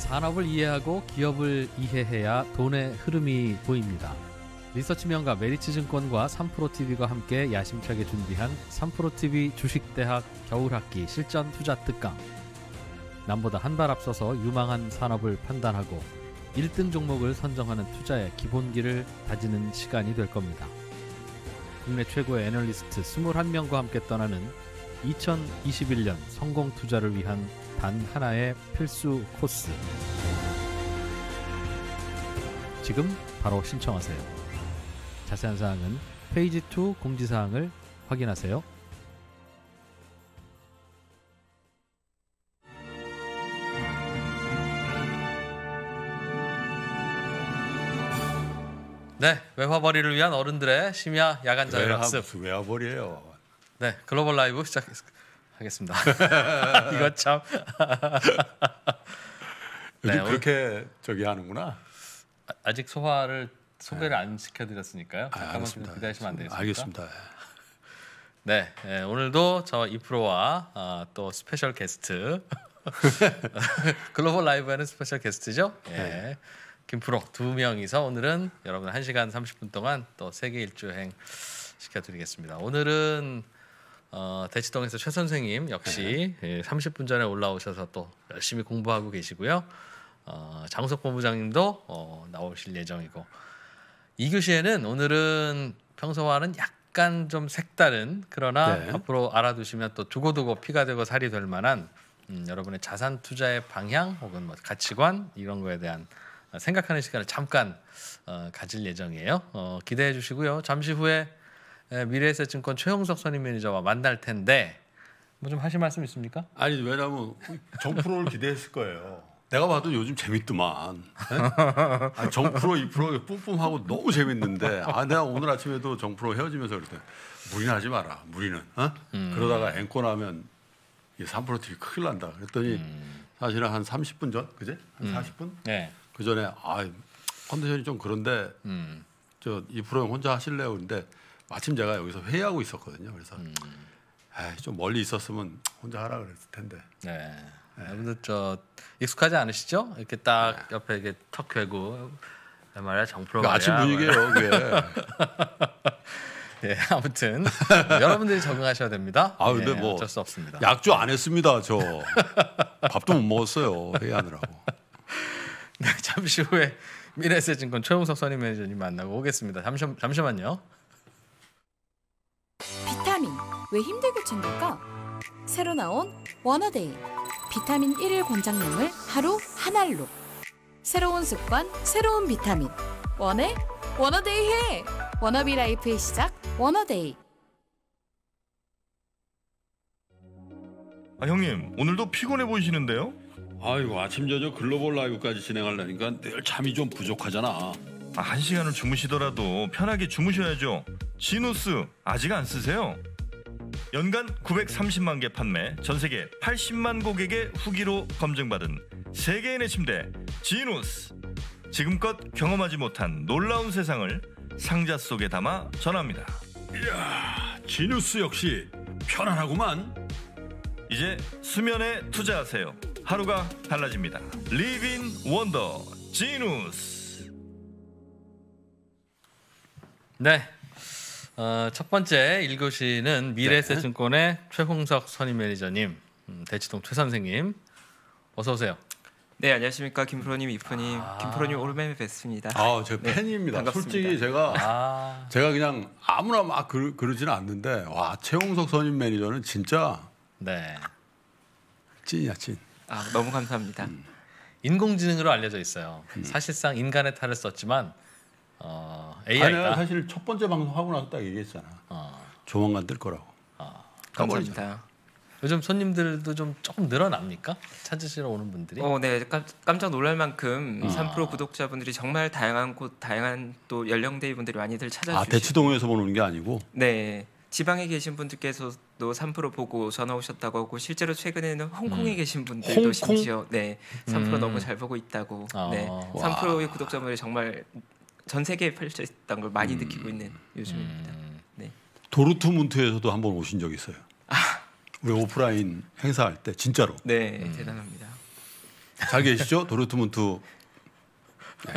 산업을 이해하고 기업을 이해해야 돈의 흐름이 보입니다. 리서치 명가 메리츠증권과 3프로TV가 함께 야심차게 준비한 3프로TV 주식대학 겨울학기 실전 투자 특강. 남보다 한 발 앞서서 유망한 산업을 판단하고 1등 종목을 선정하는 투자의 기본기를 다지는 시간이 될 겁니다. 국내 최고의 애널리스트 21명과 함께 떠나는 2021년 성공 투자를 위한 단 하나의 필수 코스. 지금 바로 신청하세요. 자세한 사항은 페이지 2 공지사항을 확인하세요. 네, 외화벌이를 위한 어른들의 심야 야간 자율학습. 외화벌이에요. 네, 글로벌 라이브 시작하겠습니다. 이거 참. 요즘 네, 그렇게 저기 하는구나. 아직 소개를 안 시켜드렸으니까요. 잠깐만 좀 기다리시면 안 되겠습니까? 알겠습니다. 네, 오늘도 저 이프로와 또 스페셜 게스트 글로벌 라이브에는 스페셜 게스트죠. 예. 김프로 두 명이서 오늘은 여러분 1시간 30분 동안 또 세계 일주행 시켜드리겠습니다. 오늘은 대치동에서 최 선생님 역시 30분 전에 올라오셔서 또 열심히 공부하고 계시고요. 장우석 본부장님도 나오실 예정이고, 2교시에는 오늘은 평소와는 약간 좀 색다른, 그러나 앞으로 알아두시면 또 두고두고 피가 되고 살이 될 만한 여러분의 자산 투자의 방향 혹은 뭐 가치관 이런 거에 대한 생각하는 시간을 잠깐 가질 예정이에요. 기대해 주시고요. 잠시 후에 미래에셋증권 최홍석 선임 매니저와 만날 텐데 뭐 좀 하실 말씀 있습니까? 아니, 왜냐면 정프로를 기대했을 거예요. 내가 봐도 요즘 재밌더만. 아니, 정프로 2프로 뿜뿜하고 너무 재밌는데, 내가 오늘 아침에도 정프로 헤어지면서 그랬대. 무리는 하지 마라. 무리는. 그러다가 앵콜 하면 3프로 TV 큰일 난다. 그랬더니 사실은 한 30분 전, 그제? 한 40분? 네. 그 전에 컨디션이 좀 그런데 저 2프로 형 혼자 하실래요? 근데 마침 제가 여기서 회의하고 있었거든요. 그래서 좀 멀리 있었으면 혼자 하라 그랬을 텐데. 네. 여러분들 저 익숙하지 않으시죠? 이렇게 딱 옆에 이렇게 턱 괴고 말이야 정프로 말이야. 아침 분위기예요, 그게. 네, 아무튼 여러분들이 적응하셔야 됩니다. 근데 뭐 어쩔 수 없습니다. 약주 안 했습니다, 저. 밥도 못 먹었어요, 회의하느라고. 네, 잠시 후에 미래에셋증권 최홍석 선임 매니저님 만나고 오겠습니다. 잠시만요. 비타민 왜 힘들게 챙길까? 새로 나온 워너데이 비타민 1일 권장량을 하루 한 알로. 새로운 습관, 새로운 비타민. 원해? 워너데이 해! 워너비 라이프의 시작, 워너데이. 형님, 오늘도 피곤해 보이시는데요? 아이고, 아침 저녁 글로벌 라이브까지 진행하려니까 늘 잠이 좀 부족하잖아. 1시간을 주무시더라도 편하게 주무셔야죠. 지누스 아직 안 쓰세요? 연간 930만 개 판매, 전세계 80만 고객의 후기로 검증받은 세계인의 침대 지누스. 지금껏 경험하지 못한 놀라운 세상을 상자 속에 담아 전합니다. 이야, 지누스 역시 편안하구만. 이제 수면에 투자하세요. 하루가 달라집니다. Live in Wonder 지누스. 네. 첫 번째 1교시는 미래에셋증권의 최홍석 선임 매니저님, 대치동 최 선생님, 어서 오세요. 네, 안녕하십니까. 김프로님, 이프로님. 김프로님 오랜만에 뵙습니다. 제 팬입니다. 반갑습니다. 솔직히 제가 그냥 아무나 막 그러지는 않는데, 최홍석 선임 매니저는 진짜 찐이야, 찐. 너무 감사합니다. 인공지능으로 알려져 있어요. 사실상 인간의 탈을 썼지만 AI다. 내가 사실 첫 번째 방송 하고 나서 딱 얘기했잖아. 조만간 뜰 거라고. 감사합니다. 요즘 손님들도 좀 조금 늘어납니까? 찾으시러 오는 분들이? 네, 깜짝 놀랄 만큼 3프로 구독자분들이 정말 다양한 또 연령대의 분들이 많이들 찾아주시고. 대치동에서 보는 게 아니고? 네, 지방에 계신 분들께서도 3프로 보고 전화 오셨다고 하고, 실제로 최근에는 홍콩에 계신 분들도 심지어 3프로 너무 잘 보고 있다고. 3프로의 구독자분들이 정말 전 세계에 펼쳐 있다는 걸 많이 느끼고 있는 요즘입니다. 네. 도르트문트에서도 한번 오신 적 있어요. 우리 오프라인 행사할 때 진짜로. 네, 대단합니다. 잘 계시죠? 도르트문트. 네.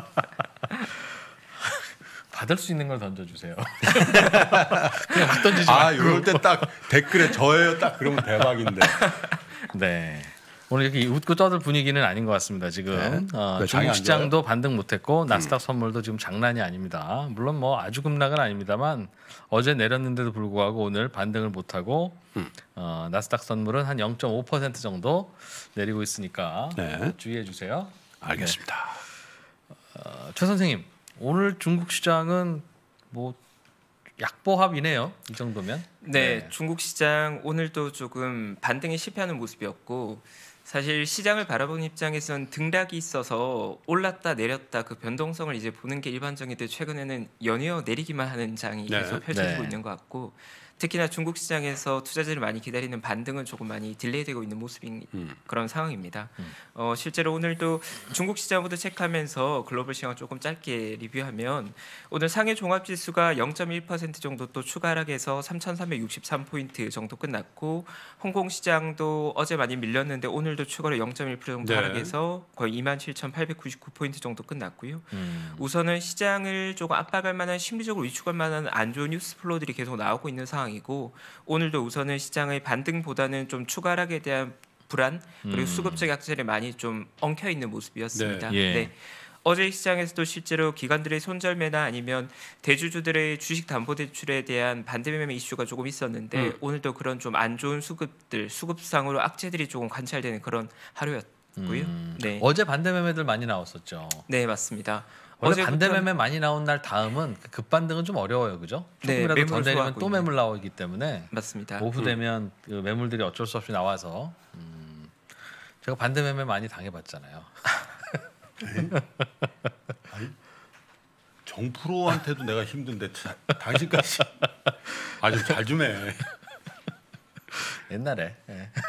받을 수 있는 걸 던져주세요. 그냥 막 던지지 말고. 이럴 때 딱 댓글에 저예요. 딱 그러면 대박인데. 네. 오늘 이렇게 웃고 떠들 분위기는 아닌 것 같습니다. 지금 중국 시장도 반등 못했고 나스닥 선물도 지금 장난이 아닙니다. 물론 뭐 아주 급락은 아닙니다만 어제 내렸는데도 불구하고 오늘 반등을 못하고 나스닥 선물은 한 0.5% 정도 내리고 있으니까 네. 주의해 주세요. 알겠습니다. 네. 최 선생님, 오늘 중국 시장은 뭐 약보합이네요. 이 정도면. 네, 중국 시장 오늘도 조금 반등에 실패하는 모습이었고 사실 시장을 바라보는 입장에서는 등락이 있어서 올랐다 내렸다 그 변동성을 이제 보는 게 일반적인데 최근에는 연이어 내리기만 하는 장이 계속 펼쳐지고 있는 것 같고 특히나 중국 시장에서 투자자들이 많이 기다리는 반등은 조금 많이 딜레이되고 있는 모습인 그런 상황입니다. 실제로 오늘도 중국 시장부터 체크하면서 글로벌 시장을 조금 짧게 리뷰하면 오늘 상해 종합지수가 0.1% 정도 또 추가 하락해서 3,363포인트 정도 끝났고 홍콩 시장도 어제 많이 밀렸는데 오늘도 추가로 0.1% 정도 하락해서 거의 27,899포인트 정도 끝났고요. 우선은 시장을 조금 압박할 만한 심리적으로 위축할 만한 안 좋은 뉴스 플로우들이 계속 나오고 있는 상황 이고 오늘도 우선은 시장의 반등보다는 좀 추가 하락에 대한 불안 그리고 수급적 약세를 많이 좀 엉켜 있는 모습이었습니다. 네. 어제 시장에서도 실제로 기관들의 손절매나 아니면 대주주들의 주식 담보 대출에 대한 반대매매 이슈가 조금 있었는데 오늘도 그런 좀 안 좋은 수급상으로 악재들이 조금 관찰되는 그런 하루였고요. 네. 어제 반대매매들 많이 나왔었죠. 네, 맞습니다. 원래 반대매매 많이 나온 날 다음은 급반등은 좀 어려워요, 그죠? 조금이라도 더 내리면 또 매물 나오기 때문에 맞습니다. 오후 되면 그 매물들이 어쩔 수 없이 나와서 제가 반대매매 많이 당해봤잖아요. 아니, 정프로한테도 내가 힘든데 당신까지 아주 잘 좀 해. 옛날에.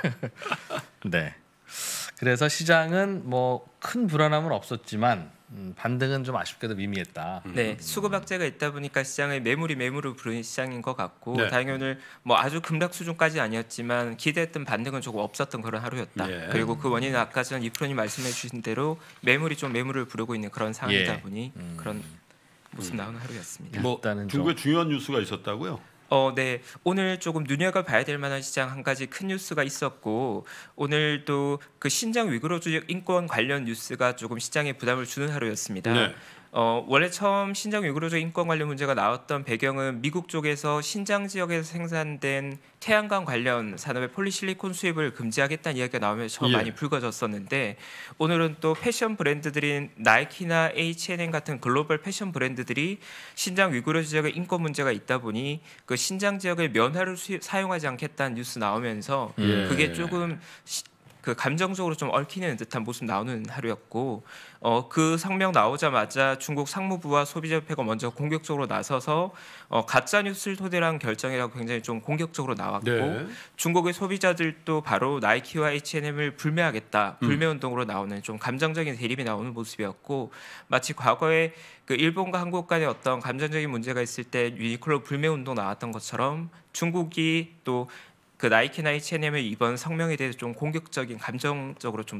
네. 그래서 시장은 뭐 큰 불안함은 없었지만 반등은 좀 아쉽게도 미미했다. 네, 수급 악재가 있다 보니까 시장의 매물을 부르는 시장인 것 같고 다행히 오늘 뭐 아주 급락 수준까지 아니었지만 기대했던 반등은 조금 없었던 그런 하루였다. 그리고 그 원인은 아까 전 이프로님 말씀해 주신 대로 매물이 좀 매물을 부르고 있는 그런 상황이다 보니 그런 모습 나오는 하루였습니다. 뭐 중국에 중요한 뉴스가 있었다고요? 네. 오늘 조금 눈여겨봐야 될 만한 시장 한 가지 큰 뉴스가 있었고 오늘도 그 신장 위구르족 인권 관련 뉴스가 조금 시장에 부담을 주는 하루였습니다. 네. 원래 처음 신장 위구르족 인권 관련 문제가 나왔던 배경은 미국 쪽에서 신장 지역에서 생산된 태양광 관련 산업의 폴리실리콘 수입을 금지하겠다는 이야기가 나오면서 처음 많이 불거졌었는데 오늘은 또 패션 브랜드들인 나이키나 H&M 같은 글로벌 패션 브랜드들이 신장 위구르 지역의 인권 문제가 있다 보니 그 신장 지역의 면화를 사용하지 않겠다는 뉴스 나오면서 그게 조금 그 감정적으로 좀 얽히는 듯한 모습 나오는 하루였고 그 성명 나오자마자 중국 상무부와 소비자협회가 먼저 공격적으로 나서서 가짜 뉴스를 토대로 한 결정이라고 굉장히 좀 공격적으로 나왔고 중국의 소비자들도 바로 나이키와 H&M을 불매하겠다 불매운동으로 나오는 좀 감정적인 대립이 나오는 모습이었고 마치 과거에 그 일본과 한국 간의 어떤 감정적인 문제가 있을 때 유니클로 불매운동 나왔던 것처럼 중국이 또 그 나이키나 H&M의 이번 성명에 대해서 좀 공격적인 감정적으로 좀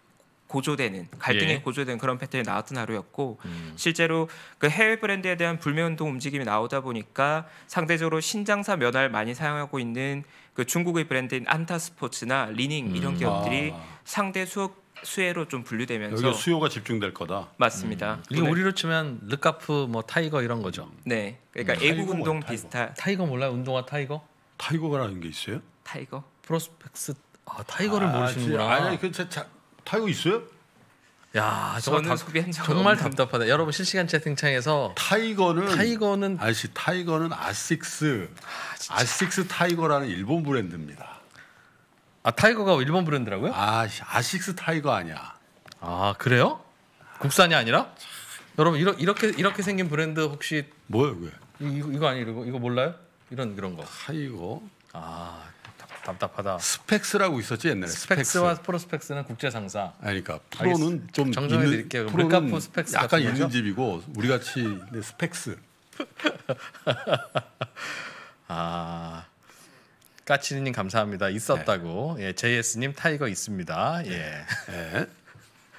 고조되는 갈등이 고조된 그런 패턴이 나왔던 하루였고 실제로 그 해외 브랜드에 대한 불매운동 움직임이 나오다 보니까 상대적으로 신장사 면화를 많이 사용하고 있는 그 중국의 브랜드인 안타스포츠나 리닝 이런 기업들이 상대 수혜로 좀 분류되면서 여기 수요가 집중될 거다. 맞습니다. 이게 우리로 치면 르카프 뭐 타이거 이런 거죠. 네, 그러니까 애국 운동 비슷한. 타이거 몰라요? 운동화 타이거? 타이거라는 게 있어요? 타이거? 프로스펙스. 타이거를 모르시는구나. 아니 그 타이거 있어요? 야, 저는 소비한 적 정말 답답하다. 여러분 실시간 채팅창에서 타이거는 아저씨 타이거는 아식스 타이거라는 일본 브랜드입니다. 타이거가 일본 브랜드라고요? 아식스 타이거 아니야. 그래요? 국산이 아니라? 여러분 이렇게 생긴 브랜드 혹시 뭐예요, 그게? 이거 아니고 이거 몰라요? 이런 거. 타이거. 답답하다. 스펙스라고 있었지 옛날에. 스펙스와 프로스펙스는 국제 상사. 그러니까 프로는 좀 정정해 드릴게요. 프로는 스펙스 약간 있는 집이고 우리 같이 스펙스. 까치리님 감사합니다. 있었다고. JS님 타이거 있습니다.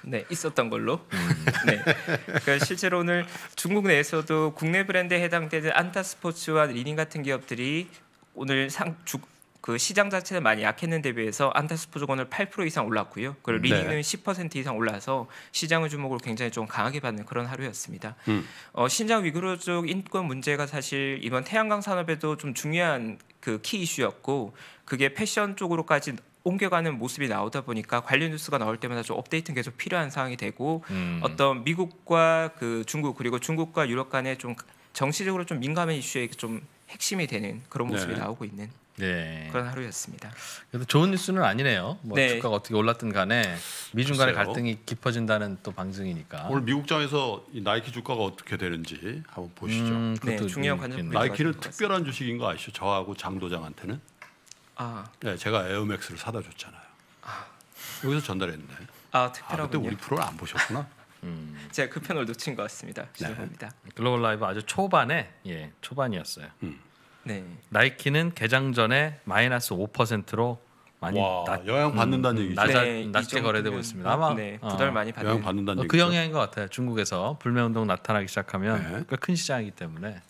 네, 있었던 걸로. 네. 그러니까 실제로 오늘 중국 내에서도 국내 브랜드에 해당되는 안타스포츠와 리닝 같은 기업들이 오늘 그 시장 자체는 많이 약했는 데 비해서 안타스포츠가 오늘 8% 이상 올랐고요. 그리고 리닝은 10% 이상 올라서 시장의 주목을 굉장히 좀 강하게 받는 그런 하루였습니다. 신장 위구르족 인권 문제가 사실 이번 태양광 산업에도 좀 중요한 그 키 이슈였고 그게 패션 쪽으로까지 옮겨가는 모습이 나오다 보니까 관련 뉴스가 나올 때마다 좀 업데이트는 계속 필요한 상황이 되고 어떤 미국과 그 중국 그리고 중국과 유럽 간에 좀 정치적으로 좀 민감한 이슈에 좀 핵심이 되는 그런 모습이 나오고 있는 그런 하루였습니다. 그래도 좋은 뉴스는 아니네요. 뭐 주가가 어떻게 올랐든 간에 미중 간의 갈등이 깊어진다는 또 방증이니까. 오늘 미국장에서 이 나이키 주가가 어떻게 되는지 한번 보시죠. 네, 중요한 관점. 나이키는 특별한 주식인 거 아시죠? 저하고 장 도장한테는. 네, 제가 에어맥스를 사다 줬잖아요. 여기서 전달했네. 특별하군요. 그때 우리 프로를 안 보셨구나. 제가 그 편을 놓친 것 같습니다. 죄송합니다. 글로벌 라이브 아주 초반에 초반이었어요. 네. 나이키는 개장 전에 마이너스 5%로 많이 영향 받는다는 얘기죠. 낮게 거래되고 있습니다. 아마 부담을 많이 받는 영향 받는다는 얘기죠. 그 영향인 것 같아요. 중국에서 불매 운동 나타나기 시작하면 꽤 큰 시장이기 때문에.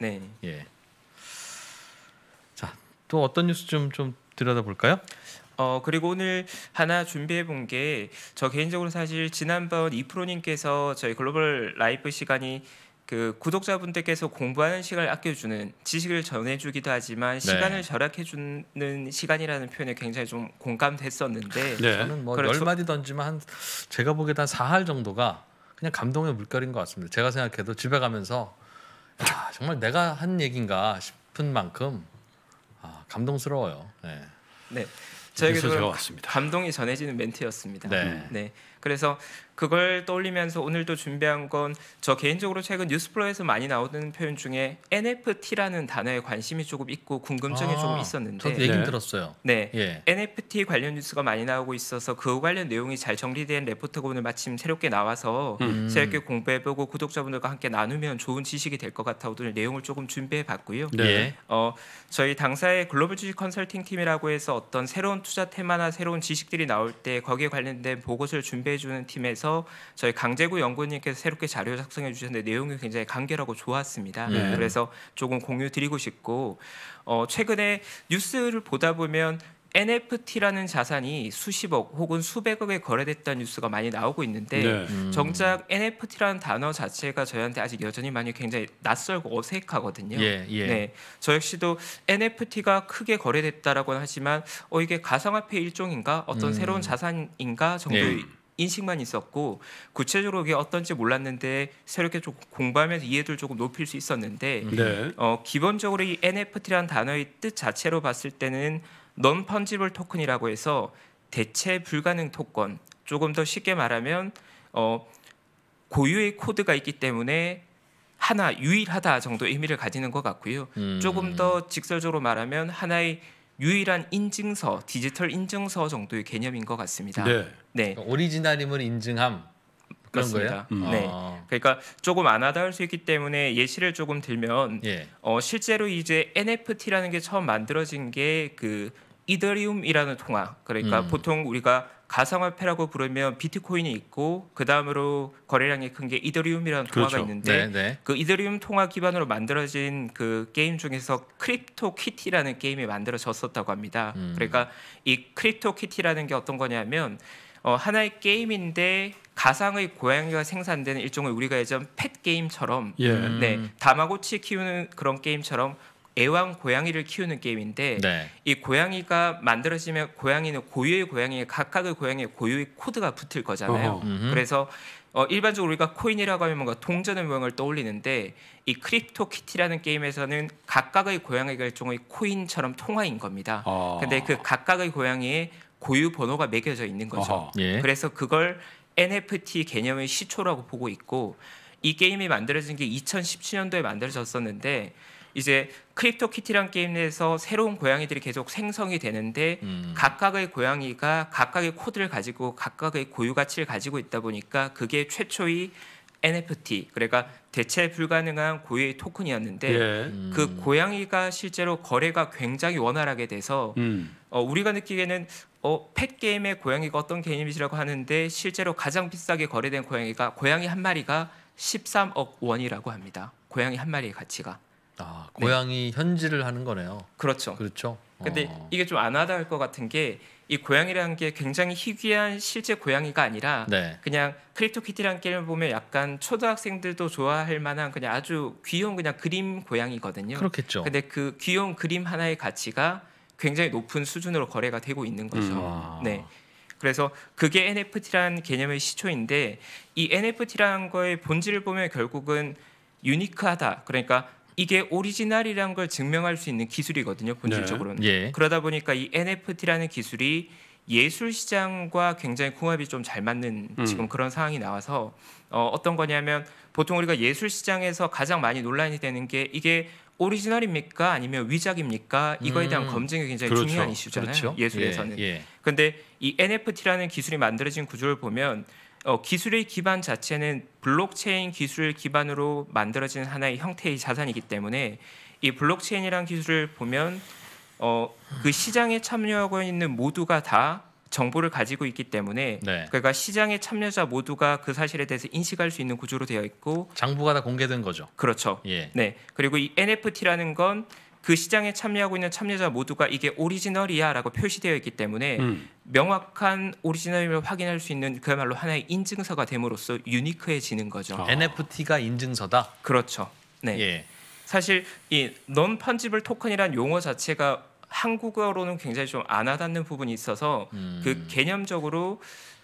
자, 또 어떤 뉴스 좀 들여다볼까요? 그리고 오늘 하나 준비해 본 게 저 개인적으로 사실 지난번 이프로님께서 저희 글로벌 라이브 시간이 그 구독자분들께서 공부하는 시간을 아껴주는 지식을 전해주기도 하지만 시간을 절약해주는 시간이라는 표현에 굉장히 좀 공감됐었는데 저는 뭐 10마디 던지면 한 제가 보기에도 한 4할 정도가 그냥 감동의 물결인 것 같습니다. 제가 생각해도 집에 가면서 정말 내가 한 얘기인가 싶은 만큼 감동스러워요. 네. 저에게도 왔습니다. 감동이 전해지는 멘트였습니다. 네. 그래서 그걸 떠올리면서 오늘도 준비한 건 저 개인적으로 최근 뉴스플로에서 많이 나오는 표현 중에 NFT라는 단어에 관심이 조금 있고 궁금증이 조금 있었는데 저도 얘기는 들었어요. NFT 관련 뉴스가 많이 나오고 있어서 그 관련 내용이 잘 정리된 레포트가 오늘 마침 새롭게 나와서 새롭게 공부해보고 구독자분들과 함께 나누면 좋은 지식이 될 것 같아 오늘 내용을 조금 준비해봤고요. 저희 당사의 글로벌 주식 컨설팅 팀이라고 해서 어떤 새로운 투자 테마나 새로운 지식들이 나올 때 거기에 관련된 보고서를 준비해주는 팀에서 저희 강재구 연구원님께서 새롭게 자료 작성해 주셨는데 내용이 굉장히 간결하고 좋았습니다. 그래서 조금 공유 드리고 싶고 최근에 뉴스를 보다 보면 NFT라는 자산이 수십억 혹은 수백억에 거래됐다는 뉴스가 많이 나오고 있는데 정작 NFT라는 단어 자체가 저희한테 아직 여전히 많이 굉장히 낯설고 어색하거든요. 저 역시도 NFT가 크게 거래됐다라고는 하지만 이게 가상화폐 일종인가 어떤 새로운 자산인가 정도의 인식만 있었고 구체적으로 이게 어떤지 몰랐는데 새롭게 좀 공부하면서 이해도를 조금 높일 수 있었는데 기본적으로 이 NFT라는 단어의 뜻 자체로 봤을 때는 non fungible 토큰이라고 해서 대체 불가능 토건, 조금 더 쉽게 말하면 고유의 코드가 있기 때문에 하나 유일하다 정도의 의미를 가지는 것 같고요. 조금 더 직설적으로 말하면 하나의 유일한 인증서, 디지털 인증서 정도의 개념인 것 같습니다. 그러니까 오리지널임을 인증함 그런 거예요? 그러니까 조금 안 와닿을 수 있기 때문에 예시를 조금 들면 실제로 이제 NFT라는 게 처음 만들어진 게 그 이더리움이라는 통화, 그러니까 보통 우리가 가상화폐라고 부르면 비트코인이 있고 그 다음으로 거래량이 큰 게 이더리움이라는 통화가 있는데 그 이더리움 통화 기반으로 만들어진 그 게임 중에서 크립토키티라는 게임이 만들어졌었다고 합니다. 그러니까 이 크립토키티라는 게 어떤 거냐면 하나의 게임인데 가상의 고양이가 생산되는 일종의 우리가 예전 펫 게임처럼 다마고치 키우는 그런 게임처럼 애완 고양이를 키우는 게임인데 이 고양이가 만들어지면 고양이는 고유의 고양이에 각각의 고양이의 고유의 코드가 붙을 거잖아요. 그래서 일반적으로 우리가 코인이라고 하면 뭔가 동전의 모양을 떠올리는데 이 크립토키티라는 게임에서는 각각의 고양이가 일종의 코인처럼 통화인 겁니다. 근데 그 각각의 고양이에 고유 번호가 매겨져 있는 거죠. 그래서 그걸 NFT 개념의 시초라고 보고 있고 이 게임이 만들어진 게 2017년도에 만들어졌었는데 이제 크립토키티란 게임 내에서 새로운 고양이들이 계속 생성이 되는데 각각의 고양이가 각각의 코드를 가지고 각각의 고유 가치를 가지고 있다 보니까 그게 최초의 NFT, 그러니까 대체 불가능한 고유의 토큰이었는데 그 고양이가 실제로 거래가 굉장히 원활하게 돼서 우리가 느끼기에는 펫 게임의 고양이가 어떤 개념이라고 하는데 실제로 가장 비싸게 거래된 고양이 한 마리가 13억 원이라고 합니다. 고양이 한 마리의 가치가. 고양이 현질을 하는 거네요. 그렇죠. 그렇죠. 근데 이게 좀 안 와닿을 것 같은 게 이 고양이라는 게 굉장히 희귀한 실제 고양이가 아니라 네. 그냥 크립토키티라는 게임을 보면 약간 초등학생들도 좋아할 만한 그냥 아주 귀여운 그냥 그림 고양이거든요. 그렇겠죠. 근데 그 귀여운 그림 하나의 가치가 굉장히 높은 수준으로 거래가 되고 있는 거죠. 네. 그래서 그게 NFT라는 개념의 시초인데 이 NFT라는 거의 본질을 보면 결국은 유니크하다. 그러니까 이게 오리지널이라는 걸 증명할 수 있는 기술이거든요. 본질적으로는. 네. 예. 그러다 보니까 이 NFT라는 기술이 예술 시장과 굉장히 궁합이 좀 잘 맞는 지금 그런 상황이 나와서 어떤 거냐면 보통 우리가 예술 시장에서 가장 많이 논란이 되는 게 이게 오리지널입니까 아니면 위작입니까? 이거에 대한 검증이 굉장히 그렇죠. 중요한 이슈잖아요. 그렇죠. 예술에서는. 예. 근데 이 NFT라는 기술이 만들어진 구조를 보면 기술의 기반 자체는 블록체인 기술을 기반으로 만들어진 하나의 형태의 자산이기 때문에 이 블록체인이라는 기술을 보면 그 시장에 참여하고 있는 모두가 다 정보를 가지고 있기 때문에 네. 그러니까 시장의 참여자 모두가 그 사실에 대해서 인식할 수 있는 구조로 되어 있고 장부가 다 공개된 거죠. 그렇죠. 예. 네. 그리고 이 NFT라는 건 그 시장에 참여하고 있는 참여자 모두가 이게 오리지널이야라고 표시되어 있기 때문에 명확한 오리지널을 확인할 수 있는 그야말로 하나의 인증서가 됨으로써 유니크해지는 거죠. NFT가 인증서다. 그렇죠. 네. 예. 사실 이 non fungible token이라는 용어 자체가 한국어로는 굉장히 좀 안 와닿는 부분이 있어서 그 개념적으로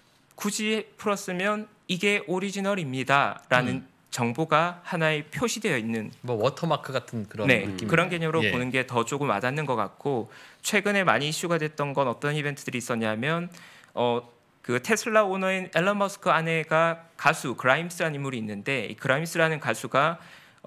굳이 풀었으면 이게 오리지널입니다라는 정보가 하나의 표시되어 있는 뭐 워터마크 같은 그런 네, 느낌. 그런 개념으로 예. 보는 게 더 조금 와닿는 것 같고 최근에 많이 이슈가 됐던 건 어떤 이벤트들이 있었냐면 그 테슬라 오너인 앨런 머스크 아내가 가수 그라임스라는 인물이 있는데 이 그라임스라는 가수가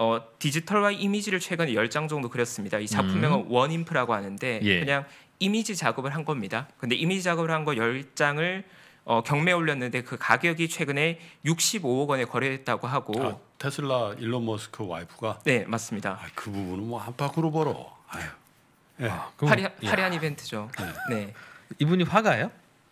디지털화 이미지를 최근에 10장 정도 그렸습니다. 이 작품명은 원인프라고 하는데 예. 그냥 이미지 작업을 한 겁니다. 근데 이미지 작업을 한 거 10장을 경매에 올렸는데 그 가격이 최근에 65억 원에 거래됐다고 하고 테슬라 일론 머스크 와이프가 네 맞습니다. 그 부분은 뭐 한바구로 벌어. 아유. 예. 화려한 이벤트죠. 네. 이분이 화가예요?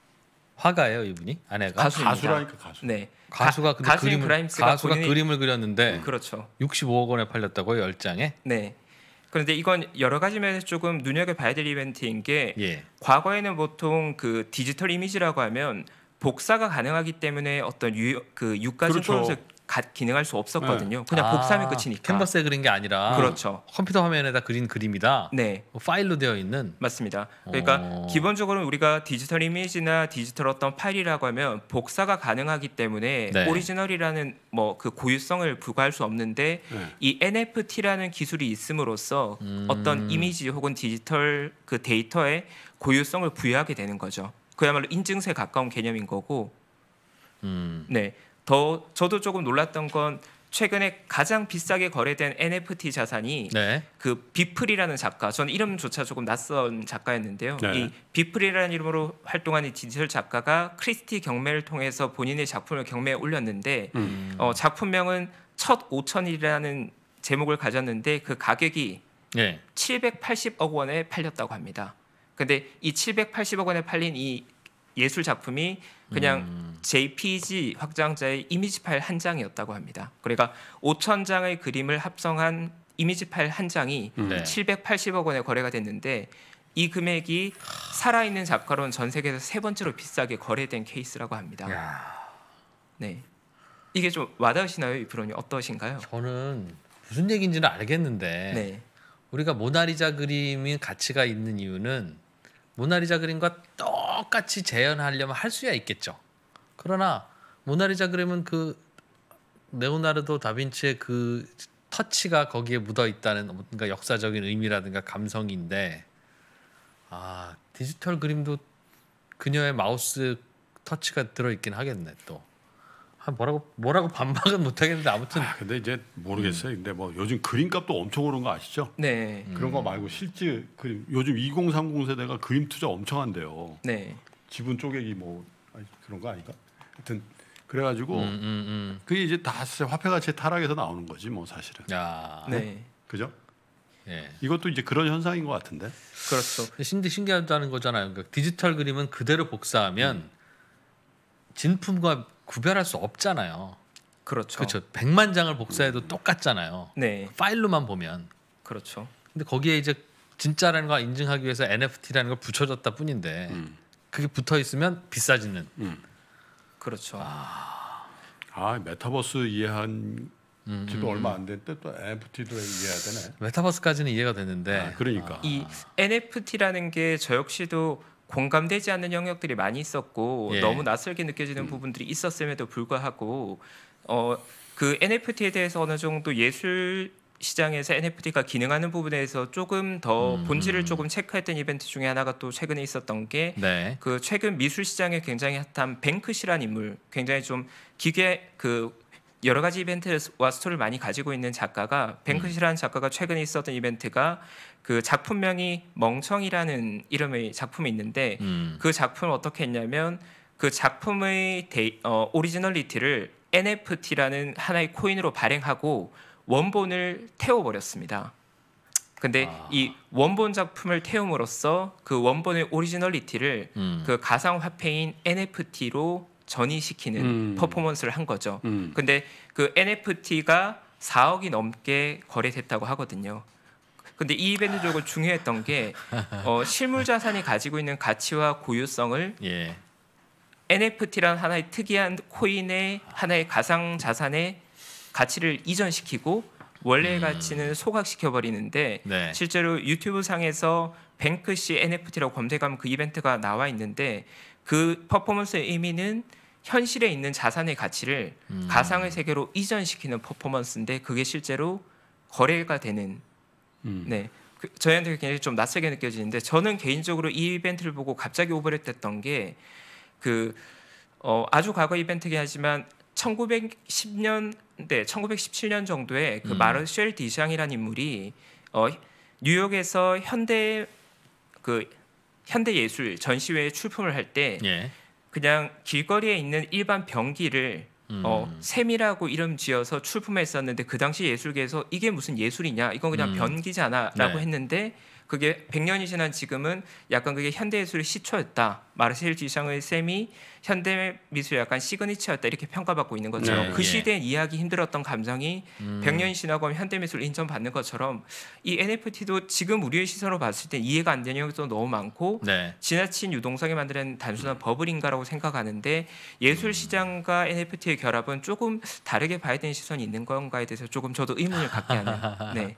화가예요, 이분이? 아내가? 가수라니까 가수. 네. 가수가 근데 가수인 그라임스가 본인이- 그림을 그렸는데 그렇죠. 65억 원에 팔렸다고요, 10장에? 네. 그런데 이건 여러 가지 면에서 조금 눈여겨봐야 될 이벤트인 게 예. 과거에는 보통 그 디지털 이미지라고 하면 복사가 가능하기 때문에 어떤 그 유가 그렇죠. 증권으로서 기능할 수 없었거든요. 그냥 복사하면 끝이니까. 캔버스에 그린 게 아니라 그렇죠. 컴퓨터 화면에다 그린 그림이다. 네. 파일로 되어 있는. 맞습니다. 그러니까 기본적으로 우리가 디지털 이미지나 디지털 어떤 파일이라고 하면 복사가 가능하기 때문에 네. 오리지널이라는 뭐 그 고유성을 부과할 수 없는데 이 NFT라는 기술이 있음으로써 어떤 이미지 혹은 디지털 그 데이터에 고유성을 부여하게 되는 거죠. 그야말로 인증서에 가까운 개념인 거고. 네. 저도 조금 놀랐던 건 최근에 가장 비싸게 거래된 NFT 자산이 네. 그 비플이라는 작가, 저는 이름조차 조금 낯선 작가였는데요. 네. 이 비플이라는 이름으로 활동하는 디지털 작가가 크리스티 경매를 통해서 본인의 작품을 경매에 올렸는데 작품명은 첫 5천이라는 제목을 가졌는데 그 가격이 예. 780억 원에 팔렸다고 합니다. 근데 이 780억 원에 팔린 이 예술 작품이 그냥 JPG 확장자의 이미지 파일 한 장이었다고 합니다. 그러니까 5천 장의 그림을 합성한 이미지 파일 한 장이 네. 780억 원에 거래가 됐는데 이 금액이 살아있는 작가로는 전 세계에서 세 번째로 비싸게 거래된 케이스라고 합니다. 네, 이게 좀 와닿으시나요, 이 프로님 어떠신가요? 저는 무슨 얘기인지는 알겠는데 네, 우리가 모나리자 그림이 가치가 있는 이유는 모나리자 그림과 똑같이 재현하려면 할 수야 있겠죠. 그러나 모나리자 그림은 그 레오나르도 다빈치의 그 터치가 거기에 묻어 있다는 뭔가 역사적인 의미라든가 감성인데 디지털 그림도 그녀의 마우스 터치가 들어 있긴 하겠네 또. 뭐라고 반박은 못 하겠는데 아무튼 근데 이제 모르겠어요. 근데 뭐 요즘 그림값도 엄청 오른 거 아시죠? 네, 그런 거 말고 실제 그림 요즘 2030 세대가 그림 투자 엄청 한대요. 네, 지분 쪼개기 뭐 그런 거 아닌가? 하여튼 그래가지고 그게 이제 다 화폐 가치의 타락에서 나오는 거지 뭐 사실은. 야. 네. 그죠? 예. 이것도 이제 그런 현상인 것 같은데. 그렇죠. 신기하다는 거잖아요. 그러니까 디지털 그림은 그대로 복사하면 진품과 구별할 수 없잖아요. 그렇죠. 그렇죠. 100만 장을 복사해도 똑같잖아요. 네. 파일로만 보면. 그렇죠. 근데 거기에 이제 진짜라는 걸 인증하기 위해서 NFT라는 걸 붙여줬다 뿐인데 그게 붙어 있으면 비싸지는. 그렇죠. 메타버스 이해한 지도 얼마 안 됐는데 또 NFT도 이해해야 되네. 메타버스까지는 이해가 됐는데. 그러니까 이 NFT라는 게 저 역시도 공감되지 않는 영역들이 많이 있었고 예. 너무 낯설게 느껴지는 부분들이 있었음에도 불구하고 그 NFT에 대해서 어느 정도 예술 시장에서 NFT가 기능하는 부분에서 조금 더 본질을 조금 체크했던 이벤트 중에 하나가 또 최근에 있었던 게 네. 그 최근 미술 시장에 굉장히 핫한 뱅크시라는 인물, 굉장히 좀 기계 그 여러 가지 이벤트와 스토리를 많이 가지고 있는 작가가 뱅크시라는 작가가 최근에 있었던 이벤트가 그 작품명이 멍청이라는 이름의 작품이 있는데 그 작품을 어떻게 했냐면 그 작품의 오리지널리티를 NFT라는 하나의 코인으로 발행하고 원본을 태워버렸습니다. 근데 이 원본 작품을 태움으로써 그 원본의 오리지널리티를 그 가상 화폐인 NFT로 전이시키는 퍼포먼스를 한 거죠. 근데 그 NFT가 4억이 넘게 거래됐다고 하거든요. 근데 이 이벤트적으로 중요했던 게 실물 자산이 가지고 있는 가치와 고유성을 예. NFT라는 하나의 특이한 코인의 하나의 가상 자산의 가치를 이전시키고 원래의 가치는 소각시켜 버리는데 네. 실제로 유튜브 상에서 뱅크시 NFT라고 검색하면 그 이벤트가 나와 있는데 그 퍼포먼스의 의미는 현실에 있는 자산의 가치를 가상의 세계로 이전시키는 퍼포먼스인데 그게 실제로 거래가 되는 네. 저희한테 굉장히 좀 낯설게 느껴지는데 저는 개인적으로 이 이벤트를 보고 갑자기 오버랩됐던 게 그 아주 과거 이벤트긴 하지만 1910년대 1917년 정도에 그 마르셀 디샹이라는 인물이 뉴욕에서 현대 예술 전시회에 출품을 할 때 예. 그냥 길거리에 있는 일반 병기를 샘이라고 이름 지어서 출품했었는데 그 당시 예술계에서 이게 무슨 예술이냐 이건 그냥 변기잖아라고 네. 했는데 그게 100년이 지난 지금은 약간 그게 현대 예술의 시초였다. 마르셀 디샹의 샘이 현대 미술의 약간 시그니처였다 이렇게 평가받고 있는 것처럼 네, 그 예. 시대에 이해하기 힘들었던 감정이 100년이 지나고 하면 현대 미술 인정받는 것처럼 이 NFT도 지금 우리의 시선으로 봤을 때 이해가 안 되는 영역도 너무 많고 네. 지나친 유동성이 만드는 단순한 버블인가라고 생각하는데 예술 시장과 NFT의 결합은 조금 다르게 봐야 되는 시선이 있는 건가에 대해서 조금 저도 의문을 갖게 하는. 네.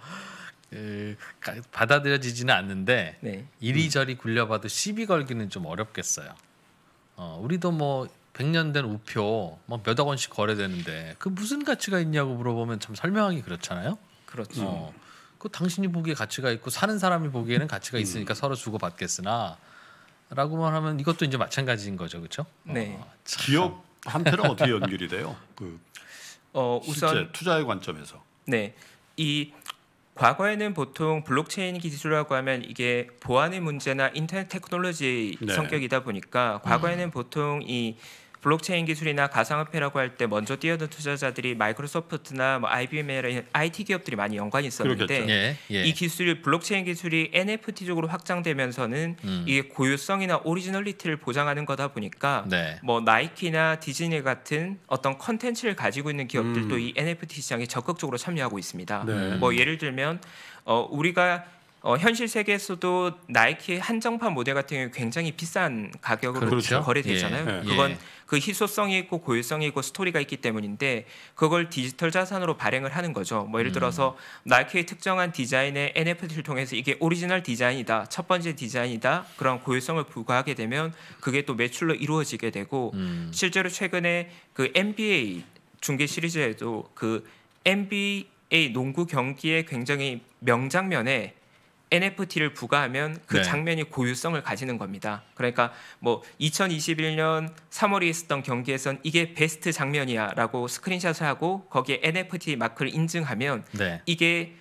받아들여지지는 않는데 네. 이리저리 굴려봐도 시비 걸기는 좀 어렵겠어요. 우리도 뭐 100년 된 우표 뭐 몇억 원씩 거래되는데 그 무슨 가치가 있냐고 물어보면 참 설명하기 그렇잖아요. 그렇죠. 그 당신이 보기에 가치가 있고 사는 사람이 보기에는 가치가 있으니까 서로 주고 받겠으나 라고만 하면 이것도 이제 마찬가지인 거죠, 그렇죠? 네. 기업한테는 어떻게 연결이 돼요? 그 우선 실제 투자의 관점에서. 네. 이 과거에는 보통 블록체인 기술이라고 하면 이게 보안의 문제나 인터넷 테크놀로지 네. 성격이다 보니까 과거에는 보통 이 블록체인 기술이나 가상화폐라고 할 때 먼저 뛰어든 투자자들이 마이크로소프트나 뭐 IBM이나 IT 기업들이 많이 연관이 있었는데 그렇겠죠. 예, 예. 이 기술이 블록체인 기술이 NFT적으로 확장되면서는 이게 고유성이나 오리지널리티를 보장하는 거다 보니까 네. 뭐 나이키나 디즈니 같은 어떤 컨텐츠를 가지고 있는 기업들도 이 NFT 시장에 적극적으로 참여하고 있습니다. 네. 뭐 예를 들면 우리가 현실 세계에서도 나이키의 한정판 모델 같은 경우 굉장히 비싼 가격으로 그렇죠. 거래되잖아요. 예. 그건 예. 그 희소성이 있고 고유성이 있고 스토리가 있기 때문인데 그걸 디지털 자산으로 발행을 하는 거죠. 뭐 예를 들어서 나이키의 특정한 디자인의 NFT를 통해서 이게 오리지널 디자인이다, 첫 번째 디자인이다 그런 고유성을 부과하게 되면 그게 또 매출로 이루어지게 되고 실제로 최근에 그 NBA 중계 시리즈에도 그 NBA 농구 경기의 굉장히 명장면에 NFT를 부과하면 그 네. 장면이 고유성을 가지는 겁니다. 그러니까 뭐 2021년 3월에 있었던 경기에선 이게 베스트 장면이야라고 스크린샷을 하고 거기에 NFT 마크를 인증하면 네. 이게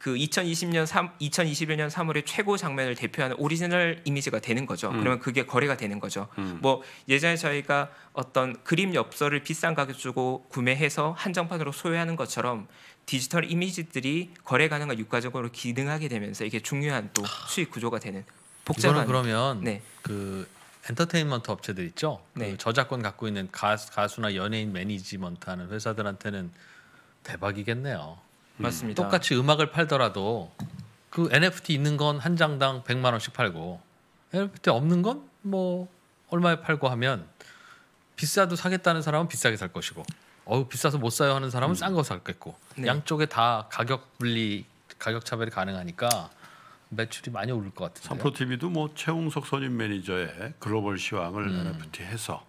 그 2021년 3월의 최고 장면을 대표하는 오리지널 이미지가 되는 거죠. 그러면 그게 거래가 되는 거죠. 뭐 예전에 저희가 어떤 그림 엽서를 비싼 가격 주고 구매해서 한정판으로 소유하는 것처럼 디지털 이미지들이 거래 가능한 유가적으로 기능하게 되면서 이게 중요한 또 수익 구조가 되는 복잡한. 이거는 그러면 네. 그 엔터테인먼트 업체들 있죠. 네. 그 저작권 갖고 있는 가수나 연예인 매니지먼트하는 회사들한테는 대박이겠네요. 맞습니다. 똑같이 음악을 팔더라도 그 NFT 있는 건 한 장당 100만 원씩 팔고 NFT 없는 건 뭐 얼마에 팔고 하면 비싸도 사겠다는 사람은 비싸게 살 것이고 비싸서 못 사요 하는 사람은 싼 거 살겠고 네. 양쪽에 다 가격 차별이 가능하니까 매출이 많이 오를 것 같은데요. 삼프로 TV도 뭐 최홍석 선임 매니저의 글로벌 시황을 NFT 해서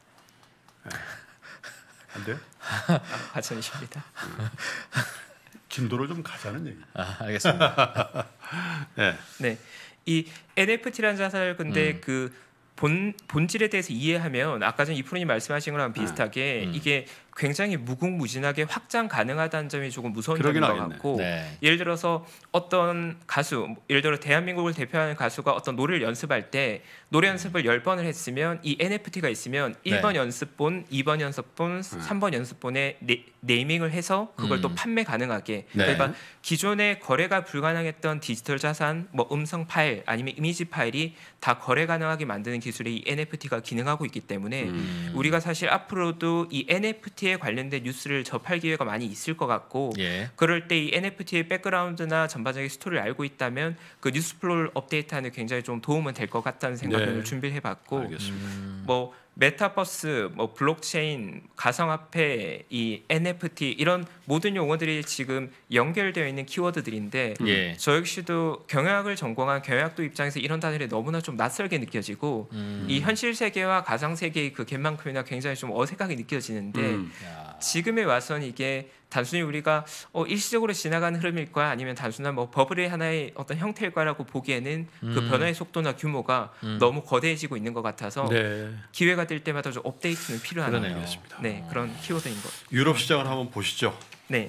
안 돼요? 과천이십니다. 진도를 좀 가자는 얘기. 알겠습니다. 네. 네, 이 NFT라는 자산을 근데 그 본질에 대해서 이해하면 아까 전 이프로님 말씀하신 거랑 비슷하게 이게 굉장히 무궁무진하게 확장 가능하다는 점이 조금 무서운 점인 것 같고 네. 예를 들어서 어떤 가수 예를 들어 대한민국을 대표하는 가수가 어떤 노래를 연습할 때 노래 연습을 10번을 했으면 이 NFT가 있으면 1번 연습본, 2번 연습본, 3번 연습본에 네이밍을 해서 그걸 또 판매 가능하게 그러니까 기존에 거래가 불가능했던 디지털 자산 뭐 음성 파일 아니면 이미지 파일이 다 거래 가능하게 만드는 기술이 이 NFT가 기능하고 있기 때문에 우리가 사실 앞으로도 이 NFT에 관련된 뉴스를 접할 기회가 많이 있을 것 같고 그럴 때 이 NFT의 백그라운드나 전반적인 스토리를 알고 있다면 그 뉴스 플로우를 업데이트하는 데 굉장히 좀 도움은 될 것 같다는 생각을 준비를 해봤고 뭐 메타버스, 뭐 블록체인, 가상화폐, 이 NFT 이런 모든 용어들이 지금 연결되어 있는 키워드들인데 저 역시도 경영학을 전공한 경영학도 입장에서 이런 단어들이 너무나 좀 낯설게 느껴지고 이 현실 세계와 가상 세계의 그 갭만큼이나 굉장히 좀 어색하게 느껴지는데 지금에 와서는 이게 단순히 우리가 일시적으로 지나가는 흐름일 거야 아니면 단순한 뭐 버블의 하나의 어떤 형태일 거라고 보기에는 그 변화의 속도나 규모가 너무 거대해지고 있는 것 같아서 기회가 될 때마다 좀 업데이트는 필요한 그런 키워드인 것. 유럽 시장을 한번 보시죠. 네.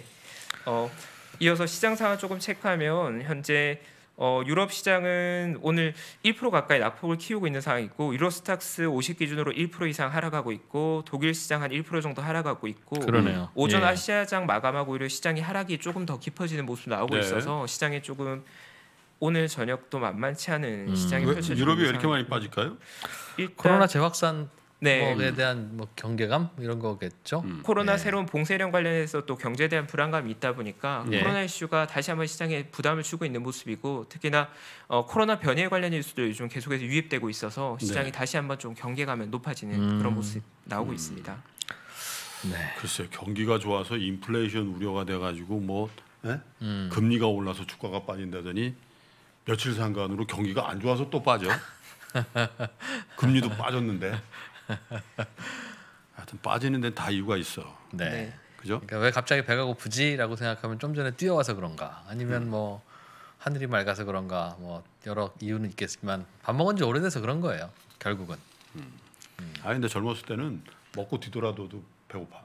이어서 시장 상황 조금 체크하면 현재 유럽 시장은 오늘 1% 가까이 낙폭을 키우고 있는 상황이고 유로스탁스 50 기준으로 1% 이상 하락하고 있고 독일 시장 한 1% 정도 하락하고 있고 그러네요. 오전 아시아장 마감하고 오히려 시장이 하락이 조금 더 깊어지는 모습 나오고 있어서 시장이 조금 오늘 저녁도 만만치 않은 시장이 펼쳐지고 유럽이 왜 이렇게 많이 빠질까요? 일단 코로나 재확산 에 대한 뭐 경계감 이런 거겠죠. 코로나 새로운 봉쇄령 관련해서 또 경제에 대한 불안감이 있다 보니까 코로나 이슈가 다시 한번 시장에 부담을 주고 있는 모습이고 특히나 코로나 변이에 관련된 뉴스도 요즘 계속해서 유입되고 있어서 시장이 다시 한번 좀 경계감이 높아지는 그런 모습 나오고 있습니다. 글쎄요, 경기가 좋아서 인플레이션 우려가 돼가지고 뭐 금리가 올라서 주가가 빠진다더니 며칠 상간으로 경기가 안 좋아서 또 빠져. 금리도 빠졌는데. 하여튼 빠지는 데는 다 이유가 있어. 그죠? 그러니까 왜 갑자기 배가 고프지라고 생각하면 좀 전에 뛰어와서 그런가, 아니면 뭐 하늘이 맑아서 그런가, 뭐 여러 이유는 있겠지만 밥 먹은 지 오래돼서 그런 거예요. 결국은. 근데 젊었을 때는 먹고 뒤돌아도 배고파.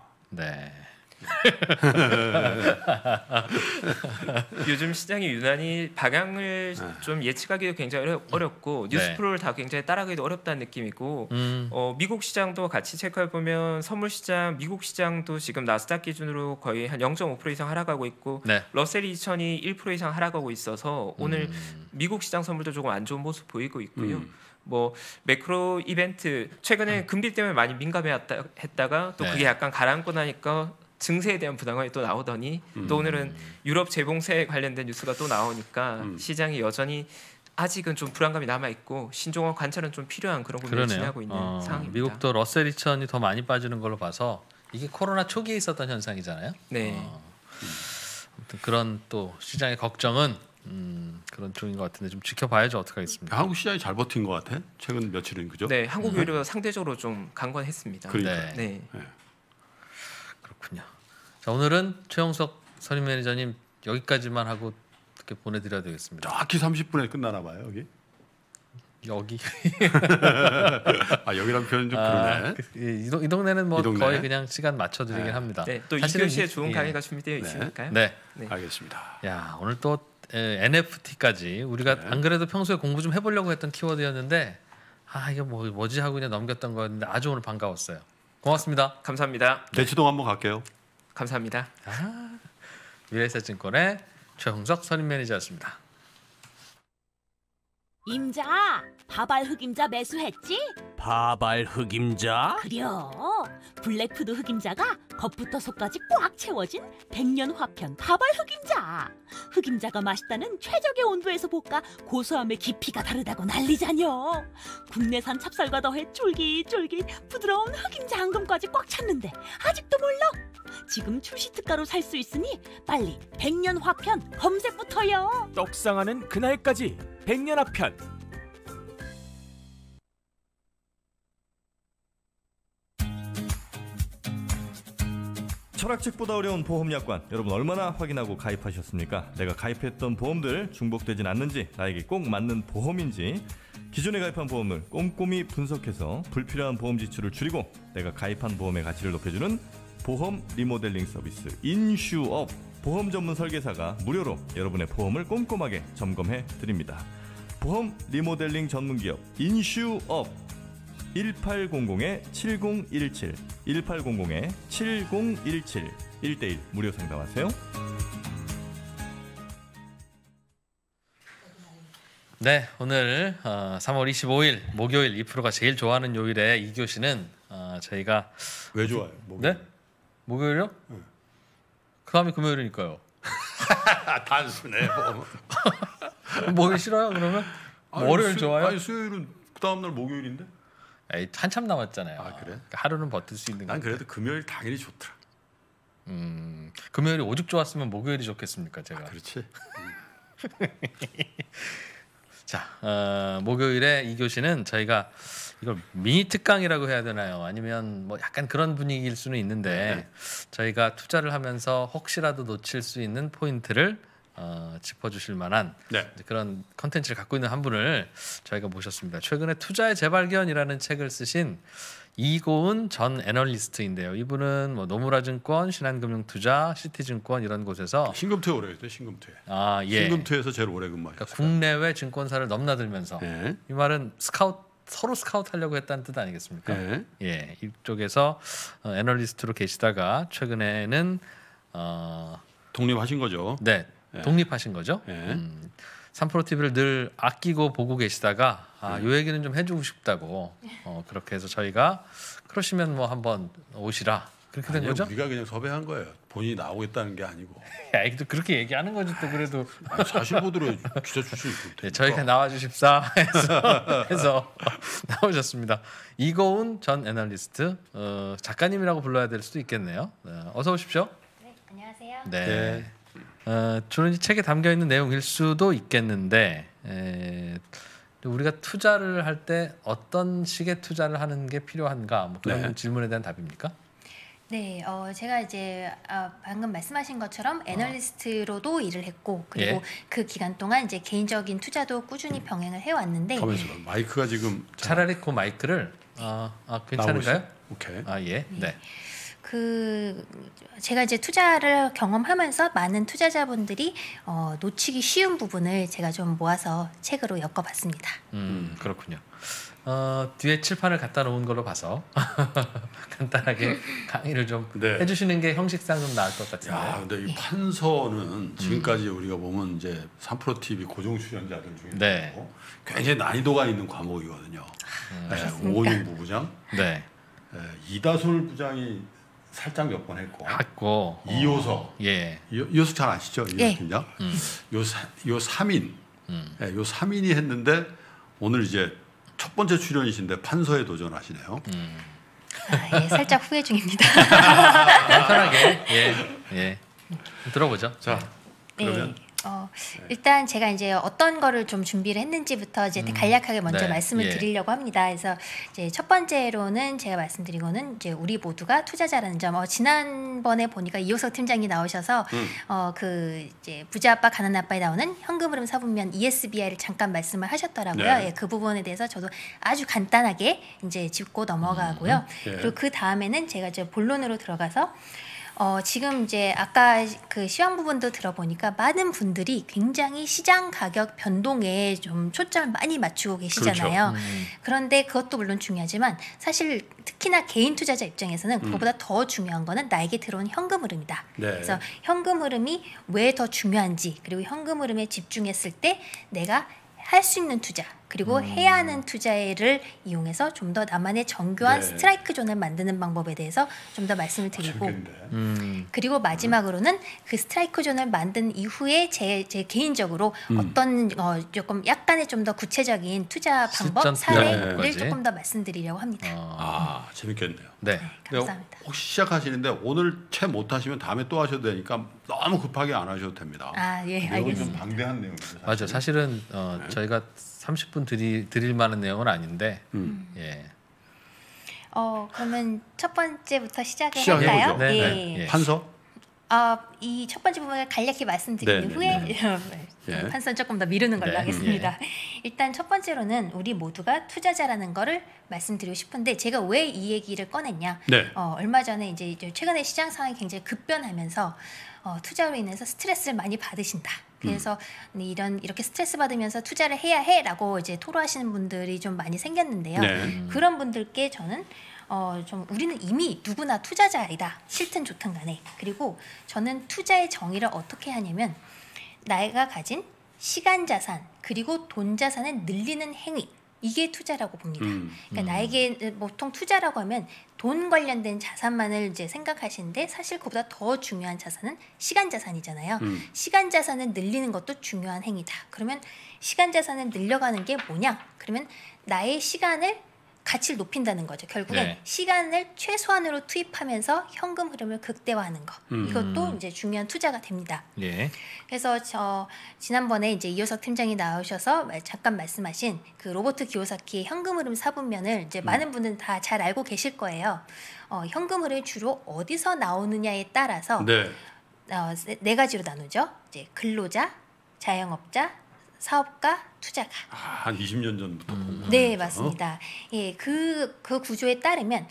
요즘 시장이 유난히 방향을 좀 예측하기도 굉장히 어렵고 뉴스플로를 다 굉장히 따라가기도 어렵다는 느낌이고 미국 시장도 같이 체크해 보면 선물 시장 미국 시장도 지금 나스닥 기준으로 거의 한 0.5% 이상 하락하고 있고 러셀 2000이 1% 이상 하락하고 있어서 오늘 미국 시장 선물도 조금 안 좋은 모습 보이고 있고요. 뭐 매크로 이벤트 최근에 금리 때문에 많이 민감했다가 또 그게 약간 가라앉고 나니까 증세에 대한 부담감이 또 나오더니 또 오늘은 유럽 재봉쇄에 관련된 뉴스가 또 나오니까 시장이 여전히 아직은 좀 불안감이 남아 있고 신중한 관찰은 좀 필요한 그런 부분을 지나고 있는 상황입니다. 미국도 러셀 2000이 더 많이 빠지는 걸로 봐서 이게 코로나 초기에 있었던 현상이잖아요. 아무튼 그런 또 시장의 걱정은 그런 쪽인 것 같은데 좀 지켜봐야죠. 어떻게 하겠습니까? 한국 시장이 잘 버틴 것 같아. 최근 며칠은 그죠? 한국이 오히려 상대적으로 좀 강건했습니다. 그렇군요. 자, 오늘은 최홍석 선임 매니저님 여기까지만 하고 이렇게 보내드려야 되겠습니다. 정확히 30분에 끝나나 봐요. 여기 여기란 표현 좀 그러네. 이 동네는 뭐 거의 그냥 시간 맞춰드리긴 합니다. 또 2교시에 좋은 강의가 준비되어 있으니까요. 알겠습니다. 오늘 또 NFT까지 우리가 네. 안 그래도 평소에 공부 좀 해보려고 했던 키워드였는데 이게 뭐지 하고 그냥 넘겼던 거였는데 아주 오늘 반가웠어요. 고맙습니다. 감사합니다. 대치동 한번 갈게요. 감사합니다. 미래에셋증권의 최홍석 선임 매니저였습니다. 임자, 바발 흑임자 매수했지? 바발 흑임자? 그려. 블랙푸드 흑임자가 겉부터 속까지 꽉 채워진 100년 화편 바발 흑임자. 흑임자가 맛있다는 최적의 온도에서 볶아 고소함의 깊이가 다르다고 난리자녀. 국내산 찹쌀과 더해 쫄깃쫄깃 부드러운 흑임자 앙금까지 꽉 찼는데 아직도 몰라? 지금 출시 특가로 살 수 있으니 빨리 100년 화편 검색부터요. 떡상하는 그날까지 100년 화편. 철학책보다 어려운 보험약관, 여러분 얼마나 확인하고 가입하셨습니까? 내가 가입했던 보험들 중복되진 않는지, 나에게 꼭 맞는 보험인지 기존에 가입한 보험을 꼼꼼히 분석해서 불필요한 보험 지출을 줄이고 내가 가입한 보험의 가치를 높여주는 보험 리모델링 서비스 인슈업. 보험 전문 설계사가 무료로 여러분의 보험을 꼼꼼하게 점검해 드립니다. 보험 리모델링 전문기업 인슈업. 1800-7017 1800-7017 1:1 무료 상담하세요. 네, 오늘 3월 25일 목요일 2%가 제일 좋아하는 요일에 2교시는 저희가 왜 좋아요? 네? 목요일요? 그 다음에 금요일이니까요. 단순해. 목요일 싫어요 그러면? 월요일 좋아요? 아니 수요일은 그 다음 날 목요일인데? 에이, 한참 남았잖아요. 아, 그래? 그러니까 하루는 버틸 수 있는 거. 난 그래도 금요일 당일이 좋더라. 금요일이 오죽 좋았으면 목요일이 좋겠습니까, 제가. 그렇지. 자, 목요일에 2교시는 저희가 이걸 미니 특강이라고 해야 되나요? 아니면 뭐 약간 그런 분위기일 수는 있는데 저희가 투자를 하면서 혹시라도 놓칠 수 있는 포인트를 짚어주실 만한 그런 컨텐츠를 갖고 있는 한 분을 저희가 모셨습니다. 최근에 투자의 재발견이라는 책을 쓰신 이고은 전 애널리스트인데요. 이분은 뭐 노무라증권, 신한금융투자, 시티증권 이런 곳에서 신금투에 오래 했대. 신금투에. 예. 신금투에서 제일 오래 근무하셨어요. 그러니까 국내외 증권사를 넘나들면서 이 말은 서로 스카우트하려고 했다는 뜻 아니겠습니까? 예, 이쪽에서 애널리스트로 계시다가 최근에는 독립하신 거죠. 네, 독립하신 거죠. 3프로 TV를 늘 아끼고 보고 계시다가 요 얘기는 좀 해주고 싶다고 그렇게 해서 저희가 그러시면 뭐 한번 오시라 그렇게 된 거죠. 우리가 그냥 섭외한 거예요. 본인이 나오겠다는 게 아니고. 야, 또 그렇게 얘기하는 거지 또 그래도. 사실 보도록 기자 출신이. 네, 저희가 나와주십사 해서 나오셨습니다. 이고은 전 애널리스트 작가님이라고 불러야 될 수도 있겠네요. 어서 오십시오. 네, 안녕하세요. 네. 주로 이 책에 담겨 있는 내용일 수도 있겠는데 우리가 투자를 할 때 어떤 식의 투자를 하는 게 필요한가? 뭐 그런 질문에 대한 답입니까? 네, 제가 이제 방금 말씀하신 것처럼 애널리스트로도 일을 했고 그리고 그 기간 동안 이제 개인적인 투자도 꾸준히 병행을 해왔는데. 마이크가 지금 차라리 그 마이크를 괜찮은가요? 오케이. 예, 네. 제가 이제 투자를 경험하면서 많은 투자자분들이 놓치기 쉬운 부분을 제가 좀 모아서 책으로 엮어봤습니다. 그렇군요. 뒤에 칠판을 갖다 놓은 걸로 봐서 간단하게 강의를 좀 해주시는 게 형식상 좀 나을 것 같은데. 야, 근데 이 판서는 지금까지 우리가 보면 이제 3프로 TV 고정 출연자들 중에 굉장히 난이도가 있는 과목이거든요. 오은영 부부장, 이다솔 부장이 살짝 몇 번 했고 이효석, 이효석 잘 아시죠? 이효석 팀장. 요 3인, 요 3인이 했는데 오늘 이제 첫 번째 출연이신데 판서에 도전하시네요. 살짝 후회 중입니다. 편하게 들어보죠. 자, 그러면 일단 제가 이제 어떤 거를 좀 준비를 했는지부터 이제 간략하게 먼저 말씀을 드리려고 합니다. 그래서 이제 첫 번째로는 제가 말씀드리고는 이제 우리 모두가 투자자라는 점. 지난번에 보니까 이효석 팀장이 나오셔서 그 이제 부자 아빠 가난 아빠에 나오는 현금 흐름 사분면 ESBI를 잠깐 말씀을 하셨더라고요. 그 부분에 대해서 저도 아주 간단하게 이제 짚고 넘어가고요. 그리고 그 다음에는 제가 이제 본론으로 들어가서 지금 이제 아까 그 시황 부분도 들어보니까 많은 분들이 굉장히 시장 가격 변동에 좀 초점을 많이 맞추고 계시잖아요. 그렇죠. 그런데 그것도 물론 중요하지만 사실 특히나 개인 투자자 입장에서는 그거보다 더 중요한 거는 나에게 들어온 현금 흐름이다. 네. 그래서 현금 흐름이 왜 더 중요한지, 그리고 현금 흐름에 집중했을 때 내가 할 수 있는 투자, 그리고 해야 하는 투자를 이용해서 좀 더 나만의 정교한 네. 스트라이크 존을 만드는 방법에 대해서 좀 더 말씀을 드리고, 그리고 마지막으로는 그 스트라이크 존을 만든 이후에 제 개인적으로 어떤 조금 약간의 좀 더 구체적인 투자 방법 사례를 네. 조금 더 말씀드리려고 합니다. 재밌겠네요. 네. 감사합니다. 혹시 시작하시는데 오늘 채 못하시면 다음에 또 하셔도 되니까 너무 급하게 안 하셔도 됩니다. 예, 내용이 좀 알겠습니다. 방대한 내용이죠. 맞아. 사실은 저희가 30분 드릴 만한 내용은 아닌데. 예. 그러면 첫 번째부터 시작을 시작해보죠. 할까요? 네, 예. 네. 예. 판서? 이 첫 번째 부분을 간략히 말씀드린 네, 후에 예. 판선 조금 더 미루는 걸로 네, 하겠습니다. 일단 첫 번째로는 우리 모두가 투자자라는 거를 말씀드리고 싶은데, 제가 왜 이 얘기를 꺼냈냐? 네. 얼마 전에 이제 최근에 시장 상황이 굉장히 급변하면서 투자로 인해서 스트레스를 많이 받으신다. 그래서 이렇게 스트레스 받으면서 투자를 해야 해라고 이제 토로하시는 분들이 좀 많이 생겼는데요. 네. 그런 분들께 저는 좀 우리는 이미 누구나 투자자이다. 싫든 좋든 간에. 그리고 저는 투자의 정의를 어떻게 하냐면, 내가 가진 시간 자산 그리고 돈 자산을 늘리는 행위, 이게 투자라고 봅니다. 그러니까 나에게 보통 투자라고 하면 돈 관련된 자산만을 이제 생각하시는데, 사실 그보다 더 중요한 자산은 시간 자산이잖아요. 시간 자산을 늘리는 것도 중요한 행위다. 그러면 시간 자산을 늘려가는 게 뭐냐? 그러면 나의 시간을 가치를 높인다는 거죠. 결국엔 네. 시간을 최소한으로 투입하면서 현금 흐름을 극대화하는 거. 이것도 이제 중요한 투자가 됩니다. 예. 그래서 지난번에 이제 이효석 팀장이 나오셔서 잠깐 말씀하신 그 로버트 기요사키의 현금 흐름 사분면을 이제 많은 분들은 다 잘 알고 계실 거예요. 현금 흐름이 주로 어디서 나오느냐에 따라서 네 가지로 나누죠. 이제 근로자, 자영업자, 사업가, 투자가. 한 20년 전부터 본 네, 맞습니다. 예, 그 구조에 따르면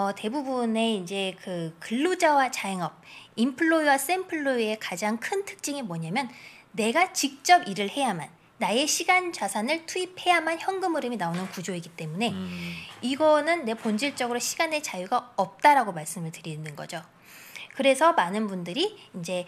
대부분의 이제 그 근로자와 자영업, 인플로이와 샘플로이의 가장 큰 특징이 뭐냐면, 내가 직접 일을 해야만, 나의 시간 자산을 투입해야만 현금 흐름이 나오는 구조이기 때문에 이거는 내 본질적으로 시간의 자유가 없다라고 말씀을 드리는 거죠. 그래서 많은 분들이 이제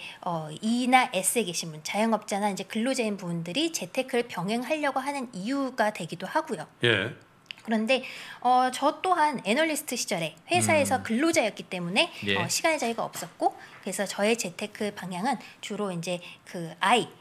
E나 S에 계신 분, 자영업자나 이제 근로자인 분들이 재테크를 병행하려고 하는 이유가 되기도 하고요. 예. 그런데 저 또한 애널리스트 시절에 회사에서 근로자였기 때문에 예. 시간의 자유가 없었고, 그래서 저의 재테크 방향은 주로 이제 그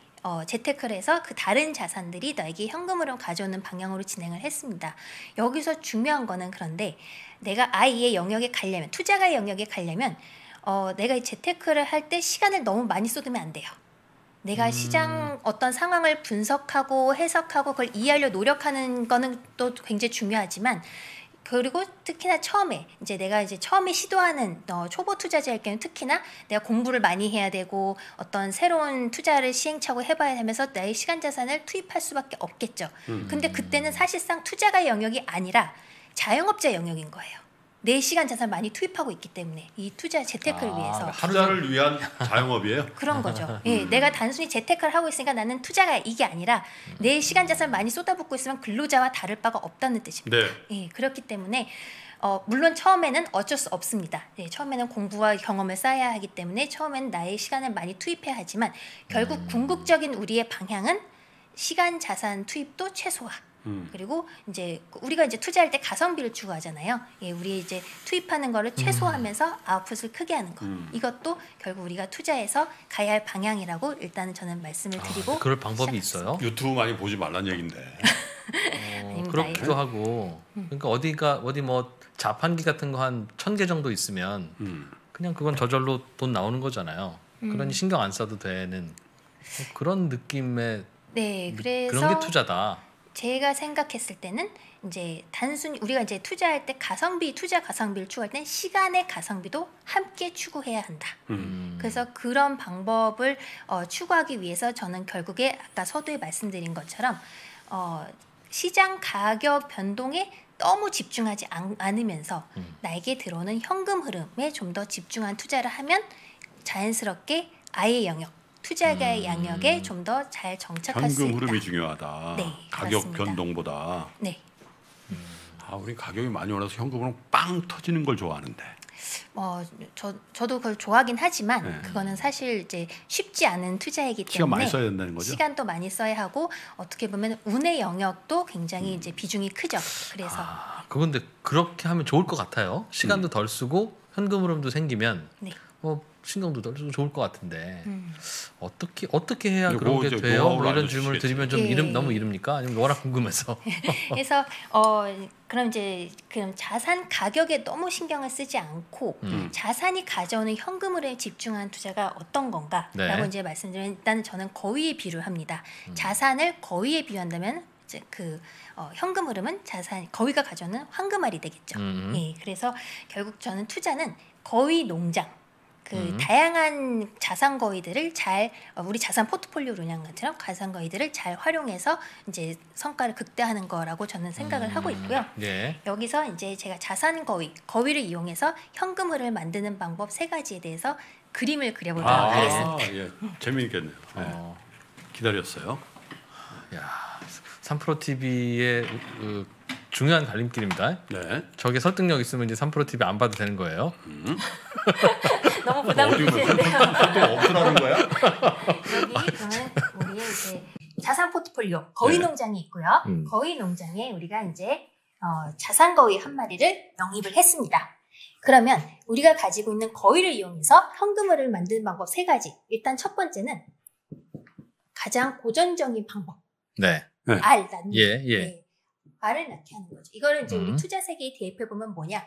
재테크를 해서 그 다른 자산들이 나에게 현금으로 가져오는 방향으로 진행을 했습니다. 여기서 중요한 거는, 그런데 내가 I의 영역에 가려면, 투자가의 영역에 가려면 내가 재테크를 할 때 시간을 너무 많이 쏟으면 안 돼요. 내가 시장 어떤 상황을 분석하고 해석하고 그걸 이해하려 노력하는 거는 또 굉장히 중요하지만, 그리고 특히나 처음에 이제 내가 이제 처음에 시도하는 초보 투자자일 경우는 특히나 내가 공부를 많이 해야 되고 어떤 새로운 투자를 시행착오 해봐야 하면서 나의 시간 자산을 투입할 수밖에 없겠죠. 근데 그때는 사실상 투자가 영역이 아니라 자영업자 영역인 거예요. 내 시간 자산 많이 투입하고 있기 때문에 이 투자 재테크를 위해서. 투자를 위한 자영업이에요? 그런 거죠. 예, 내가 단순히 재테크를 하고 있으니까 나는 투자가 이게 아니라 내 시간 자산을 많이 쏟아붓고 있으면 근로자와 다를 바가 없다는 뜻입니다. 네. 예, 그렇기 때문에 물론 처음에는 어쩔 수 없습니다. 예, 처음에는 공부와 경험을 쌓아야 하기 때문에 처음에는 나의 시간을 많이 투입해야 하지만, 결국 궁극적인 우리의 방향은 시간 자산 투입도 최소화. 그리고 이제 우리가 이제 투자할 때 가성비를 추구하잖아요. 예, 우리 이제 투입하는 거를 최소화하면서 아웃풋을 크게 하는 거. 이것도 결국 우리가 투자에서 가야 할 방향이라고 일단은 저는 말씀을 드리고. 그럴 방법이 있어요? 유튜브 많이 보지 말란 얘긴데. 그렇기도 하고. 그러니까 어디 뭐 자판기 같은 거 한 1000개 정도 있으면 그냥 그건 저절로 돈 나오는 거잖아요. 그러니 신경 안 써도 되는 그런 느낌의. 네, 그래서 그런 게 투자다. 제가 생각했을 때는 이제 단순히 우리가 이제 투자할 때 투자 가성비를 추구할 땐 시간의 가성비도 함께 추구해야 한다. 그래서 그런 방법을 추구하기 위해서 저는 결국에 아까 서두에 말씀드린 것처럼 시장 가격 변동에 너무 집중하지 않으면서 나에게 들어오는 현금 흐름에 좀 더 집중한 투자를 하면 자연스럽게 아예 영역, 투자의 영역에 좀 더 잘 정착할 수 있다. 현금 흐름이 중요하다. 네, 가격 맞습니다. 변동보다. 네. 우리 가격이 많이 올라서 현금으로 빵 터지는 걸 좋아하는데. 저도 그걸 좋아하긴 하지만 그거는 사실 이제 쉽지 않은 투자이기 때문에 시간 많이 써야 된다는 거죠. 시간도 많이 써야 하고 어떻게 보면 운의 영역도 굉장히 이제 비중이 크죠. 그래서 그건데 그렇게 하면 좋을 것 같아요. 시간도 덜 쓰고 현금 흐름도 생기면 네. 신경도 덜 쓰고 좋을 것 같은데 어떻게 해야 그런 게 돼요? 이런 질문을 드리면 좀 너무 이릅니까? 아니면 워낙 궁금해서. 그래서 그럼 자산 가격에 너무 신경을 쓰지 않고 자산이 가져오는 현금으로 집중한 투자가 어떤 건가라고 이제 말씀드리면 일단 저는 거위에 비유를 합니다. 자산을 거위에 비유한다면 이제 현금 흐름은 거위가 가져오는 황금알이 되겠죠. 예, 그래서 결국 저는 투자는 거위 농장. 다양한 자산 거위들을 우리 자산 포트폴리오 운영 같은 자산 거위들을 잘 활용해서 이제 성과를 극대화하는 거라고 저는 생각을 하고 있고요. 네. 여기서 이제 제가 자산 거위를 이용해서 현금 흐름을 만드는 방법 3가지에 대해서 그림을 그려보도록 하겠습니다. 예, 재미있겠네요. 네. 기다렸어요. 야, 3프로 TV의 중요한 갈림길입니다. 네. 저게 설득력 있으면 이제 3프로 TV 안 봐도 되는 거예요. 너무 부담되시는데요. 없으라는 거야? 여기 그러면 우리의 이제 자산 포트폴리오 거위 농장이 있고요. 거위 농장에 우리가 이제 자산 거위 한 마리를 영입을 했습니다. 그러면 우리가 가지고 있는 거위를 이용해서 현금을 만드는 방법 3가지. 일단 첫 번째는 가장 고전적인 방법. 네. 알 낳는. 예. 알을 낳게 하는 거죠. 이거를 이제 우리 투자 세계에 대입해 보면 뭐냐?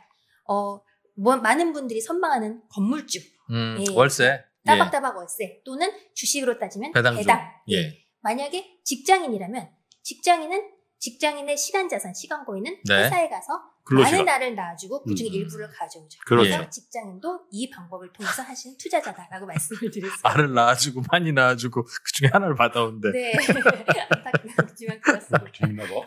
많은 분들이 선망하는 건물주, 월세, 따박따박 월세 또는 주식으로 따지면 배당. 예. 만약에 직장인이라면 직장인의 시간 자산, 시간 거위는 회사에 가서 많은 알을 낳아주고 그중에 일부를 가져오죠. 그래서 직장인도 이 방법을 통해서 하시는 투자자다라고 말씀을 드릴 수 있습니다. 알을 낳아주고 많이 낳아주고 그중에 하나를 받아온대. 네, 안타깝지만 그렇습니다. 재밌나 봐.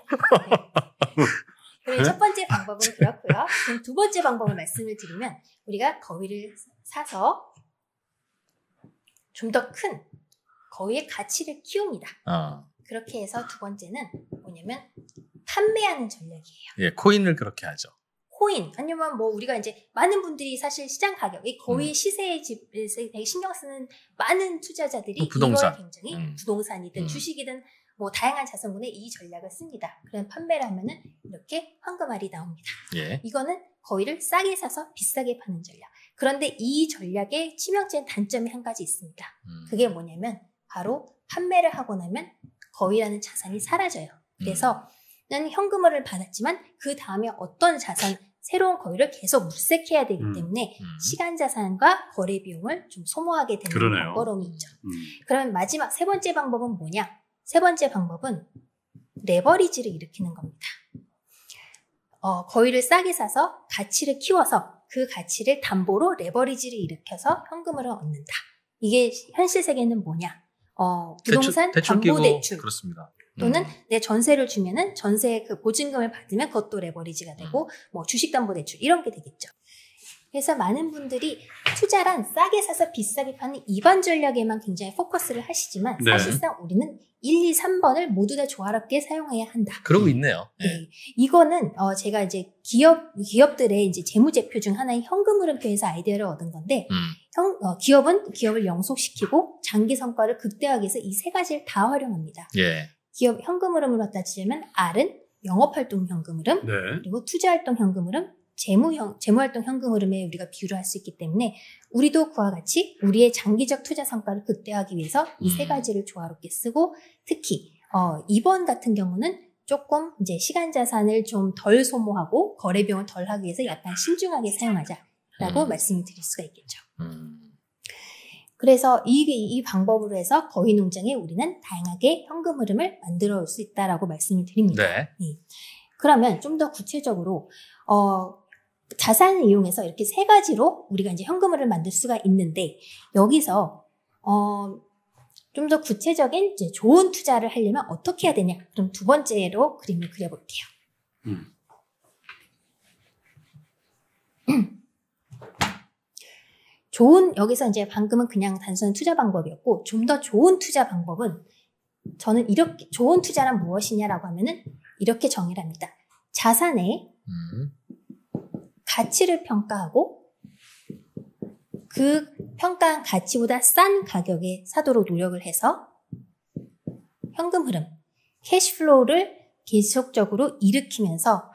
그리고 첫 번째 방법은 그렇고요. 그럼 두 번째 방법을 말씀을 드리면 우리가 거위를 사서 좀 더 큰 거위의 가치를 키웁니다. 그렇게 해서 두 번째는 뭐냐면 판매하는 전략이에요. 예, 코인을 그렇게 하죠. 코인 아니면 우리가 이제 많은 분들이 사실 시장 가격, 이 거위의 시세에 되게 신경 쓰는 많은 투자자들이 부동산. 이걸 굉장히 부동산이든 주식이든 다양한 자산군에 이 전략을 씁니다. 그럼 판매를 하면은 이렇게 황금알이 나옵니다. 예. 이거는 거위를 싸게 사서 비싸게 파는 전략. 그런데 이 전략의 치명적인 단점이 한 가지 있습니다. 그게 뭐냐면 바로 판매를 하고 나면 거위라는 자산이 사라져요. 그래서 나는 현금을 받았지만 그 다음에 어떤 새로운 거위를 계속 물색해야 되기 때문에 시간 자산과 거래 비용을 좀 소모하게 되는 번거로움이 있죠. 그러면 마지막 3번째 방법은 뭐냐? 3번째 방법은 레버리지를 일으키는 겁니다. 거위를 싸게 사서 가치를 키워서 그 가치를 담보로 레버리지를 일으켜서 현금을 얻는다. 이게 현실 세계는 뭐냐? 부동산 담보대출. 그렇습니다. 또는 내 전세를 주면은 전세 그 보증금을 받으면 그것도 레버리지가 되고 주식담보대출 이런 게 되겠죠. 그래서 많은 분들이 투자란 싸게 사서 비싸게 파는 이반 전략에만 굉장히 포커스를 하시지만 사실상 우리는 1, 2, 3번을 모두 다 조화롭게 사용해야 한다. 그러고 있네요. 네. 이거는 제가 이제 기업들의 이제 재무제표 중 하나인 현금 흐름표에서 아이디어를 얻은 건데 기업은 기업을 영속시키고 장기 성과를 극대화하기 위해서 이 3가지를 다 활용합니다. 예. 기업 현금 흐름으로 따지면 R은 영업활동 현금 흐름, 그리고 투자활동 현금 흐름, 재무활동 현금 흐름에 우리가 비유를 할 수 있기 때문에 우리도 그와 같이 우리의 장기적 투자 성과를 극대화하기 위해서 이 3가지를 조화롭게 쓰고 특히 2번 같은 경우는 조금 이제 시간 자산을 좀 덜 소모하고 거래 비용을 덜 하기 위해서 약간 신중하게 사용하자라고 말씀을 드릴 수가 있겠죠. 그래서 이 방법으로 해서 거위 농장에 우리는 다양하게 현금 흐름을 만들어 올 수 있다라고 말씀을 드립니다. 네. 그러면 좀 더 구체적으로 자산을 이용해서 이렇게 3가지로 우리가 이제 현금을 만들 수가 있는데 여기서 좀 더 구체적인 이제 좋은 투자를 하려면 어떻게 해야 되냐? 그럼 두 번째로 그림을 그려볼게요. 여기서 이제 방금은 그냥 단순한 투자 방법이었고, 좀 더 좋은 투자 방법은 저는 이렇게, 좋은 투자란 무엇이냐라고 하면은 이렇게 정의를 합니다. 자산의 가치를 평가하고 그 평가한 가치보다 싼 가격에 사도록 노력을 해서 현금 흐름, 캐시플로우를 계속적으로 일으키면서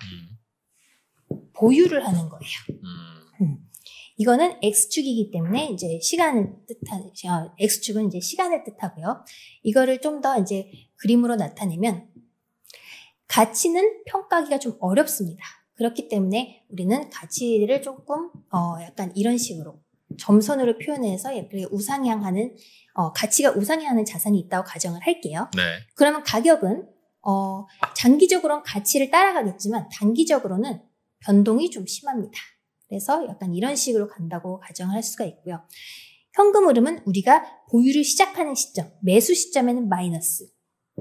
보유를 하는 거예요. 이거는 X축이기 때문에 이제 시간을 X축은 이제 시간을 뜻하고요. 이거를 좀 더 이제 그림으로 나타내면 가치는 평가하기가 좀 어렵습니다. 그렇기 때문에 우리는 가치를 조금 약간 이런 식으로 점선으로 표현해서 우상향하는 가치가 우상향하는 자산이 있다고 가정을 할게요. 네. 그러면 가격은 장기적으로는 가치를 따라가겠지만 단기적으로는 변동이 좀 심합니다. 그래서 약간 이런 식으로 간다고 가정할 수가 있고요. 현금 흐름은 우리가 보유를 시작하는 시점, 매수 시점에는 마이너스.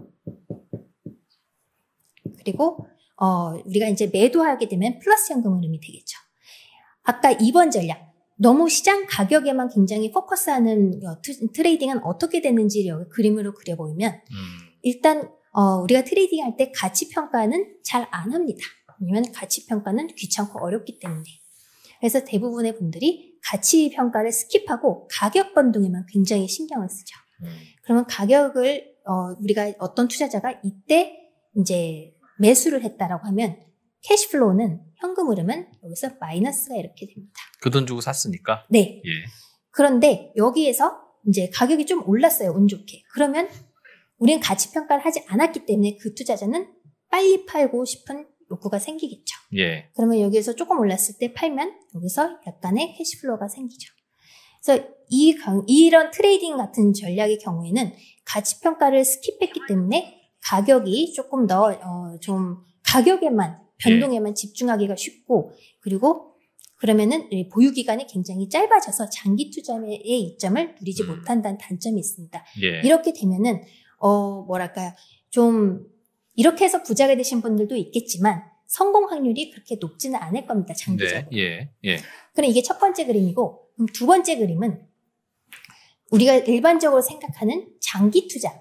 그리고 우리가 이제 매도하게 되면 플러스 현금 흐름이 되겠죠. 아까 2번 전략, 너무 시장 가격에만 굉장히 포커스하는 트레이딩은 어떻게 됐는지 여기 그림으로 그려보이면 일단 우리가 트레이딩 할 때 가치 평가는 잘 안 합니다. 왜냐면 가치 평가는 귀찮고 어렵기 때문에. 그래서 대부분의 분들이 가치 평가를 스킵하고 가격 변동에만 굉장히 신경을 쓰죠. 그러면 가격을 우리가 어떤 투자자가 이때 이제 매수를 했다라고 하면 캐시플로우는 현금 흐름은 여기서 마이너스가 이렇게 됩니다. 그 돈 주고 샀으니까. 네. 예. 그런데 여기에서 이제 가격이 좀 올랐어요. 운 좋게. 그러면 우리는 가치 평가를 하지 않았기 때문에 그 투자자는 빨리 팔고 싶은 욕구가 생기겠죠. 예. 그러면 여기에서 조금 올랐을 때 팔면 여기서 약간의 캐시플로우가 생기죠. 그래서 이런 트레이딩 같은 전략의 경우에는 가치 평가를 스킵했기 때문에 가격이 조금 더 좀 가격에만 변동에만 집중하기가 쉽고, 그리고 그러면은 보유 기간이 굉장히 짧아져서 장기 투자의 이점을 누리지 못한다는 단점이 있습니다. 예. 이렇게 되면은 뭐랄까요, 좀 이렇게 해서 부자가 되신 분들도 있겠지만 성공 확률이 그렇게 높지는 않을 겁니다. 장기적으로. 네. 예. 그럼 이게 첫 번째 그림이고, 그럼 두 번째 그림은 우리가 일반적으로 생각하는 장기 투자.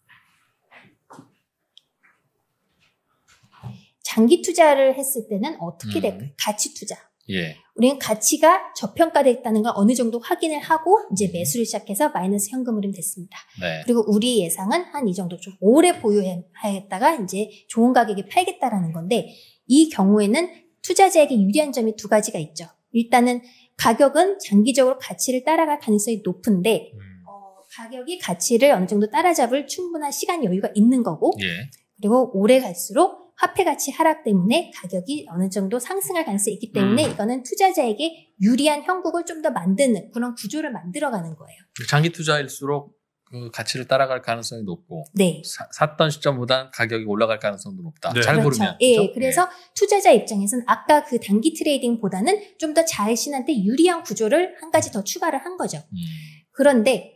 장기 투자를 했을 때는 어떻게 될까요? 가치 투자. 예. 우리는 가치가 저평가됐다는 걸 어느 정도 확인을 하고 이제 매수를 시작해서 마이너스 현금 흐름이 됐습니다. 네. 그리고 우리 예상은 한 이 정도 좀 오래 보유하겠다가 이제 좋은 가격에 팔겠다라는 건데, 이 경우에는 투자자에게 유리한 점이 두 가지가 있죠. 일단은 가격은 장기적으로 가치를 따라갈 가능성이 높은데 가격이 가치를 어느 정도 따라잡을 충분한 시간 여유가 있는 거고, 예. 그리고 오래 갈수록 화폐 가치 하락 때문에 가격이 어느 정도 상승할 가능성이 있기 때문에 이거는 투자자에게 유리한 형국을 좀 더 만드는 그런 구조를 만들어가는 거예요. 장기 투자일수록 그 가치를 따라갈 가능성이 높고, 네. 샀던 시점보다 가격이 올라갈 가능성도 높다. 네. 잘 그렇죠. 고르면. 예, 그렇죠? 그래서 투자자 입장에서는 아까 그 단기 트레이딩보다는 좀 더 자신한테 유리한 구조를 한 가지 더 추가를 한 거죠. 그런데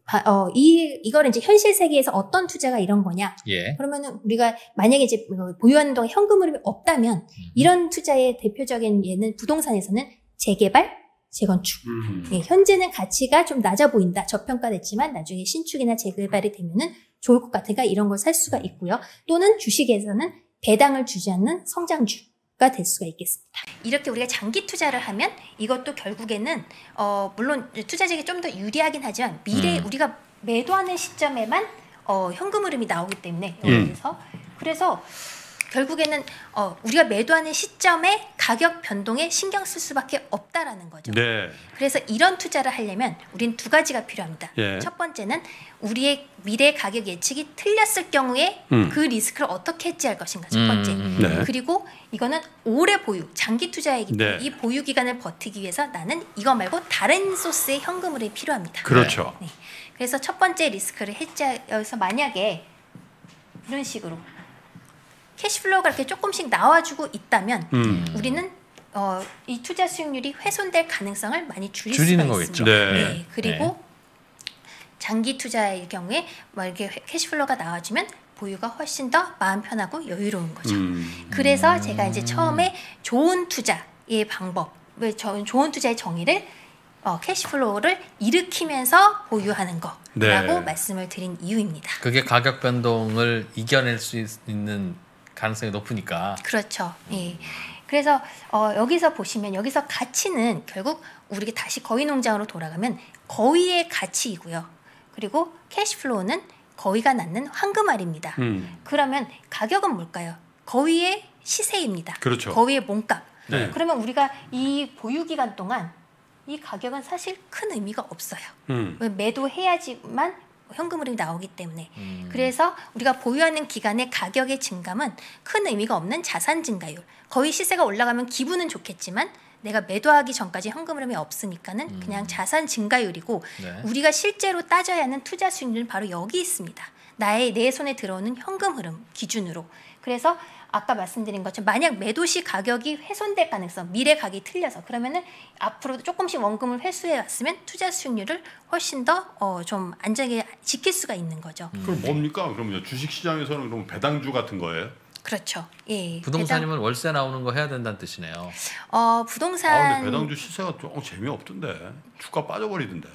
이걸 이제 현실 세계에서 어떤 투자가 이런 거냐? 예. 그러면은 우리가 만약에 이제 보유하는 동안 현금 흐름이 없다면 이런 투자의 대표적인 예는 부동산에서는 재개발, 재건축. 예, 현재는 가치가 좀 낮아 보인다. 저평가됐지만 나중에 신축이나 재개발이 되면은 좋을 것 같으니까 이런 걸 살 수가 있고요. 또는 주식에서는 배당을 주지 않는 성장주가 될 수가 있겠습니다. 이렇게 우리가 장기 투자를 하면 이것도 결국에는 물론 투자자에게 좀 더 유리하긴 하지만 미래에 우리가 매도하는 시점에만 현금 흐름이 나오기 때문에 그래서 결국에는 우리가 매도하는 시점에 가격 변동에 신경 쓸 수밖에 없다라는 거죠. 네. 그래서 이런 투자를 하려면 우린 두 가지가 필요합니다. 예. 첫 번째는 우리의 미래 가격 예측이 틀렸을 경우에 그 리스크를 어떻게 해지할 것인가. 첫 번째. 네. 그리고 이거는 오래 보유, 장기 투자이기 때문에 네. 이 보유 기간을 버티기 위해서 나는 이거 말고 다른 소스의 현금흐름이 필요합니다. 그렇죠. 네. 그래서 첫 번째 리스크를 해지해서 만약에 이런 식으로 캐시플로우가 이렇게 조금씩 나와주고 있다면 우리는 이 투자 수익률이 훼손될 가능성을 많이 줄이는 수가 거겠죠. 있습니다. 네. 네. 그리고 장기 투자의 경우에 뭐 이렇게 캐시플로우가 나와주면 보유가 훨씬 더 마음 편하고 여유로운 거죠. 그래서 제가 이제 처음에 좋은 투자의 방법 좋은 투자의 정의를 캐시플로우를 일으키면서 보유하는 거라고 말씀을 드린 이유입니다. 그게 가격 변동을 이겨낼 수 있는 가능성이 높으니까. 그렇죠. 예. 그래서 여기서 보시면 여기서 가치는 결국 우리가 다시 거위 농장으로 돌아가면 거위의 가치이고요. 그리고 캐시플로우는 거위가 낳는 황금알입니다. 그러면 가격은 뭘까요? 거위의 시세입니다. 그렇죠. 거위의 몸값. 네. 그러면 우리가 이 보유 기간 동안 이 가격은 사실 큰 의미가 없어요. 매도해야지만 현금 흐름이 나오기 때문에. 그래서 우리가 보유하는 기간의 가격의 증감은 큰 의미가 없는 자산 증가율. 거의 시세가 올라가면 기분은 좋겠지만 내가 매도하기 전까지 현금 흐름이 없으니까는 그냥 자산 증가율이고 네. 우리가 실제로 따져야 하는 투자 수익률은 바로 여기 있습니다. 내 손에 들어오는 현금 흐름 기준으로. 그래서 아까 말씀드린 것처럼 만약 매도 시 가격이 훼손될 가능성, 미래 가격이 틀려서 그러면은 앞으로도 조금씩 원금을 회수해 왔으면 투자 수익률을 훨씬 더 좀 안전하게 지킬 수가 있는 거죠. 그럼 뭡니까? 그러면 주식 시장에서는 그럼 배당주 같은 거예요? 그렇죠. 예. 부동산이면 월세 나오는 거 해야 된다는 뜻이네요. 부동산. 근데 배당주 시세가 조금 재미없던데 주가 빠져버리던데.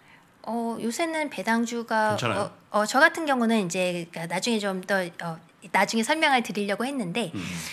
요새는 배당주가 괜찮아요? 저 같은 경우는 이제 나중에 좀 더 나중에 설명을 드리려고 했는데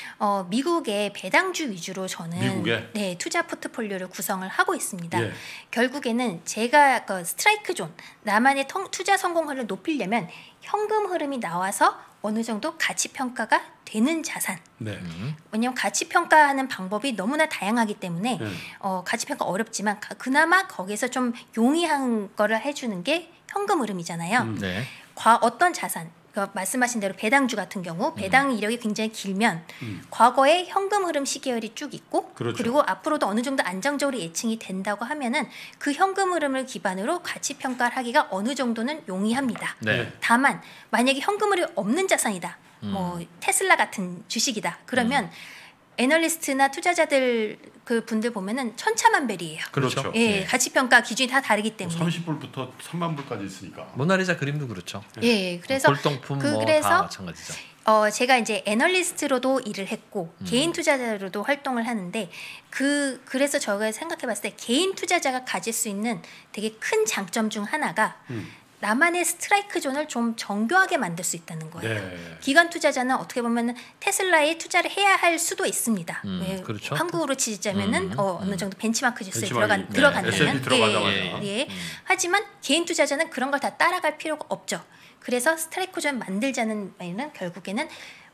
미국의 배당주 위주로 저는 미국에? 투자 포트폴리오를 구성을 하고 있습니다. 예. 결국에는 제가 스트라이크 존 나만의 투자 성공률을 높이려면 현금 흐름이 나와서 어느 정도 가치 평가가 되는 자산. 네. 왜냐하면 가치 평가하는 방법이 너무나 다양하기 때문에 가치 평가 어렵지만 그나마 거기서 좀 용이한 거를 해주는 게 현금 흐름이잖아요. 네. 어떤 자산, 말씀하신 대로 배당주 같은 경우 배당 이력이 굉장히 길면 과거에 현금 흐름 시계열이 쭉 있고 그렇죠. 그리고 앞으로도 어느 정도 안정적으로 예측이 된다고 하면은 그 현금 흐름을 기반으로 가치 평가를 하기가 어느 정도는 용이합니다. 네. 다만 만약에 현금 흐름이 없는 자산이다, 뭐 테슬라 같은 주식이다, 그러면 애널리스트나 투자자들 그 분들 보면은 천차만별이에요. 그렇죠. 예, 가치 평가 기준이 다 다르기 때문에. 30불부터 3만 불까지 있으니까. 모나리자 그림도 그렇죠. 예, 그래서 골동품 그래서 다 마찬가지죠. 제가 이제 애널리스트로도 일을 했고 개인 투자자로도 활동을 하는데 그래서 제가 생각해봤을 때 개인 투자자가 가질 수 있는 되게 큰 장점 중 하나가 나만의 스트라이크 존을 좀 정교하게 만들 수 있다는 거예요. 네. 기관 투자자는 어떻게 보면 테슬라에 투자를 해야 할 수도 있습니다. 그렇죠. 한국으로 치자면은 어느 정도 벤치마크 지수에 벤치마크, 들어간다면 S&P 들어가자마자. 예. 하지만 개인 투자자는 그런 걸 다 따라갈 필요가 없죠. 그래서 스트라이크 존 만들자는 말은 결국에는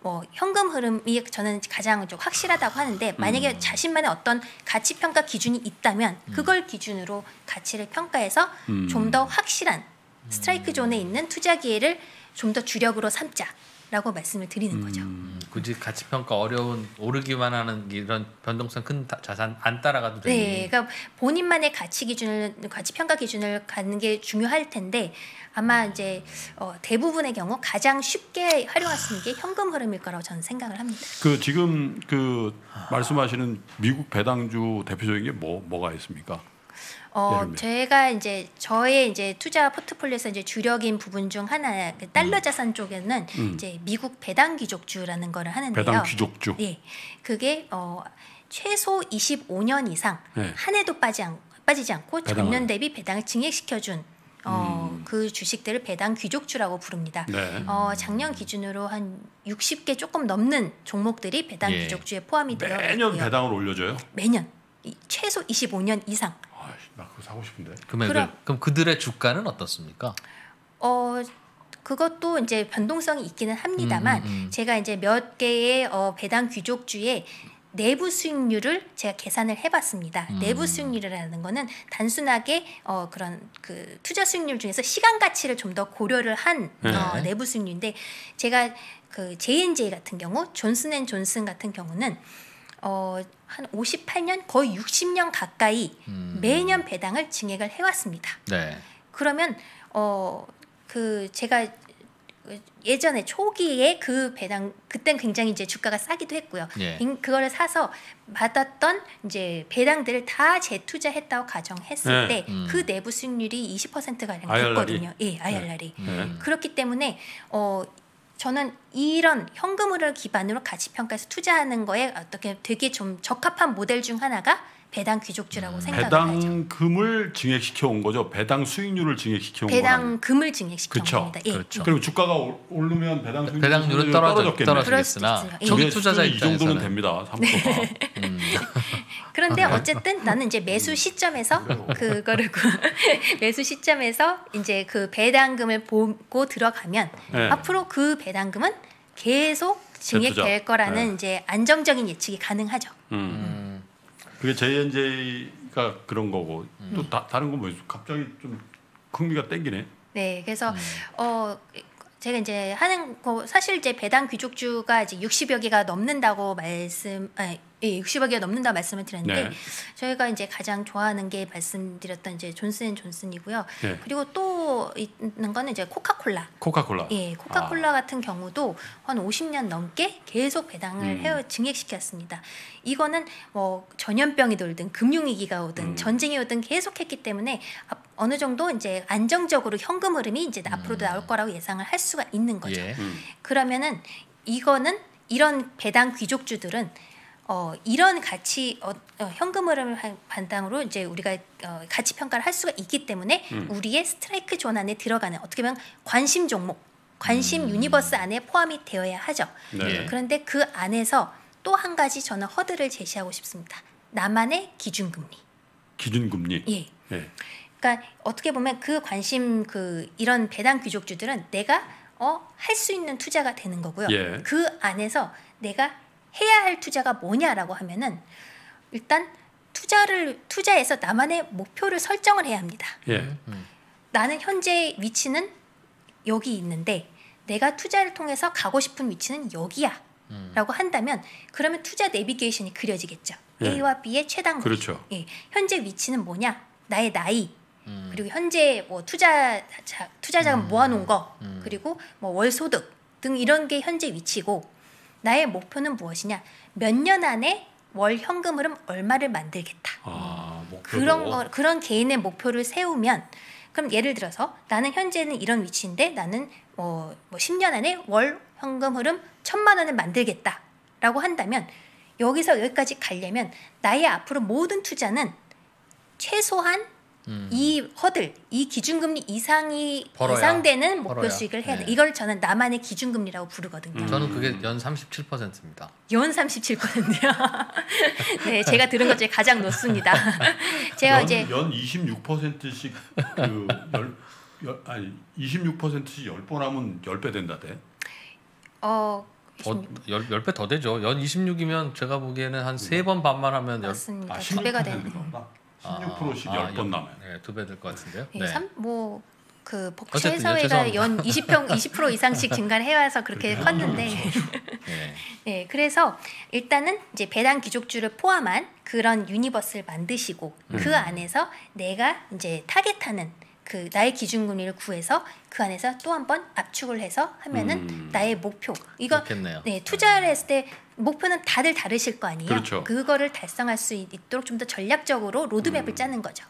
현금 흐름이 저는 가장 좀 확실하다고 하는데 만약에 자신만의 어떤 가치 평가 기준이 있다면 그걸 기준으로 가치를 평가해서 좀 더 확실한 스트라이크 존에 있는 투자 기회를 좀 더 주력으로 삼자라고 말씀을 드리는 거죠. 굳이 가치 평가 어려운 오르기만 하는 이런 변동성 큰 자산 안 따라가도 되니. 네, 그러니까 본인만의 가치 평가 기준을 갖는 게 중요할 텐데 아마 이제 대부분의 경우 가장 쉽게 활용할 수 있는 게 현금 흐름일 거라고 저는 생각을 합니다. 지금 말씀하시는 미국 배당주 대표적인 게 뭐가 있습니까? 제가 이제 저의 이제 투자 포트폴리오에서 이제 주력인 부분 중 하나 달러 자산 쪽에는 이제 미국 배당 귀족주라는 거를 하는데요. 배당 귀족주. 네, 그게 최소 25년 이상 한 해도 빠지지 않고 전년 대비 배당을 증액시켜준 그 주식들을 배당 귀족주라고 부릅니다. 네. 작년 기준으로 한 60개 조금 넘는 종목들이 배당 귀족주에 포함이 되어 있고요. 매년 배당을 올려줘요? 매년 최소 25년 이상. 나 그거 사고 싶은데. 그럼 그들의 주가는 어떻습니까? 그것도 이제 변동성이 있기는 합니다만 제가 이제 몇 개의 배당 귀족주의 내부 수익률을 제가 계산을 해봤습니다. 내부 수익률이라는 거는 단순하게 그런 그 투자 수익률 중에서 시간 가치를 좀 더 고려를 한 내부 수익률인데 제가 그 J&J 같은 경우, 존슨앤존슨 같은 경우는 한 58년 거의 60년 가까이 매년 배당을 증액을 해왔습니다. 네. 그러면 제가 예전에 초기에 그 배당 그땐 굉장히 이제 주가가 싸기도 했고요. 그거를 사서 받았던 이제 배당들을 다 재투자했다고 가정했을 때 그 내부 수익률이 20% 가량 됐거든요. 예, IRR이. 그렇기 때문에 저는 이런 현금을 기반으로 가치 평가에서 투자하는 거에 어떻게 되게 좀 적합한 모델 중 하나가 배당 귀족주라고 생각을 하죠. 배당금을 증액시켜 온 거죠. 배당 수익률을 증액시켜 온 거죠. 배당금을 증액시켜 온 겁니다. 예. 그렇죠. 그리고 주가가 오르면 배당률은 떨어지겠으나 초기 투자자 이 정도는 됩니다. 3%가. 그런데 어쨌든 나는 이제 매수 시점에서 그거를 매수 시점에서 이제 그 배당금을 보고 들어가면 앞으로 그 배당금은 계속 증액될 거라는 이제 안정적인 예측이 가능하죠. 그게 JNJ가 그런 거고 또 다른 건 뭐예요? 갑자기 좀 흥미가 땡기네. 네, 그래서 제가 이제 하는 거 사실 이제 배당 귀족주가 이제 60여 개가 넘는다고 60여 개가 넘는다 말씀을 드렸는데 네. 저희가 이제 가장 좋아하는 게 말씀드렸던 이제 존슨앤존슨이고요. 네. 그리고 또 있는 거는 이제 코카콜라. 예, 코카콜라 같은 경우도 한 50년 넘게 계속 배당을 증액시켰습니다. 이거는 뭐 전염병이 돌든 금융위기가 오든 전쟁이 오든 계속했기 때문에 어느 정도 이제 안정적으로 현금 흐름이 이제 앞으로도 나올 거라고 예상을 할 수가 있는 거죠. 예. 그러면은 이런 배당 귀족주들은 이런 가치 현금 흐름을 바탕으로 이제 우리가 가치 평가를 할 수가 있기 때문에 우리의 스트라이크 존 안에 들어가는 어떻게 보면 관심 종목, 관심 유니버스 안에 포함이 되어야 하죠. 네. 그런데 그 안에서 또 한 가지 저는 허들을 제시하고 싶습니다. 나만의 기준금리. 기준금리. 예. 네. 그러니까 어떻게 보면 그 관심 이런 배당 귀족주들은 내가 할 수 있는 투자가 되는 거고요. 예. 그 안에서 내가 해야 할 투자가 뭐냐라고 하면은 일단 투자해서 나만의 목표를 설정을 해야 합니다. 예. 나는 현재 위치는 여기 있는데 내가 투자를 통해서 가고 싶은 위치는 여기야. 라고 한다면 그러면 투자 내비게이션이 그려지겠죠. 예. A와 B의 최단 거리. 그렇죠. 예. 현재 위치는 뭐냐? 나의 나이. 그리고 현재 뭐 투자자금 모아놓은 거, 그리고 뭐 월소득 등 이런 게 현재 위치고 나의 목표는 무엇이냐? 몇 년 안에 월 현금 흐름 얼마를 만들겠다. 그런 개인의 목표를 세우면 그럼 예를 들어서 나는 현재는 이런 위치인데 나는 뭐 10년 안에 월 현금 흐름 1,000만 원을 만들겠다라고 한다면 여기서 여기까지 가려면 나의 앞으로 모든 투자는 최소한 이 허들, 이 기준금리 이상이 예상되는 목표 수익을 해야 돼. 이걸 저는 나만의 기준금리라고 부르거든요. 저는 그게 연 37%입니다. 연 37%요. 네, 제가 들은 것 중에 가장 높습니다. 제가 이제 연 26%씩 26%씩 10번 하면 10배 된다대. 10배 더 되죠. 연 26이면 제가 보기에는 한 3번 반만 하면 맞습니다. 2배가 되는 거. 16%씩 10번 남아요. 네, 2배 될 것 같은데요. 네. 그 복채 사회가 연 20% 이상씩 증가를 해와서 그렇게 컸는데, 네, 그래서 일단은 이제 배당 귀족주를 포함한 그런 유니버스를 만드시고 그 안에서 내가 이제 타겟하는 그 나의 기준금리를 구해서 그 안에서 또 한 번 압축을 해서 하면은 나의 목표 이거 그렇겠네요. 네, 투자를 했을 때 목표는 다들 다르실 거 아니에요. 그렇죠. 그거를 달성할 수 있도록 좀 더 전략적으로 로드맵을 짜는 거죠.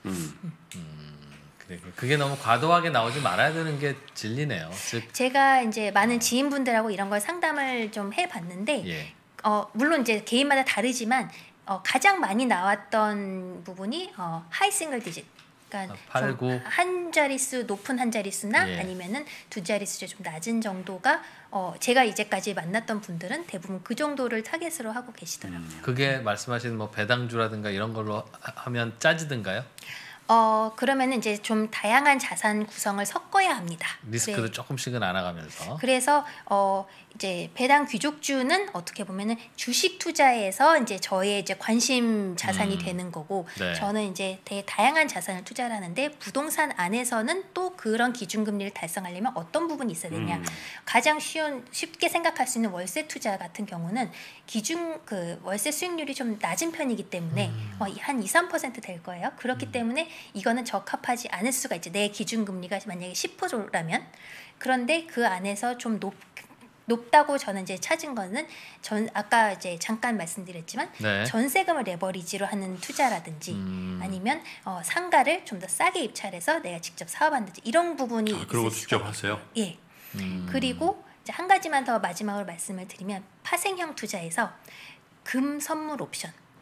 그게 너무 과도하게 나오지 말아야 되는 게 진리네요. 즉 제가 이제 많은 지인분들하고 이런 걸 상담을 좀 해봤는데 물론 이제 개인마다 다르지만 가장 많이 나왔던 부분이 하이 싱글 디짓. 그러니까 8, 9. 한 자릿수 높은 한 자릿수나 아니면은 두 자릿수 좀 낮은 정도가 제가 이제까지 만났던 분들은 대부분 그 정도를 타겟으로 하고 계시더라고요. 그게 말씀하신 뭐 배당주라든가 이런 걸로 하면 짜지든가요? 그러면은 이제 좀 다양한 자산 구성을 섞어야 합니다. 리스크도 조금씩은 알아가면서. 그래서 이제 배당 귀족주는 어떻게 보면은 주식 투자에서 이제 저의 이제 관심 자산이 되는 거고, 저는 이제 되게 다양한 자산을 투자를 하는데 부동산 안에서는 또 그런 기준금리를 달성하려면 어떤 부분이 있어야 되냐? 가장 쉽게 생각할 수 있는 월세 투자 같은 경우는 그 월세 수익률이 좀 낮은 편이기 때문에 한 2-3% 될 거예요. 그렇기 때문에 이거는 적합하지 않을 수가 있죠. 내 기준금리가 만약에 10%라면 그런데 그 안에서 좀 높다고 저는 이제 찾은 거는 아까 이제 잠깐 말씀드렸지만 전세금을 레버리지로 하는 투자라든지 아니면 상가를 좀 더 싸게 입찰해서 내가 직접 사업한다든지 이런 부분이 그런 거 직접 하세요? 예. 그리고 이제 한 가지만 더 마지막으로 말씀을 드리면 파생형 투자에서 금 선물 옵션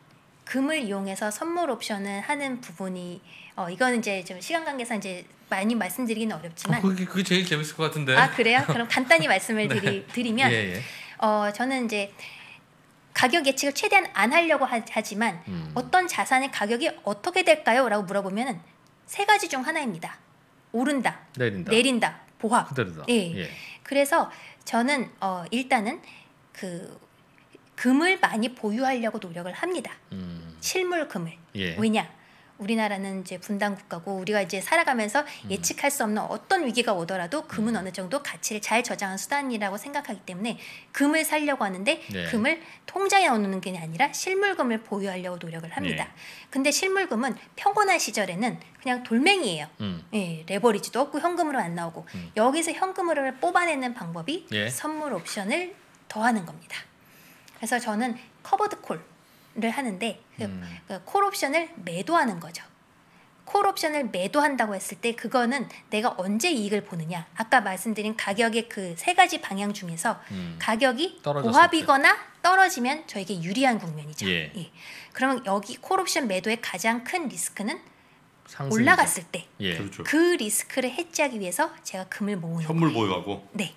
금을 이용해서 선물 옵션을 하는 부분이 이거는 이제 좀 시간 관계상 이제 많이 말씀드리기는 어렵지만 그게 제일 재밌을 것 같은데. 아 그래요? 그럼 간단히 말씀을 네. 드리면 예. 저는 이제 가격 예측을 최대한 안 하려고 하지만 어떤 자산의 가격이 어떻게 될까요? 라고 물어보면 세 가지 중 하나입니다. 오른다, 내린다, 보합. 그대로다. 예. 그래서 저는 일단은 그 금을 많이 보유하려고 노력을 합니다. 실물 금을. 예. 왜냐? 우리나라는 이제 분단 국가고 우리가 이제 살아가면서 예측할 수 없는 어떤 위기가 오더라도 금은 어느 정도 가치를 잘 저장한 수단이라고 생각하기 때문에 금을 사려고 하는데 네. 금을 통장에 넣는 게 아니라 실물금을 보유하려고 노력을 합니다. 네. 근데 실물금은 평범한 시절에는 그냥 돌멩이에요. 예, 레버리지도 없고 현금으로 안 나오고 여기서 현금으로 뽑아내는 방법이 예. 선물 옵션을 더하는 겁니다. 그래서 저는 커버드 콜을 하는데 그 콜 옵션을 매도하는 거죠. 콜 옵션을 매도한다고 했을 때 그거는 내가 언제 이익을 보느냐. 아까 말씀드린 가격의 그 세 가지 방향 중에서 가격이 보합이거나 떨어지면 저에게 유리한 국면이죠. 예. 예. 그러면 여기 콜 옵션 매도의 가장 큰 리스크는 상승이죠. 올라갔을 때 그 예. 그렇죠. 리스크를 해지하기 위해서 제가 금을 모으는 현물 거예요. 보유하고 네.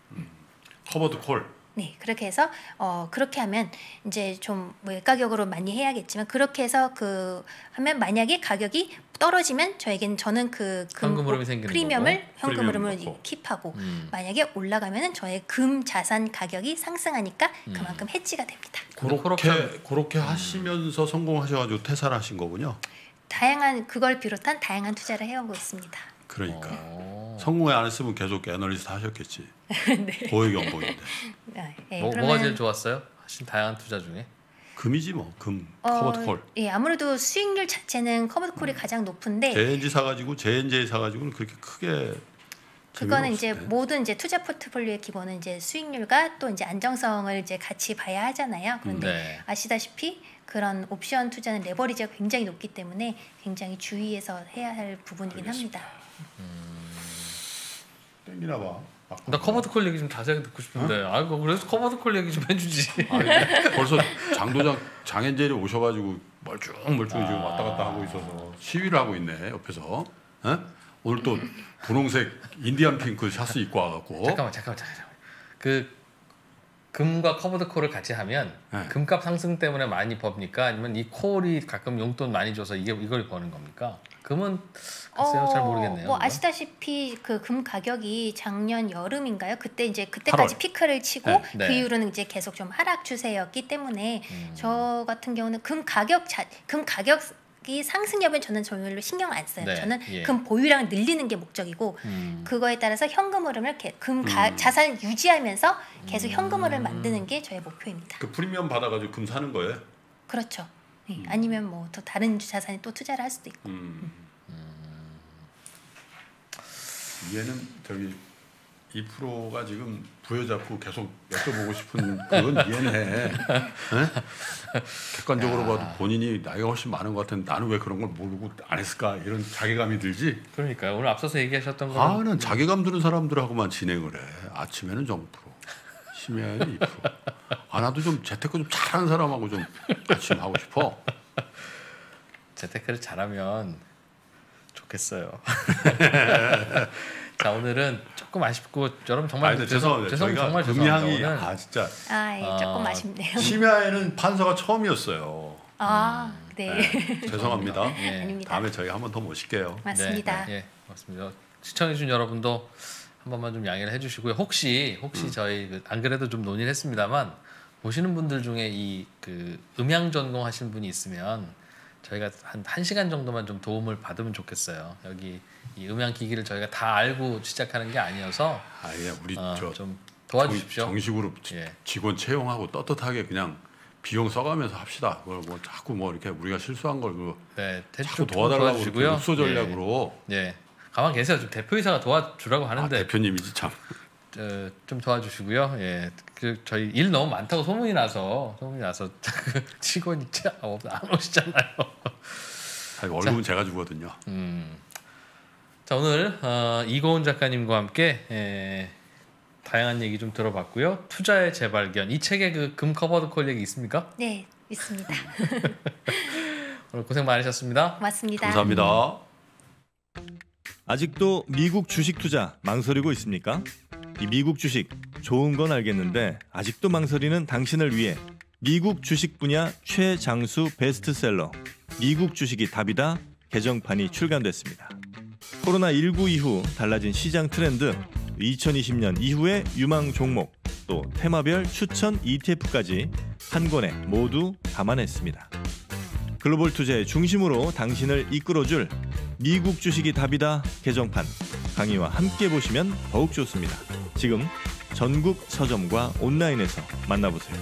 커버드 콜. 네, 그렇게 해서 그렇게 하면 이제 좀 외가격으로 많이 해야겠지만 그렇게 해서 하면 만약에 가격이 떨어지면 저는 그 현금 흐름이 생기는 프리미엄을 거고. 현금 프리미엄 흐름을 넣고. 킵하고 만약에 올라가면은 저의 금 자산 가격이 상승하니까 그만큼 해지가 됩니다. 그렇게 하시면서 성공하셔가지고 퇴사를 하신 거군요. 다양한 그걸 비롯한 다양한 투자를 해오고 있습니다. 그러니까 성공 안 했으면 계속 애널리스트 하셨겠지. 네. 고액연봉인데. 네, 뭐가 제일 좋았어요? 하신 다양한 투자 중에? 금이지 뭐. 금 커버드 콜. 예, 아무래도 수익률 자체는 커버드 콜이 가장 높은데 JNG 사가지고 JNJ 사가지고는 그렇게 크게 그거는 이제 모든 이제 투자 포트폴리오의 기본은 이제 수익률과 또 이제 안정성을 이제 같이 봐야 하잖아요. 그런데 네. 아시다시피 그런 옵션 투자는 레버리지가 굉장히 높기 때문에 굉장히 주의해서 해야 할 부분이긴 합니다. 땡기나 봐. 나 커버드 콜 얘기 좀 자세하게 듣고 싶은데. 아이고 그래서 커버드 콜 얘기 좀 해주지. 벌써 장도장 장현재이 오셔가지고 멀쩡 지금 왔다 갔다 하고 있어서 시위를 하고 있네 옆에서. 에? 오늘 또 분홍색 인디안 핑크 샤스 입고 와갖고. 잠깐만. 그 금과 커버드 콜을 같이 하면 네. 금값 상승 때문에 많이 법니까? 아니면 이 콜이 가끔 용돈 많이 줘서 이걸 버는 겁니까? 금은 글쎄요, 잘 모르겠네요. 뭐 그거. 아시다시피 그 금 가격이 작년 여름인가요? 그때까지 8월. 피크를 치고 네. 그 이후로는 이제 계속 좀 하락 추세였기 때문에 저 같은 경우는 금 가격이 상승 여부는 저는 별로 신경 안 써요. 네, 저는 예. 금 보유량을 늘리는 게 목적이고 그거에 따라서 현금 흐름을 자산을 유지하면서 계속 현금 흐름을 만드는 게 저의 목표입니다. 그 프리미엄 받아가지고 금 사는 거예요? 그렇죠. 예. 아니면 뭐 또 다른 자산에 또 투자를 할 수도 있고. 얘는 저기 2%가 지금 부여잡고 계속 여쭤보고 싶은 그건 이해해. 객관적으로 봐도 본인이 나이가 훨씬 많은 것 같은데 나는 왜 그런 걸 모르고 안 했을까 이런 자괴감이 들지. 그러니까요. 오늘 앞서서 얘기하셨던 거. 나는 자괴감 드는 사람들하고만 진행을 해. 아침에는 0%, 심야에는 2%. 나도 좀 재테크 좀 잘하는 사람하고 좀 같이 하고 싶어. 재테크를 잘하면 좋겠어요. 자, 오늘은 조금 아쉽고 여러분 정말 죄송합니다. 저희가 정말 금양이 죄송합니다. 진짜 예, 조금 아쉽네요. 심야에는 판서가 처음이었어요. 네. 죄송합니다. 예. 아닙니다. 다음에 저희 한 번 더 모실게요. 맞습니다. 예, 맞습니다. 시청해주신 여러분도 한 번만 좀 양해를 해주시고요. 혹시 저희 안 그래도 좀 논의를 했습니다만 보시는 분들 중에 이 그 음향 전공하신 분이 있으면 저희가 한 1시간 정도만 좀 도움을 받으면 좋겠어요. 여기 이 음향 기기를 저희가 다 알고 시작하는 게 아니어서 아예 우리 좀 도와주십시오. 정식으로 예. 직원 채용하고 떳떳하게 그냥 비용 써가면서 합시다. 그걸 뭐 자꾸 뭐 이렇게 우리가 실수한 걸 네, 자꾸 도와달라고 흡수 전략으로. 예. 가만 계세요. 좀 대표이사가 도와주라고 하는데 대표님이지 참. 좀 도와주시고요. 예, 저희 일 너무 많다고 소문이 나서 직원이 안 오시잖아요. 월급은 제가 주거든요. 자, 오늘 이고은 작가님과 함께 다양한 얘기 좀 들어봤고요. 투자의 재발견. 이 책에 그 금 커버드 콜 얘기 있습니까? 네, 있습니다. 오늘 고생 많으셨습니다. 고맙습니다. 감사합니다. 아직도 미국 주식 투자 망설이고 있습니까? 이 미국 주식 좋은 건 알겠는데 아직도 망설이는 당신을 위해 미국 주식 분야 최장수 베스트셀러 미국 주식이 답이다 개정판이 출간됐습니다. 코로나19 이후 달라진 시장 트렌드, 2020년 이후의 유망 종목, 또 테마별 추천 ETF까지 한 권에 모두 담아냈습니다. 글로벌 투자의 중심으로 당신을 이끌어줄 미국 주식이 답이다 개정판 강의와 함께 보시면 더욱 좋습니다. 지금 전국 서점과 온라인에서 만나보세요.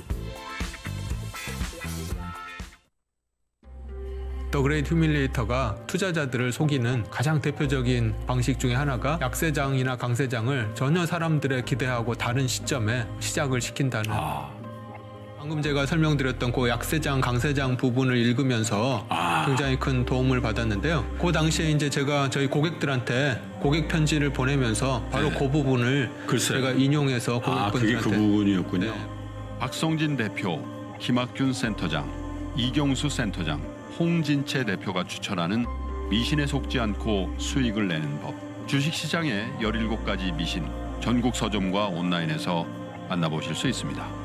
더 그레이트 휴밀리에이터가 투자자들을 속이는 가장 대표적인 방식 중에 하나가 약세장이나 강세장을 전혀 사람들의 기대하고 다른 시점에 시작을 시킨다는 방금 제가 설명드렸던 그 약세장, 강세장 부분을 읽으면서 굉장히 큰 도움을 받았는데요. 그 당시에 이제 제가 저희 고객들한테 고객 편지를 보내면서 바로 그 부분을 제가 인용해서 고객분들한테 그게 그 부분이었군요. 네. 박성진 대표, 김학균 센터장, 이경수 센터장, 홍진채 대표가 추천하는 미신에 속지 않고 수익을 내는 법. 주식시장의 17가지 미신, 전국 서점과 온라인에서 만나보실 수 있습니다.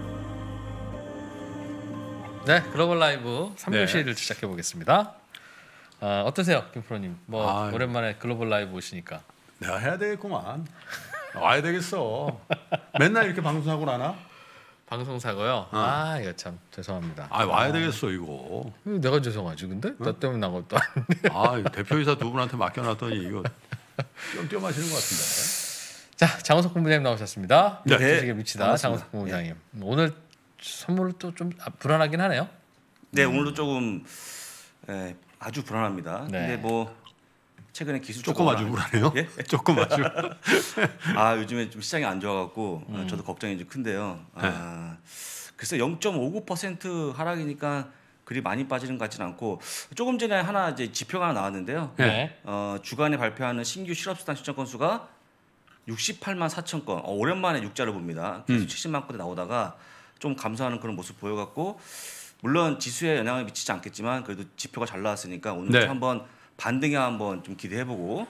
네, 글로벌 라이브 3교시를 시작해 보겠습니다. 어떠세요, 김프로님? 오랜만에 글로벌 라이브 오시니까. 내가 해야 되겠구만. 와야 되겠어. 맨날 이렇게 방송하고 나나? 방송사고요. 이거 참 죄송합니다. 와야 되겠어 이거. 내가 죄송하지 근데? 나 때문에 나온 것도 아닌데. 대표이사 두 분한테 맡겨놨더니 이거 띄엄띄엄 하시는 것 같은데. 자, 장호석 본부장님 나오셨습니다. 네. 주식에 미치다 장호석 본부장님. 오늘 선물은 또 좀 불안하긴 하네요. 네, 오늘도 조금 아주 불안합니다. 근데 뭐 최근에 기술적으로 조금 아주 불안해요? 예? 조금 아주. 요즘에 좀 시장이 안 좋아갖고 저도 걱정이 좀 큰데요. 글쎄 0.59% 하락이니까 그리 많이 빠지는 것 같지는 않고 조금 전에 하나 이제 지표가 하나 나왔는데요. 주간에 발표하는 신규 실업수당 신청 건수가 68만 4천 건. 오랜만에 6자를 봅니다. 계속 70만 건대 나오다가 좀 감소하는 그런 모습 보여갖고 물론 지수에 영향을 미치지 않겠지만 그래도 지표가 잘 나왔으니까 오늘 한번 반등에 한번 좀 기대해보고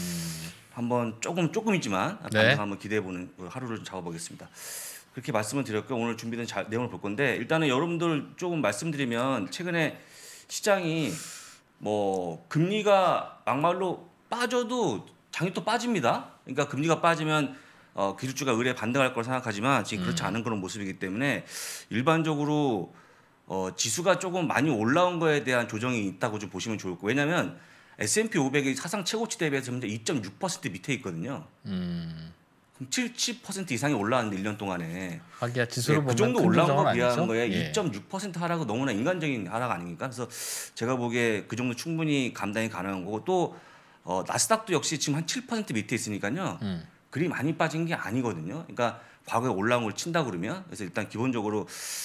한번 조금이지만 반등 한번 기대해보는 하루를 좀 잡아보겠습니다. 그렇게 말씀을 드렸고 오늘 준비된 내용을 볼 건데 일단은 여러분들 조금 말씀드리면 최근에 시장이 뭐 금리가 막말로 빠져도 장이 또 빠집니다. 그러니까 금리가 빠지면 기술주가 의뢰 반등할 걸 생각하지만 지금 그렇지 않은 그런 모습이기 때문에 일반적으로 지수가 조금 많이 올라온 거에 대한 조정이 있다고 좀 보시면 좋을 거고 왜냐하면 S&P 500이 사상 최고치 대비해서 현재 2.6% 밑에 있거든요. 그럼 70% 이상이 올라왔는데 1년 동안에 하기야 지수로 보면 그 정도 올라온 거 비한 아니죠? 거에 2.6% 하락은 너무나 인간적인 하락 아닙니까? 그래서 제가 보기에 그 정도 충분히 감당이 가능한 거고 또 나스닥도 역시 지금 한 7% 밑에 있으니까요. 그리 많이 빠진 게 아니거든요. 그러니까 과거에 올라온 걸 친다 그러면 그래서 일단 기본적으로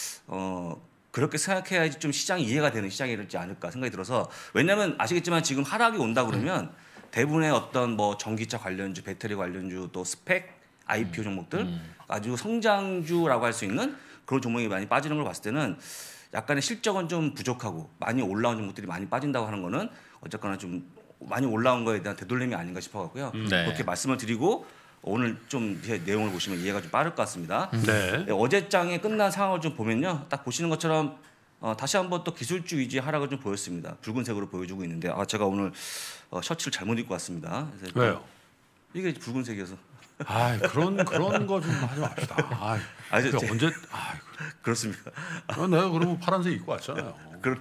그렇게 생각해야지 좀 시장이 이해가 되는 시장이 되지 않을까 생각이 들어서 왜냐하면 아시겠지만 지금 하락이 온다 그러면 대부분의 어떤 뭐 전기차 관련주, 배터리 관련주 또 스펙, IPO 종목들 아주 성장주라고 할 수 있는 그런 종목이 많이 빠지는 걸 봤을 때는 약간의 실적은 좀 부족하고 많이 올라온 종목들이 많이 빠진다고 하는 거는 어쨌거나 좀 많이 올라온 거에 대한 되돌림이 아닌가 싶어갖고요. 그렇게 말씀을 드리고 오늘 좀 내용을 보시면 이해가 좀 빠를 것 같습니다. 어제장에 끝난 상황을 좀 보면요, 딱 보시는 것처럼 다시 한번 또 기술주 위주의 하락을 좀 보였습니다. 붉은색으로 보여주고 있는데 제가 오늘 셔츠를 잘못 입고 왔습니다. 그래서 왜요? 이게 붉은색이어서. 그런 거 좀 하지 맙시다. 언제? 그렇습니까? 내가 그러면 파란색 입고 왔잖아요.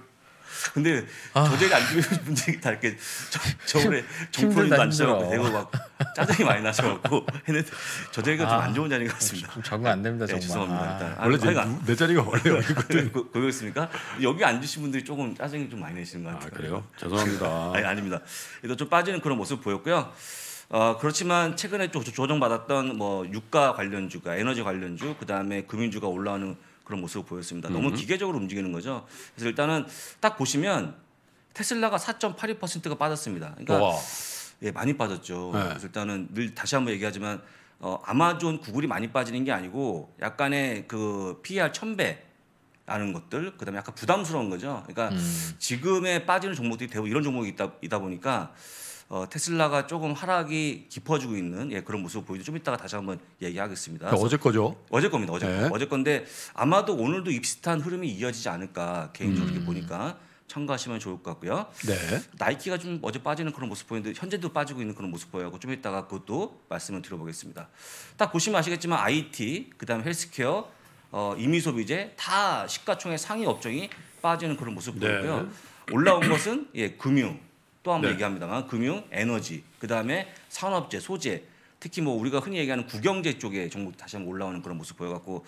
근데 저제가 안 주는 분들이 다 이렇게 저번에 정프로님도 안 주셔갖고 대고 막 짜증이 많이 나셔갖고 했는데 저제가 좀 안 좋은 자리인 것 같습니다. 좀 적응 안 됩니다 정말. 죄송합니다. 원래 내 자리가 원래 여기거든. 그렇습니까? 여기 앉으신 분들이 조금 짜증이 좀 많이 내시는 것 같아요. 그래요? 죄송합니다. 아닙니다. 그래도 좀 빠지는 그런 모습 보였고요. 그렇지만 최근에 좀 조정받았던 뭐 유가 관련주가, 에너지 관련주, 그 다음에 금융주가 올라오는 그런 모습을 보였습니다. 너무 기계적으로 움직이는 거죠. 그래서 일단은 딱 보시면 테슬라가 4.82%가 빠졌습니다. 그러니까 많이 빠졌죠. 그래서 일단은 늘 다시 한번 얘기하지만 아마존, 구글이 많이 빠지는 게 아니고 약간의 그 PER 1000배 라는 것들, 그다음에 약간 부담스러운 거죠. 그러니까 지금에 빠지는 종목들이 대부분 이런 종목이 있다 보니까 테슬라가 조금 하락이 깊어지고 있는 그런 모습을 보이죠. 좀 이따가 다시 한번 얘기하겠습니다. 어제 거죠? 어제 겁니다. 어제 건데 아마도 오늘도 이 비슷한 흐름이 이어지지 않을까 개인적으로 이렇게 보니까 참고하시면 좋을 것 같고요. 네. 나이키가 좀 어제 빠지는 그런 모습 보이는데 현재도 빠지고 있는 그런 모습 보여요. 좀 이따가 그것도 말씀을 드려보겠습니다. 딱 보시면 아시겠지만 IT, 그다음에 헬스케어, 임의소비재 다 시가총액 상위 업종이 빠지는 그런 모습 보이고요. 올라온 것은 금융, 또 한번 얘기합니다만 금융, 에너지, 그다음에 산업재, 소재, 특히 뭐 우리가 흔히 얘기하는 국영재 쪽의 종목 다시 한번 올라오는 그런 모습 보여갖고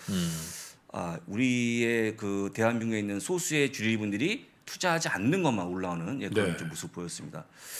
우리의 그 대한민국에 있는 소수의 주주분들이 투자하지 않는 것만 올라오는 그런 좀 모습 보였습니다.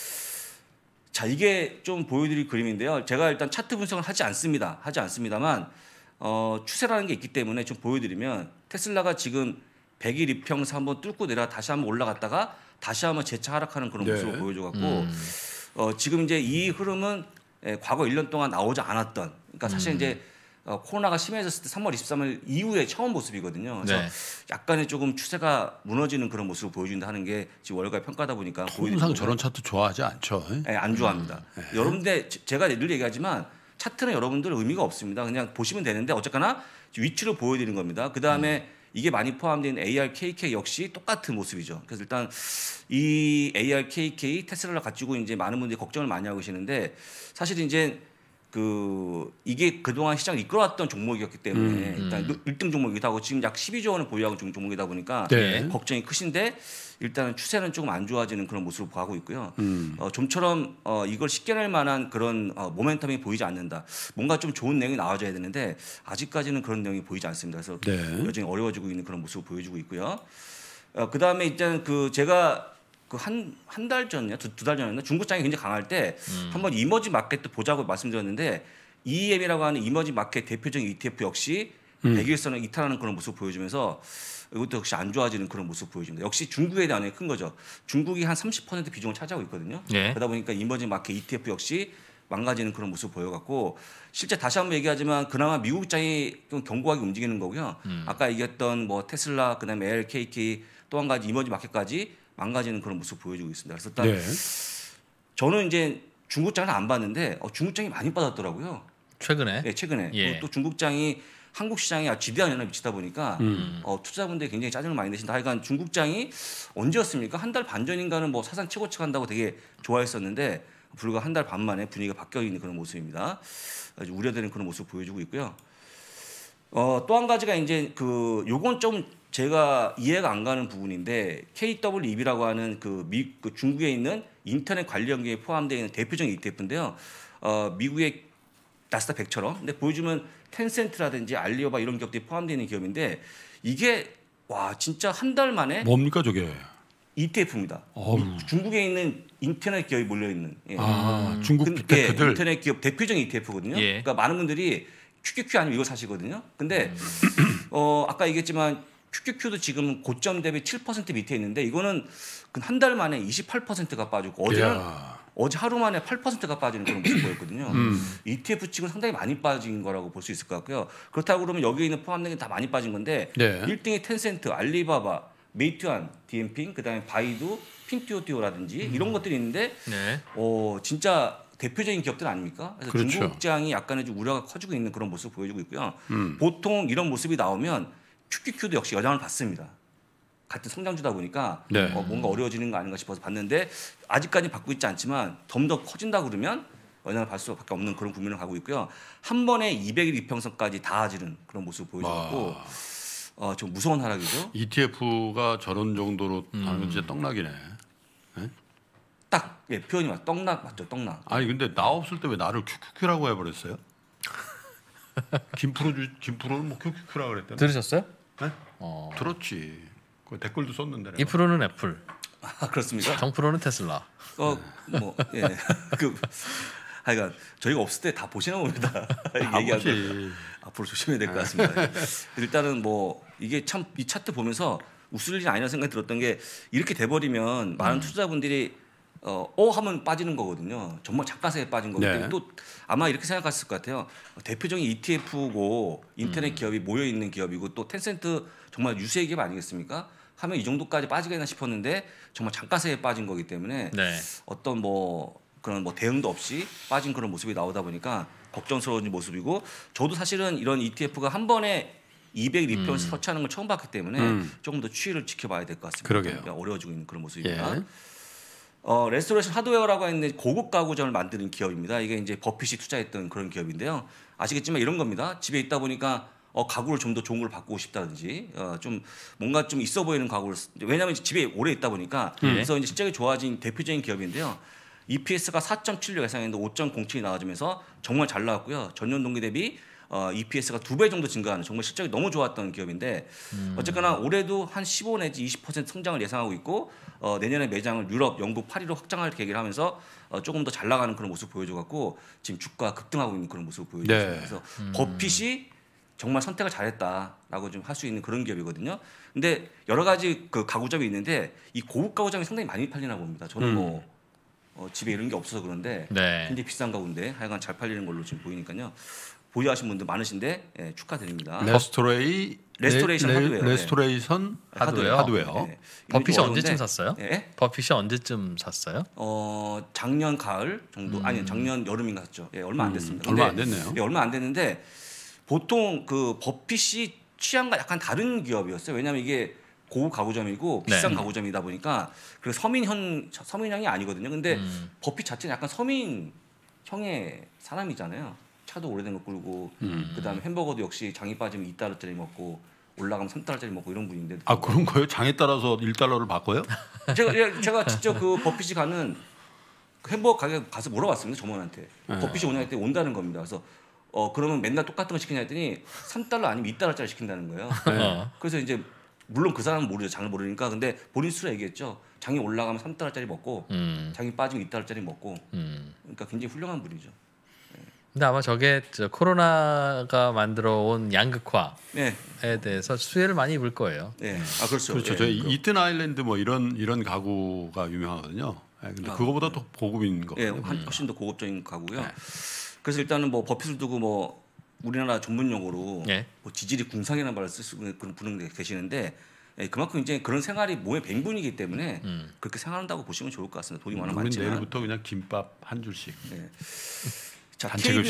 자, 이게 좀 보여드릴 그림인데요. 제가 일단 차트 분석을 하지 않습니다만 추세라는 게 있기 때문에 좀 보여드리면 테슬라가 지금 100일 이평선 한번 뚫고 내려 다시 한번 올라갔다가 다시 한번 재차 하락하는 그런 모습을 보여줘갖고 지금 이제 이 흐름은 과거 1년 동안 나오지 않았던, 그러니까 사실 이제 코로나가 심해졌을 때 3월 23일 이후에 처음 모습이거든요. 그래서 약간의 조금 추세가 무너지는 그런 모습을 보여준다 하는 게 지금 월가 평가다 보니까 통상 저런 차트 좋아하지 않죠. 안 좋아합니다. 여러분들 제가 늘 얘기하지만 차트는 여러분들 의미가 없습니다. 그냥 보시면 되는데 어쨌거나 위치를 보여드리는 겁니다. 그 다음에 이게 많이 포함된 ARKK 역시 똑같은 모습이죠. 그래서 일단 이 ARKK 테슬라를 가지고 이제 많은 분들이 걱정을 많이 하고 계시는데 사실 이제 이게 그동안 시장을 이끌어왔던 종목이었기 때문에 일단 1등 종목이기도 하고 지금 약 12조 원을 보유하고 있는 종목이다 보니까 걱정이 크신데 일단은 추세는 조금 안 좋아지는 그런 모습을 가고 있고요. 좀처럼 이걸 식견할 만한 그런 모멘텀이 보이지 않는다. 뭔가 좀 좋은 내용이 나와줘야 되는데 아직까지는 그런 내용이 보이지 않습니다. 그래서 여전히 어려워지고 있는 그런 모습을 보여주고 있고요. 그 다음에 일단 제가 한 달 전이냐 두 달 전이었나 중국장이 굉장히 강할 때 한번 이머징 마켓 보자고 말씀드렸는데 EM이라고 하는 이머징 마켓 대표적인 ETF 역시 100일선을 이탈하는 그런 모습을 보여주면서 이것도 역시 안 좋아지는 그런 모습을 보여줍니다. 역시 중국에 대한 큰 거죠. 중국이 한 30% 비중을 차지하고 있거든요. 그러다 보니까 이머징 마켓 ETF 역시 망가지는 그런 모습을 보여갖고 실제 다시 한번 얘기하지만 그나마 미국장이 좀 견고하게 움직이는 거고요. 아까 얘기했던 뭐 테슬라, 그다음에 LKK 또 한 가지 이머징 마켓까지 망가지는 그런 모습을 보여주고 있습니다. 그래서 일단 저는 이제 중국장을 안 봤는데 중국장이 많이 빠졌더라고요. 최근에? 네, 최근에. 그리고 또 중국장이 한국 시장에 지대한 영향을 미치다 보니까 투자자분들이 굉장히 짜증을 많이 내신다. 하여간 중국장이 언제였습니까? 한 달 반 전인가는 뭐 사상 최고치 간다고 되게 좋아했었는데 불과 한 달 반 만에 분위기가 바뀌어 있는 그런 모습입니다. 아주 우려되는 그런 모습을 보여주고 있고요. 또 한 가지가 이제 요건 좀 제가 이해가 안 가는 부분인데 KWEB라고 하는 그 중국에 있는 인터넷 관리 연계에 포함되어 있는 대표적인 ETF인데요. 미국의 나스닥 100처럼 근데 보여주면 텐센트라든지 알리바바 이런 기업들이 포함되어 있는 기업인데 이게 와 진짜 한 달 만에 뭡니까 저게? ETF입니다. 중국에 있는 인터넷 기업이 몰려 있는 중국 빅테크들 인터넷 기업 대표적인 ETF거든요. 그러니까 많은 분들이 QQQ 아니면 이거 사시거든요. 근데 아까 얘기했지만 QQQ도 지금 고점 대비 7% 밑에 있는데 이거는 한 달 만에 28%가 빠지고 어제 하루 만에 8%가 빠지는 그런 모습 보였거든요. ETF 측은 상당히 많이 빠진 거라고 볼 수 있을 것 같고요. 그렇다고 그러면 여기에 있는 포함된 게 다 많이 빠진 건데 1등이 텐센트, 알리바바, 메이투안, 디엠핑, 그다음에 바이두, 핑튜오티오라든지 이런 것들이 있는데 진짜 대표적인 기업들 아닙니까? 그래서 중국장이 약간의 좀 우려가 커지고 있는 그런 모습을 보여주고 있고요. 보통 이런 모습이 나오면 QQQ도 역시 영향을 받습니다. 같은 성장주다 보니까 뭔가 어려워지는 거 아닌가 싶어서 봤는데 아직까지 받고 있지 않지만 좀 더 커진다 그러면 영향을 받을 수밖에 없는 그런 국면을 가고 있고요. 한 번에 200일 이평선까지 닿아지는 그런 모습을 보여주고 좀 무서운 하락이죠. ETF가 저런 정도로 하면 진짜 떡락이네. 딱 표현이 맞. 떡락 맞죠, 떡락. 아니 근데 나 없을 때 왜 나를 QQQ라고 해버렸어요? 김프로는 뭐 QQQ라고 그랬대요. 들으셨어요? 네? 들었지. 그 댓글도 썼는데. 이 프로는 애플. 그렇습니까? 정프로는 테슬라. 하여간 저희가 없을 때 다 보시나 봅니다. 얘기하고 앞으로 조심해야 될 것 같습니다. 일단은 뭐 이게 참 이 차트 보면서 웃을 일이 아니라는 생각이 들었던 게 이렇게 돼버리면 많은 투자자분들이 하면 빠지는 거거든요. 정말 작가세에 빠진 거기 때문에 또 아마 이렇게 생각했을 것 같아요. 대표적인 ETF고 인터넷 기업이 모여 있는 기업이고 또 텐센트 정말 유수의 기업 아니겠습니까? 하면 이 정도까지 빠지겠나 싶었는데 정말 장가세에 빠진 거기 때문에 어떤 그런 대응도 없이 빠진 그런 모습이 나오다 보니까 걱정스러운 모습이고 저도 사실은 이런 ETF가 한 번에 200리평씩 터치하는 걸 처음 봤기 때문에 조금 더 추이를 지켜봐야 될 것 같습니다. 그러게요. 어려워지고 있는 그런 모습입니다. 레스토레이션 하드웨어라고 하는 고급 가구점을 만드는 기업입니다. 이게 이제 버핏이 투자했던 그런 기업인데요. 아시겠지만 이런 겁니다. 집에 있다 보니까 가구를 좀 더 좋은 걸 바꾸고 싶다든지 좀 뭔가 좀 있어 보이는 가구를 왜냐하면 집에 오래 있다 보니까 그래서 이제 실적이 좋아진 대표적인 기업인데요. EPS가 4.76 예상했는데 5.07이 나와주면서 정말 잘 나왔고요. 전년 동기 대비 EPS가 2배 정도 증가하는 정말 실적이 너무 좋았던 기업인데 어쨌거나 올해도 한 15 내지 20% 성장을 예상하고 있고 내년에 매장을 유럽, 영국, 파리로 확장할 계획을 하면서 조금 더 잘 나가는 그런 모습을 보여줘갖고 지금 주가 급등하고 있는 그런 모습을 보여줬습니다. 그래서 버핏이 정말 선택을 잘했다라고 좀 할 수 있는 그런 기업이거든요. 근데 여러 가지 그 가구점이 있는데 이 고급 가구점이 상당히 많이 팔리나 봅니다. 저는 집에 이런 게 없어서 그런데 굉장히 비싼 가구인데 하여간 잘 팔리는 걸로 지금 보이니까요. 보유하신 분들 많으신데 축하드립니다. 레스토레이션 하드웨어. 버핏이 언제쯤 샀어요? 버핏이 언제쯤 샀어요? 작년 가을 정도 아니 작년 여름인가 샀죠. 얼마 안 됐습니다. 얼마 안 됐네요. 얼마 안 됐는데 보통 그 버핏이 취향과 약간 다른 기업이었어요. 왜냐하면 이게 고급 가구점이고 비싼 가구점이다 보니까 그 서민형이 아니거든요. 근데 버핏 자체는 약간 서민형의 사람이잖아요. 차도 오래된 거 끌고 그다음에 햄버거도 역시 장이 빠지면 2달러짜리 먹고 올라가면 3달러짜리 먹고 이런 분인데. 그런 거예요? 장에 따라서 1달러를 바꿔요? 제가 직접 그 버핏이 가는 햄버거 가게 가서 물어봤습니다. 점원한테. 버핏이 오냐 했더니 온다는 겁니다. 그래서 그러면 맨날 똑같은 거 시키냐 했더니 3달러 아니면 2달러짜리 시킨다는 거예요. 그래서 이제 물론 그 사람은 모르죠. 장을 모르니까. 근데 본인 스스로 얘기했죠. 장이 올라가면 3달러짜리 먹고 장이 빠지면 2달러짜리 먹고. 그러니까 굉장히 훌륭한 분이죠. 근데 아마 저게 코로나가 만들어 온 양극화에 대해서 수혜를 많이 입을 거예요. 그렇죠. 그렇죠. 저희 이튼 아일랜드 뭐 이런 가구가 유명하거든요. 근데 그거보다 더 고급인 거. 훨씬 더 고급적인 가구고요. 그래서 일단은 뭐 버핏을 두고 뭐 우리나라 전문 용어로 뭐 지질이 궁상이라는 말을 쓰시는 그런 분이 계시는데 그만큼 이제 그런 생활이 몸에 뱅분이기 때문에 그렇게 생활한다고 보시면 좋을 것 같습니다. 돈이 워낙 많지만. 내일부터 그냥 김밥 한 줄씩. 자,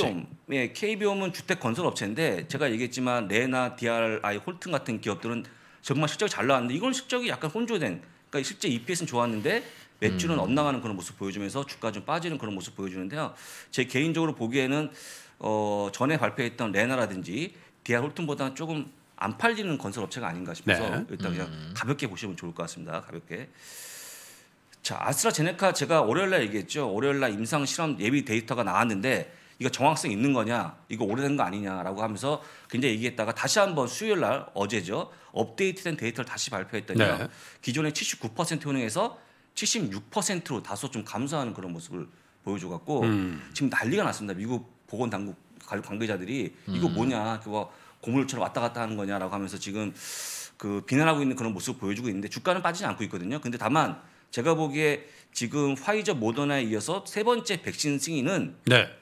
KB홈은 주택 건설 업체인데 제가 얘기했지만 레나, DRI, 홀튼 같은 기업들은 정말 실적이 잘 나왔는데 이건 실적이 약간 혼조된. 그러니까 실제 EPS는 좋았는데 매출은 엇나가는 그런 모습 보여주면서 주가 좀 빠지는 그런 모습 보여주는데요. 제 개인적으로 보기에는 전에 발표했던 레나라든지 DR 홀튼보다는 조금 안 팔리는 건설 업체가 아닌가 싶어서 일단 그냥 가볍게 보시면 좋을 것 같습니다. 가볍게. 자, 아스트라제네카 제가 월요일날 얘기했죠. 월요일날 임상 실험 예비 데이터가 나왔는데 이거 정확성 있는 거냐, 이거 오래된 거 아니냐라고 하면서 굉장히 얘기했다가 다시 한번 수요일날 어제죠. 업데이트된 데이터를 다시 발표했더니요. 기존의 79% 효능에서 76%로 다소 좀 감소하는 그런 모습을 보여줘갖고 지금 난리가 났습니다. 미국 보건당국 관계자들이 이거 뭐냐, 그거 고물처럼 왔다 갔다 하는 거냐라고 하면서 지금 그 비난하고 있는 그런 모습을 보여주고 있는데 주가는 빠지지 않고 있거든요. 근데 다만 제가 보기에 지금 화이저, 모더나에 이어서 세 번째 백신 승인은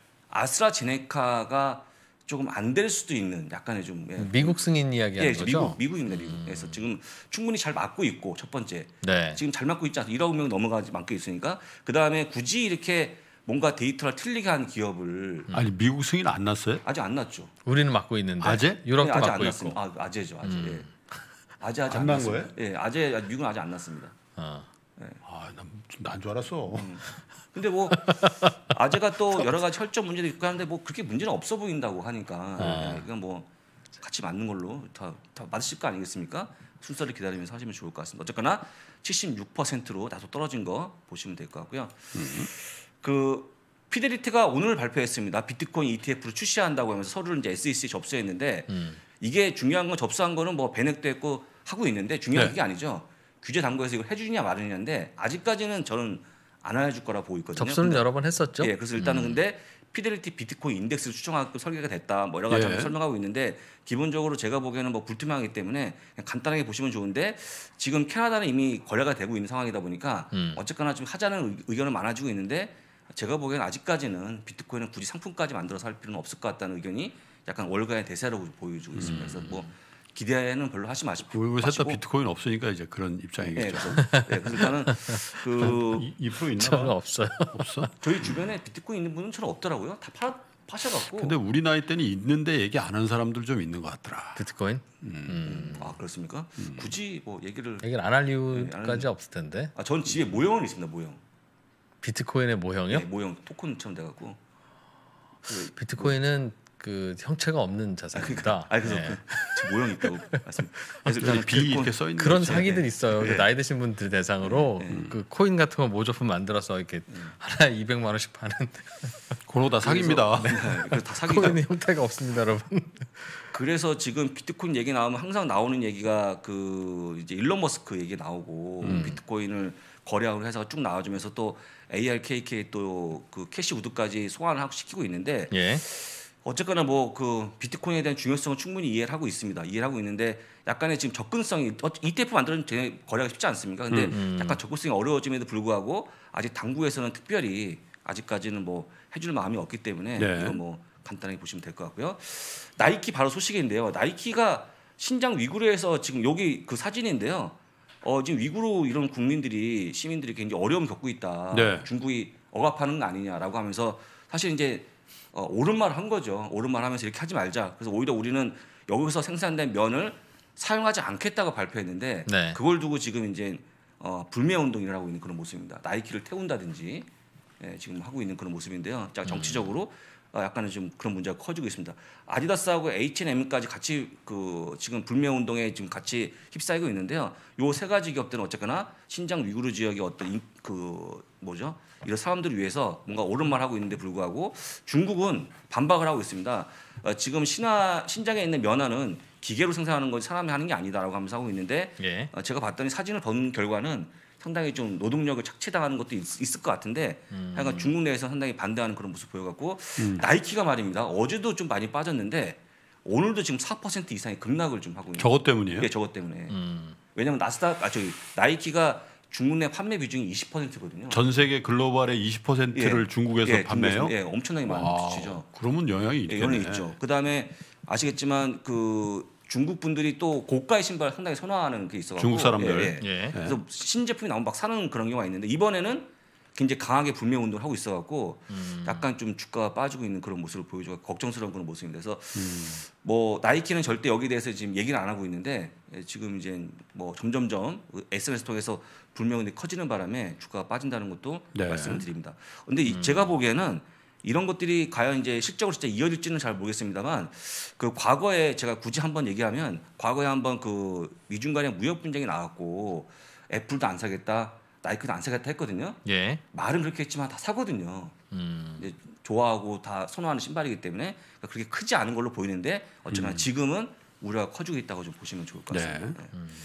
아스트라제네카가 조금 안 될 수도 있는 약간의 좀 미국 승인 이야기하는 거죠? 미국입니다. 미국에서 지금 충분히 잘 맞고 있고 첫 번째 지금 잘 맞고 있지 않습니까? 1억 명 넘어가지 맞고 있으니까 그 다음에 굳이 이렇게 뭔가 데이터를 틀리게 한 기업을 아니 미국 승인 안 났어요? 아직 안 났죠. 우리는 맞고 있는데 아재? 유럽도 아직 맞고 안 있고. 아재죠. 아재 아직 안 난 거예요? 아재 미국은 아직 안 났습니다. 난 줄 알았어. 근데 뭐 아재가 또 여러 가지 혈전 문제도 있고 하는데 뭐 그렇게 문제는 없어 보인다고 하니까 이건 뭐 같이 맞는 걸로 다 맞으실 거 아니겠습니까? 순서를 기다리면서 하시면 좋을 것 같습니다. 어쨌거나 76%로 다소 떨어진 거 보시면 될 것 같고요. 그 피델리티가 오늘 발표했습니다. 비트코인 ETF를 출시한다고 하면서 서류를 이제 SEC에 접수했는데 이게 중요한 건 접수한 거는 뭐 배넥도 했고 하고 있는데 중요한 게 아니죠. 규제 당국에서 이걸 해주냐 마느냐인데 아직까지는 저는 안 해줄 거라 보고 있거든요. 접수는 여러 번 했었죠. 그래서 일단은 근데 피델리티 비트코인 인덱스를 추정하게끔 설계가 됐다. 뭐 여러 가지 설명하고 있는데 기본적으로 제가 보기에는 뭐 불투명하기 때문에 그냥 간단하게 보시면 좋은데 지금 캐나다는 이미 거래가 되고 있는 상황이다 보니까 어쨌거나 좀 하자는 의견은 많아지고 있는데 제가 보기에는 아직까지는 비트코인은 굳이 상품까지 만들어서 할 필요는 없을 것 같다는 의견이 약간 월가의 대세로 보여주고 있습니다. 그래서 뭐 기대는 별로 하지 마시고. 우리 셋 다 비트코인 없으니까 이제 그런 입장이겠죠. 그래서 일단은 그 2% 있나? 저는 없어요. 없어? 저희 주변에 비트코인 있는 분은 저는 없더라고요. 다 파셔갖고. 근데 우리 나이 때는 있는데 얘기 안 하는 사람들 좀 있는 것 같더라. 비트코인? 아 그렇습니까? 굳이 뭐 얘기를 안 할 이유까지 없을 텐데. 전 집에 모형은 있습니다. 모형. 비트코인의 모형이요? 네, 모형 토큰처럼 돼갖고. 비트코인은 그 형체가 없는 자산입니다. 그래서 제 모형이 있다고 말씀드립니다. 그래서 비 이렇게 써 있는 그런 사기들 있어요. 그 나이 드신 분들 대상으로 그 코인 같은 거 모조품 만들어서 이렇게 하나에 200만 원씩 파는. 그거 다 사기입니다. 다 사기가. 코인의 형태가 없습니다, 여러분. 그래서 지금 비트코인 얘기 나오면 항상 나오는 얘기가 그 이제 일론 머스크 얘기 나오고 비트코인을 거래하고 회사가 쭉 나와주면서 또 ARKK 또 그 캐시 우드까지 소환을 시키고 있는데. 어쨌거나 뭐 그 비트코인에 대한 중요성은 충분히 이해를 하고 있습니다. 이해를 하고 있는데 약간의 지금 접근성이 ETF 만드는 거래가 쉽지 않습니까? 근데 약간 접근성이 어려워짐에도 불구하고 아직 당국에서는 특별히 아직까지는 뭐 해줄 마음이 없기 때문에 이거 뭐 간단하게 보시면 될 것 같고요. 나이키 바로 소식인데요. 나이키가 신장 위구르에서 지금 여기 그 사진인데요. 지금 위구르 이런 국민들이 시민들이 굉장히 어려움 겪고 있다. 중국이 억압하는 거 아니냐라고 하면서 사실 이제 옳은 말을 한 거죠. 옳은 말 하면서 이렇게 하지 말자. 그래서 오히려 우리는 여기서 생산된 면을 사용하지 않겠다고 발표했는데 그걸 두고 지금 이제 불매 운동을 하고 있는 그런 모습입니다. 나이키를 태운다든지 지금 하고 있는 그런 모습인데요. 정치적으로 약간은 좀 그런 문제가 커지고 있습니다. 아디다스하고 H&M까지 같이 그 지금 불매 운동에 지금 같이 휩싸이고 있는데요. 요 세 가지 기업들은 어쨌거나 신장 위구르 지역의 어떤 이런 사람들을 위해서 뭔가 옳은 말 하고 있는데 불구하고 중국은 반박을 하고 있습니다. 지금 신장에 있는 면화는 기계로 생산하는 거지 사람이 하는 게 아니다라고 하면서 하고 있는데 제가 봤더니 사진을 본 결과는 상당히 좀 노동력을 착취당하는 것도 있을 것 같은데 하여간 중국 내에서 상당히 반대하는 그런 모습 보여갖고 나이키가 말입니다. 어제도 좀 많이 빠졌는데 오늘도 지금 4% 이상의 급락을 좀 하고 있는. 저것 때문이에요? 네, 저것 때문에. 왜냐하면 나이키가 중국 내 판매 비중이 20%거든요. 전 세계 글로벌의 20%를 중국에서 판매해요? 네, 엄청나게 많은 수치죠. 그러면 영향이 있겠네. 영향이 있죠. 그다음에 아시겠지만 그 중국 분들이 또 고가의 신발 상당히 선호하는 게 있어가지고 중국 사람들. 그래서 신제품이 나오면 막 사는 그런 경우가 있는데 이번에는 굉장히 강하게 불매 운동을 하고 있어갖고 약간 좀 주가가 빠지고 있는 그런 모습을 보여줘서 걱정스러운 그런 모습입니다. 그래서 뭐 나이키는 절대 여기에 대해서 지금 얘기를 안 하고 있는데 지금 이제 뭐 점점점 SNS 통해서 불매 운동이 커지는 바람에 주가가 빠진다는 것도 말씀을 드립니다. 근데 제가 보기에는 이런 것들이 과연 이제 실적으로 진짜 이어질지는 잘 모르겠습니다만 그 과거에 제가 굳이 한번 얘기하면 과거에 한번 그 미중 간의 무역 분쟁이 나왔고 애플도 안 사겠다. 나이키도 안 사겠다 했거든요. 말은 그렇게 했지만 다 사거든요. 이제 좋아하고 다 선호하는 신발이기 때문에 그러니까 그렇게 크지 않은 걸로 보이는데 어쩌나 지금은 우려가 커지고 있다고 좀 보시면 좋을 것 같습니다.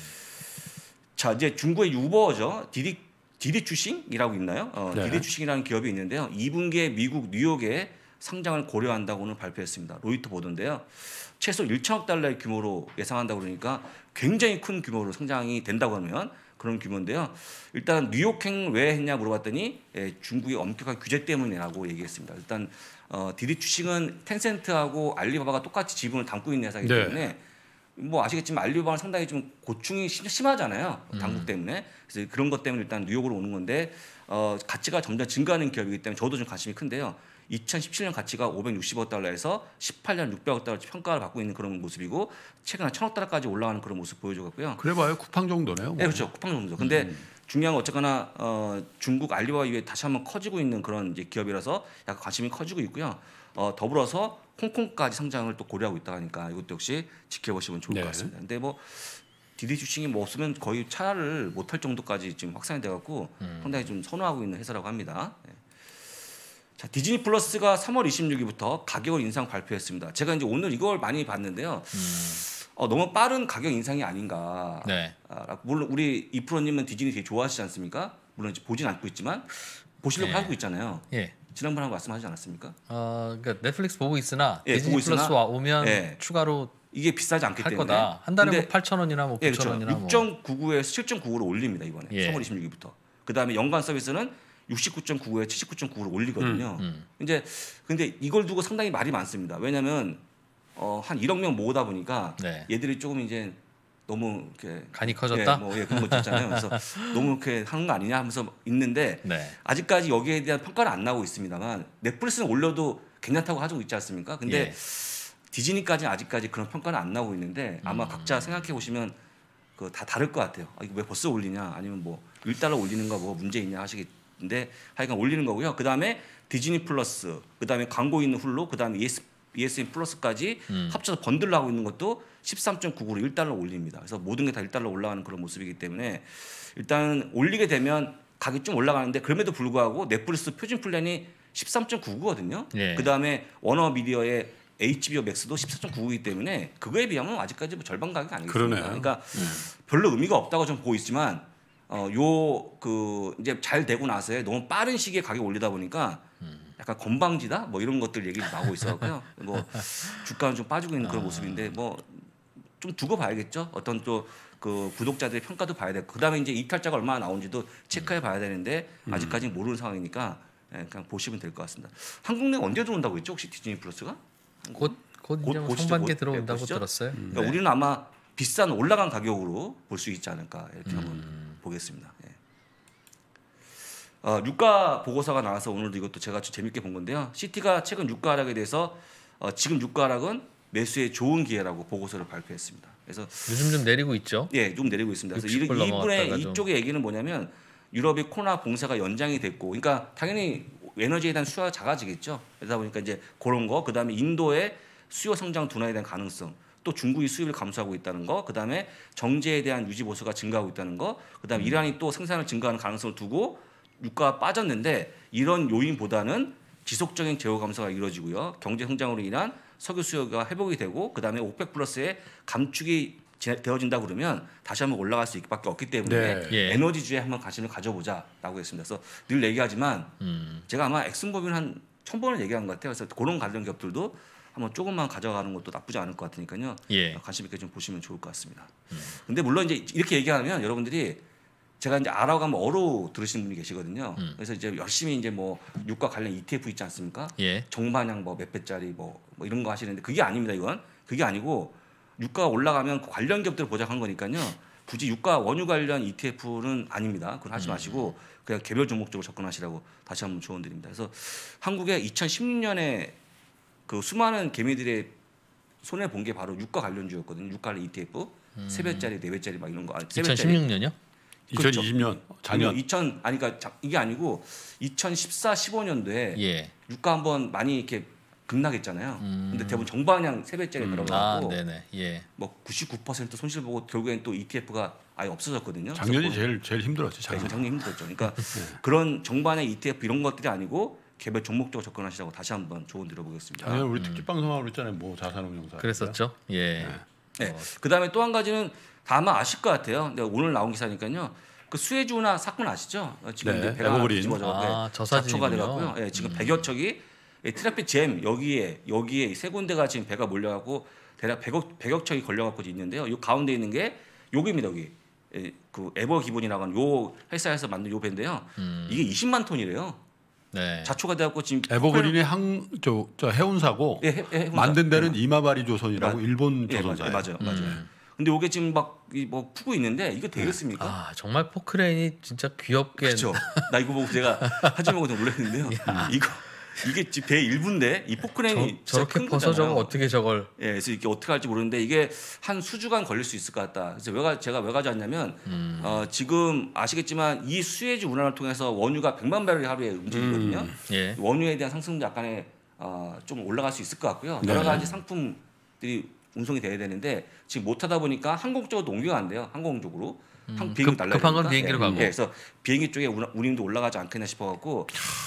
자 이제 중국의 우버죠. 디디 추싱이라고 있나요? 디디 추싱이라는 기업이 있는데요. 2분기에 미국 뉴욕에 상장을 고려한다고 오늘 발표했습니다. 로이터 보도인데요. 최소 1천억 달러의 규모로 예상한다고 그러니까 굉장히 큰 규모로 상장이 된다고 하면 그런 규모인데요. 일단 뉴욕행 왜 했냐 물어봤더니 중국의 엄격한 규제 때문이라고 얘기했습니다. 일단 디디 추싱은 텐센트하고 알리바바가 똑같이 지분을 담고 있는 회사이기 때문에 뭐 아시겠지만 알리바바는 상당히 좀 고충이 심하잖아요. 당국 때문에. 그래서 그런 것 때문에 일단 뉴욕으로 오는 건데 가치가 점점 증가하는 기업이기 때문에 저도 좀 관심이 큰데요. 2017년 가치가 560억 달러에서 18년 600억 달러 평가를 받고 있는 그런 모습이고 최근에 1000억 달러까지 올라가는 그런 모습 보여줘갖고요. 그래봐요 쿠팡 정도네요. 뭐. 네, 그렇죠. 쿠팡 정도. 근데 중요한 건 어쨌거나 중국 알리바바 이후에 다시 한번 커지고 있는 그런 이제 기업이라서 약간 관심이 커지고 있고요. 더불어서 홍콩까지 상장을 또 고려하고 있다 하니까 이것도 역시 지켜보시면 좋을 것 같습니다. 근데 뭐 디디 추싱이 뭐 없으면 거의 차를 못할 정도까지 지금 확산이 돼갖고 상당히 좀 선호하고 있는 회사라고 합니다. 자, 디즈니 플러스가 3월 26일부터 가격을 인상 발표했습니다. 제가 이제 오늘 이걸 많이 봤는데요. 너무 빠른 가격 인상이 아닌가. 물론 우리 이프로님은 디즈니 되게 좋아하시지 않습니까? 물론 이제 보진 않고 있지만 보시려고 하고 있잖아요. 지난번에 말씀하지 않았습니까? 그러니까 넷플릭스 보고 있으나 예, 디즈니 보고 있으나, 플러스 오면 예. 추가로 이게 비싸지 않기 할 때문에 거다. 한 달에 뭐 근데 8,000원이나 뭐 9,000원이나 6.99에서 7.99로 올립니다 이번에 예. 3월 26일부터. 그 다음에 연간 서비스는 69.99에 79.99로 올리거든요. 이제 근데 이걸 두고 상당히 말이 많습니다. 왜냐하면 한 1억 명 모으다 보니까 네. 얘들이 조금 이제 너무 이렇게 간이 커졌다. 그런 거 있잖아요. 그래서 너무 이렇게 하는 거 아니냐 하면서 있는데 네. 아직까지 여기에 대한 평가는 안 나오고 있습니다만 넷플릭스는 올려도 괜찮다고 하고 있지 않습니까? 근데 예. 디즈니까지는 아직까지 그런 평가는 안 나오고 있는데 아마 각자 생각해 보시면 그 다 다를 것 같아요. 이거 왜 벌써 올리냐 아니면 뭐 1달러 올리는 거 뭐 문제 있냐 하시겠는데 하여간 올리는 거고요. 그 다음에 디즈니 플러스, 그 다음에 광고 있는 훌루, 그 다음에 ESN 플러스까지 합쳐서 번들로 하고 있는 것도 13.99로 1달러 올립니다. 그래서 모든 게 다 1달러 올라가는 그런 모습이기 때문에 일단 올리게 되면 가격이 좀 올라가는데 그럼에도 불구하고 넷플릭스 표준 플랜이 13.99거든요. 예. 그 다음에 워너미디어의 HBO 맥스도 14.99이기 때문에 그거에 비하면 아직까지 뭐 절반 가격이 아니겠습니까? 그러네요. 그러니까 별로 의미가 없다고 좀 보고 있지만 이제 잘 되고 나서에 너무 빠른 시기에 가격 올리다 보니까 약간 건방지다 뭐 이런 것들 얘기 나오고 있어서요. 뭐 주가는 좀 빠지고 있는 그런 모습인데 뭐 좀 두고 봐야겠죠. 어떤 또 그 구독자들의 평가도 봐야 되고 그다음에 이제 이탈자가 얼마나 나온지도 체크해 봐야 되는데 아직까지는 모르는 상황이니까 그냥 보시면 될 것 같습니다. 한국 내 언제 들어온다고 했죠? 혹시 디즈니 플러스가? 곧 이제 뭐 보시죠, 상반기에 곧. 들어온다고 보시죠. 들었어요. 그러니까 네. 우리는 아마 비싼 올라간 가격으로 볼 수 있지 않을까 이렇게 한번 보겠습니다. 예. 유가 보고서가 나와서 오늘도 이것도 제가 좀 재밌게 본 건데요. CT가 최근 유가 하락에 대해서 지금 유가 하락은 매수에 좋은 기회라고 보고서를 발표했습니다. 그래서 요즘 좀 내리고 있죠. 예, 좀 내리고 있습니다. 그래서 60불 넘어갔다가 좀. 이쪽의 얘기는 뭐냐면 유럽의 코로나 봉쇄가 연장이 됐고, 그러니까 당연히 에너지에 대한 수요가 작아지겠죠. 그러다 보니까 이제 그런 거, 그 다음에 인도의 수요 성장 둔화에 대한 가능성, 또 중국이 수입을 감소하고 있다는 거, 그 다음에 정제에 대한 유지 보수가 증가하고 있다는 거, 그 다음에 이란이 또 생산을 증가하는 가능성을 두고 유가가 빠졌는데 이런 요인보다는 지속적인 재고 감소가 이루어지고요, 경제 성장으로 인한 석유 수요가 회복이 되고, 그 다음에 오펙 플러스의 감축이 되어진다 그러면 다시 한번 올라갈 수 있밖에 없기 때문에 네. 예. 에너지주에 한번 관심을 가져보자라고 했습니다. 그래서 늘 얘기하지만 제가 아마 엑슨법인 한 1000번을 얘기한 것 같아요. 그래서 그런 관련 기업들도 한번 조금만 가져가는 것도 나쁘지 않을 것 같으니까요. 예. 관심 있게 좀 보시면 좋을 것 같습니다. 근데 물론 이제 이렇게 얘기하면 여러분들이 제가 이제 알아고 하면 어로 들으시는 분이 계시거든요. 그래서 이제 열심히 이제 뭐 유가 관련 ETF 있지 않습니까? 예. 정반향 뭐 몇 배짜리 뭐 이런 거 하시는데 그게 아닙니다. 이건 그게 아니고 유가가 올라가면 그 관련 기업들을 보장한 거니까요. 굳이 유가 원유 관련 ETF는 아닙니다. 그걸 하지 마시고 그냥 개별 종목적으로 접근하시라고 다시 한번 조언드립니다. 그래서 한국의 2016년에 그 수많은 개미들의 손해 본 게 바로 유가 관련주였거든요. 유가 관련 ETF 3배짜리, 4배짜리 막 이런 거. 2016년요? 2020년 작년. 그러니까 이게 아니고 2014, 15년도에 예. 유가 한번 많이 이렇게 급락했잖아요. 근데 대부분 정반향 3배짜리 들어가고 네네. 예. 뭐 99% 손실 보고 결국엔 또 ETF가 아예 없어졌거든요. 작년이 제일 힘들었죠. 작년 힘들었죠. 그러니까 그런 정반향 ETF 이런 것들이 아니고 개별 종목적으로 접근하시라고 다시 한번 조언 드려보겠습니다. 작년 우리 특집 방송하고 그랬잖아요. 뭐 자산운용사. 그랬었죠. 예. 네. 그다음에 또 한 가지는 다 아마 아실 것 같아요. 근데 오늘 나온 기사니까요. 그 수에즈 운하 사건 아시죠? 지금 네, 이제 배가 에버그린. 자초가 돼갖고요. 예, 지금 100여 척이 트래픽 잼 여기에 세 군데가 지금 배가 몰려갖고 대략 100여 척이 걸려갖고 있는데요. 이 가운데 있는 게 여기입니다. 여기 그 에버 기본이라고 하는 요 회사에서 만든 요 배인데요. 이게 20만 톤이래요. 네. 자초가 돼갖고 지금 에버그린이 저 해운사고 해운사. 만든 데는 이마바리 조선이라고 일본 조선사예요. 맞아요. 근데 이게 지금 막 뭐 푸고 있는데 이거 되겠습니까? 아 정말 포크레인이 진짜 귀엽게. 그렇죠. 나 이거 보고 제가 하지 말고 좀 놀랐는데요. 이게 배 일부인데 이 포크레인이 저렇게 벗어 저거 어떻게 저걸? 예, 그래서 이게 어떻게 할지 모르는데 이게 한 수주간 걸릴 수 있을 것 같다. 그래서 제가 왜 가져왔냐면 지금 아시겠지만 이 수에즈 운하를 통해서 원유가 100만 배럴이 하루에 움직이거든요. 예. 원유에 대한 상승도 약간의 좀 올라갈 수 있을 것 같고요. 여러 가지 상품들이 운송이 돼야 되는데 지금 못하다 보니까 항공 쪽으로 옮겨가 안 돼요. 항공 쪽으로. 비행기 날라야 급한 건 비행기로 가고. 그래서 비행기 쪽에 운임도 올라가지 않겠나 싶어갖고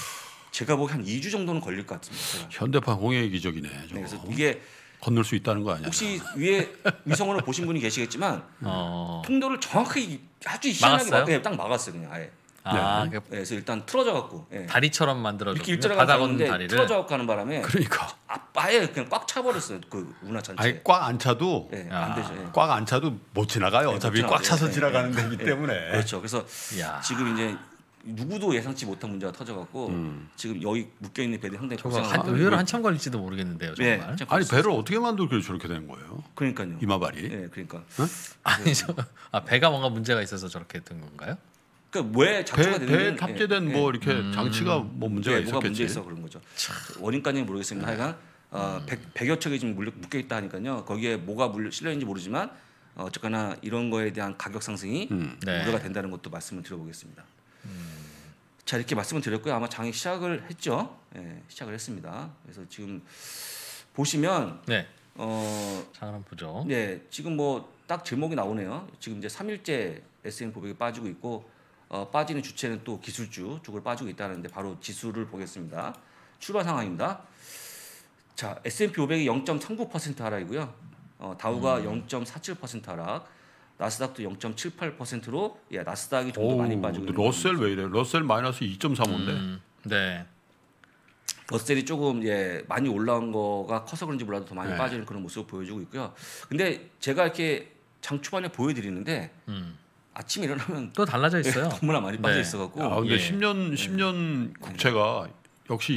제가 보기 한 2주 정도는 걸릴 것 같습니다. 제가. 현대판 홍해의 기적이네. 네, 그래서 이게 건널 수 있다는 거 아니야? 혹시 위에 위성으로 보신 분이 계시겠지만 통로를 정확히 아주 희한하게 딱 막았어요. 그냥 아예. 그래서 일단 틀어져 갖고 다리처럼 만들어 이렇게 일자로 가는데 틀어져 갖고 가는 바람에 그러니까 아예 그냥 꽉 차버렸어요. 그 운하 잔체. 아니 꽉 안 차도 안 되죠. 꽉 안 차도 못 지나가요. 어차피 꽉 차서 지나가는 데이기 때문에. 그렇죠. 그래서 지금 이제 누구도 예상치 못한 문제가 터져갖고 지금 여기 묶여 있는 배들이 상당히 고생하고 의외로 한참 걸릴지도 모르겠는데요. 정말. 아니 배를 어떻게 만들고 저렇게 된 거예요? 그러니까요. 이마발이. 그러니까. 아니 배가 뭔가 문제가 있어서 저렇게 된 건가요? 그러니까 왜 작동가 되는 배에 탑재된 뭐 이렇게 장치가 뭐 문제가 있었겠지. 뭐가 문제 있어 그런 거죠. 원인까지는 모르겠습니다. 하여간 100여 척이 지금 묶여 있다 하니까요. 거기에 뭐가 실려 있는지 모르지만 어쨌거나 이런 거에 대한 가격 상승이 우려가 된다는 것도 말씀을 드려보겠습니다. 자 이렇게 말씀을 드렸고요. 아마 장이 시작을 했죠. 시작을 했습니다. 그래서 지금 보시면 장을 한번 보죠. 지금 뭐 딱 제목이 나오네요. 지금 이제 3일째 S&P500이 빠지고 있고 빠지는 주체는 또 기술주 쪽으로 빠지고 있다는데 바로 지수를 보겠습니다. 출발 상황입니다. 자 S&P 500이 0.39% 하락이고요. 다우가 0.47% 하락. 나스닥도 0.78%로 나스닥이 좀 더 많이 빠지고 있는 러셀 왜 이래? 러셀 마이너스 2.35인데. 네. 러셀이 조금 많이 올라온 거가 커서 그런지 몰라도 더 많이 빠지는 그런 모습을 보여주고 있고요. 근데 제가 이렇게 장 초반에 보여드리는데 아침에 일어나면 또 달라져 있어요. 너무나 많이 빠져 있어갖고. 근데 10년 국채가 역시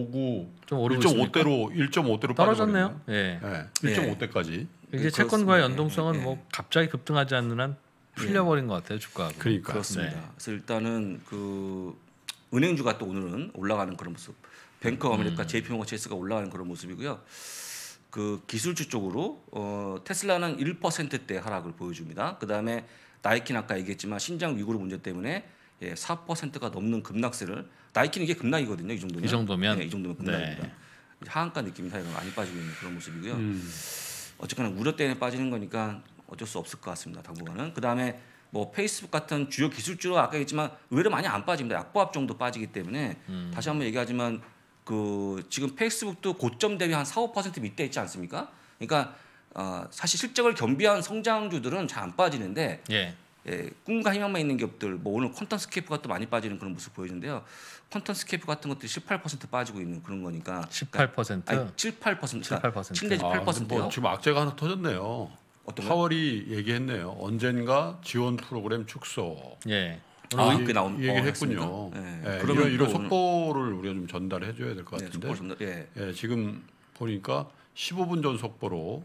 1.5대로 떨어졌네요. 1.5대까지. 이제 채권과의 연동성은 뭐 갑자기 급등하지 않는 한 풀려버린 것 같아요 주가가. 그러니까 그렇습니다. 그래서 일단은 그 은행주가 또 오늘은 올라가는 그런 모습. 뱅크 아메리카, JP모건 체이스가 올라가는 그런 모습이고요. 그 기술주 쪽으로 테슬라는 1%대 하락을 보여줍니다. 그 다음에 나이키는 아까 얘기했지만 신장 위구르 문제 때문에 4%가 넘는 급락세를 나이키는 이게 급락이거든요. 이 정도면 이 정도면 급락입니다. 하한가 느낌이 사이가 많이 빠지고 있는 그런 모습이고요. 어쨌거나 우려 때문에 빠지는 거니까 어쩔 수 없을 것 같습니다. 당분간은. 그 다음에 뭐 페이스북 같은 주요 기술주로 아까 얘기했지만 의외로 많이 안 빠집니다. 약보합 정도 빠지기 때문에 다시 한번 얘기하지만 그 지금 페이스북도 고점 대비 한 4~5% 밑에 있지 않습니까? 그러니까 사실 실적을 겸비한 성장주들은 잘 안 빠지는데 꿈과 희망만 있는 기업들 뭐 오늘 퀀텀스케이프가 또 많이 빠지는 그런 모습 보이는데요. 퀀텀스케이프 같은 것들이 18% 빠지고 있는 그런 거니까 18%? 아니 7~8%. 7 내지 8%요. 뭐 지금 악재가 하나 터졌네요. 파월이 얘기했네요. 언젠가 지원 프로그램 축소. 오늘 나온 얘기를 했군요. 이런 속보를 우리가 좀 전달해 줘야 될 것 같은데. 지금 보니까 15분 전 속보로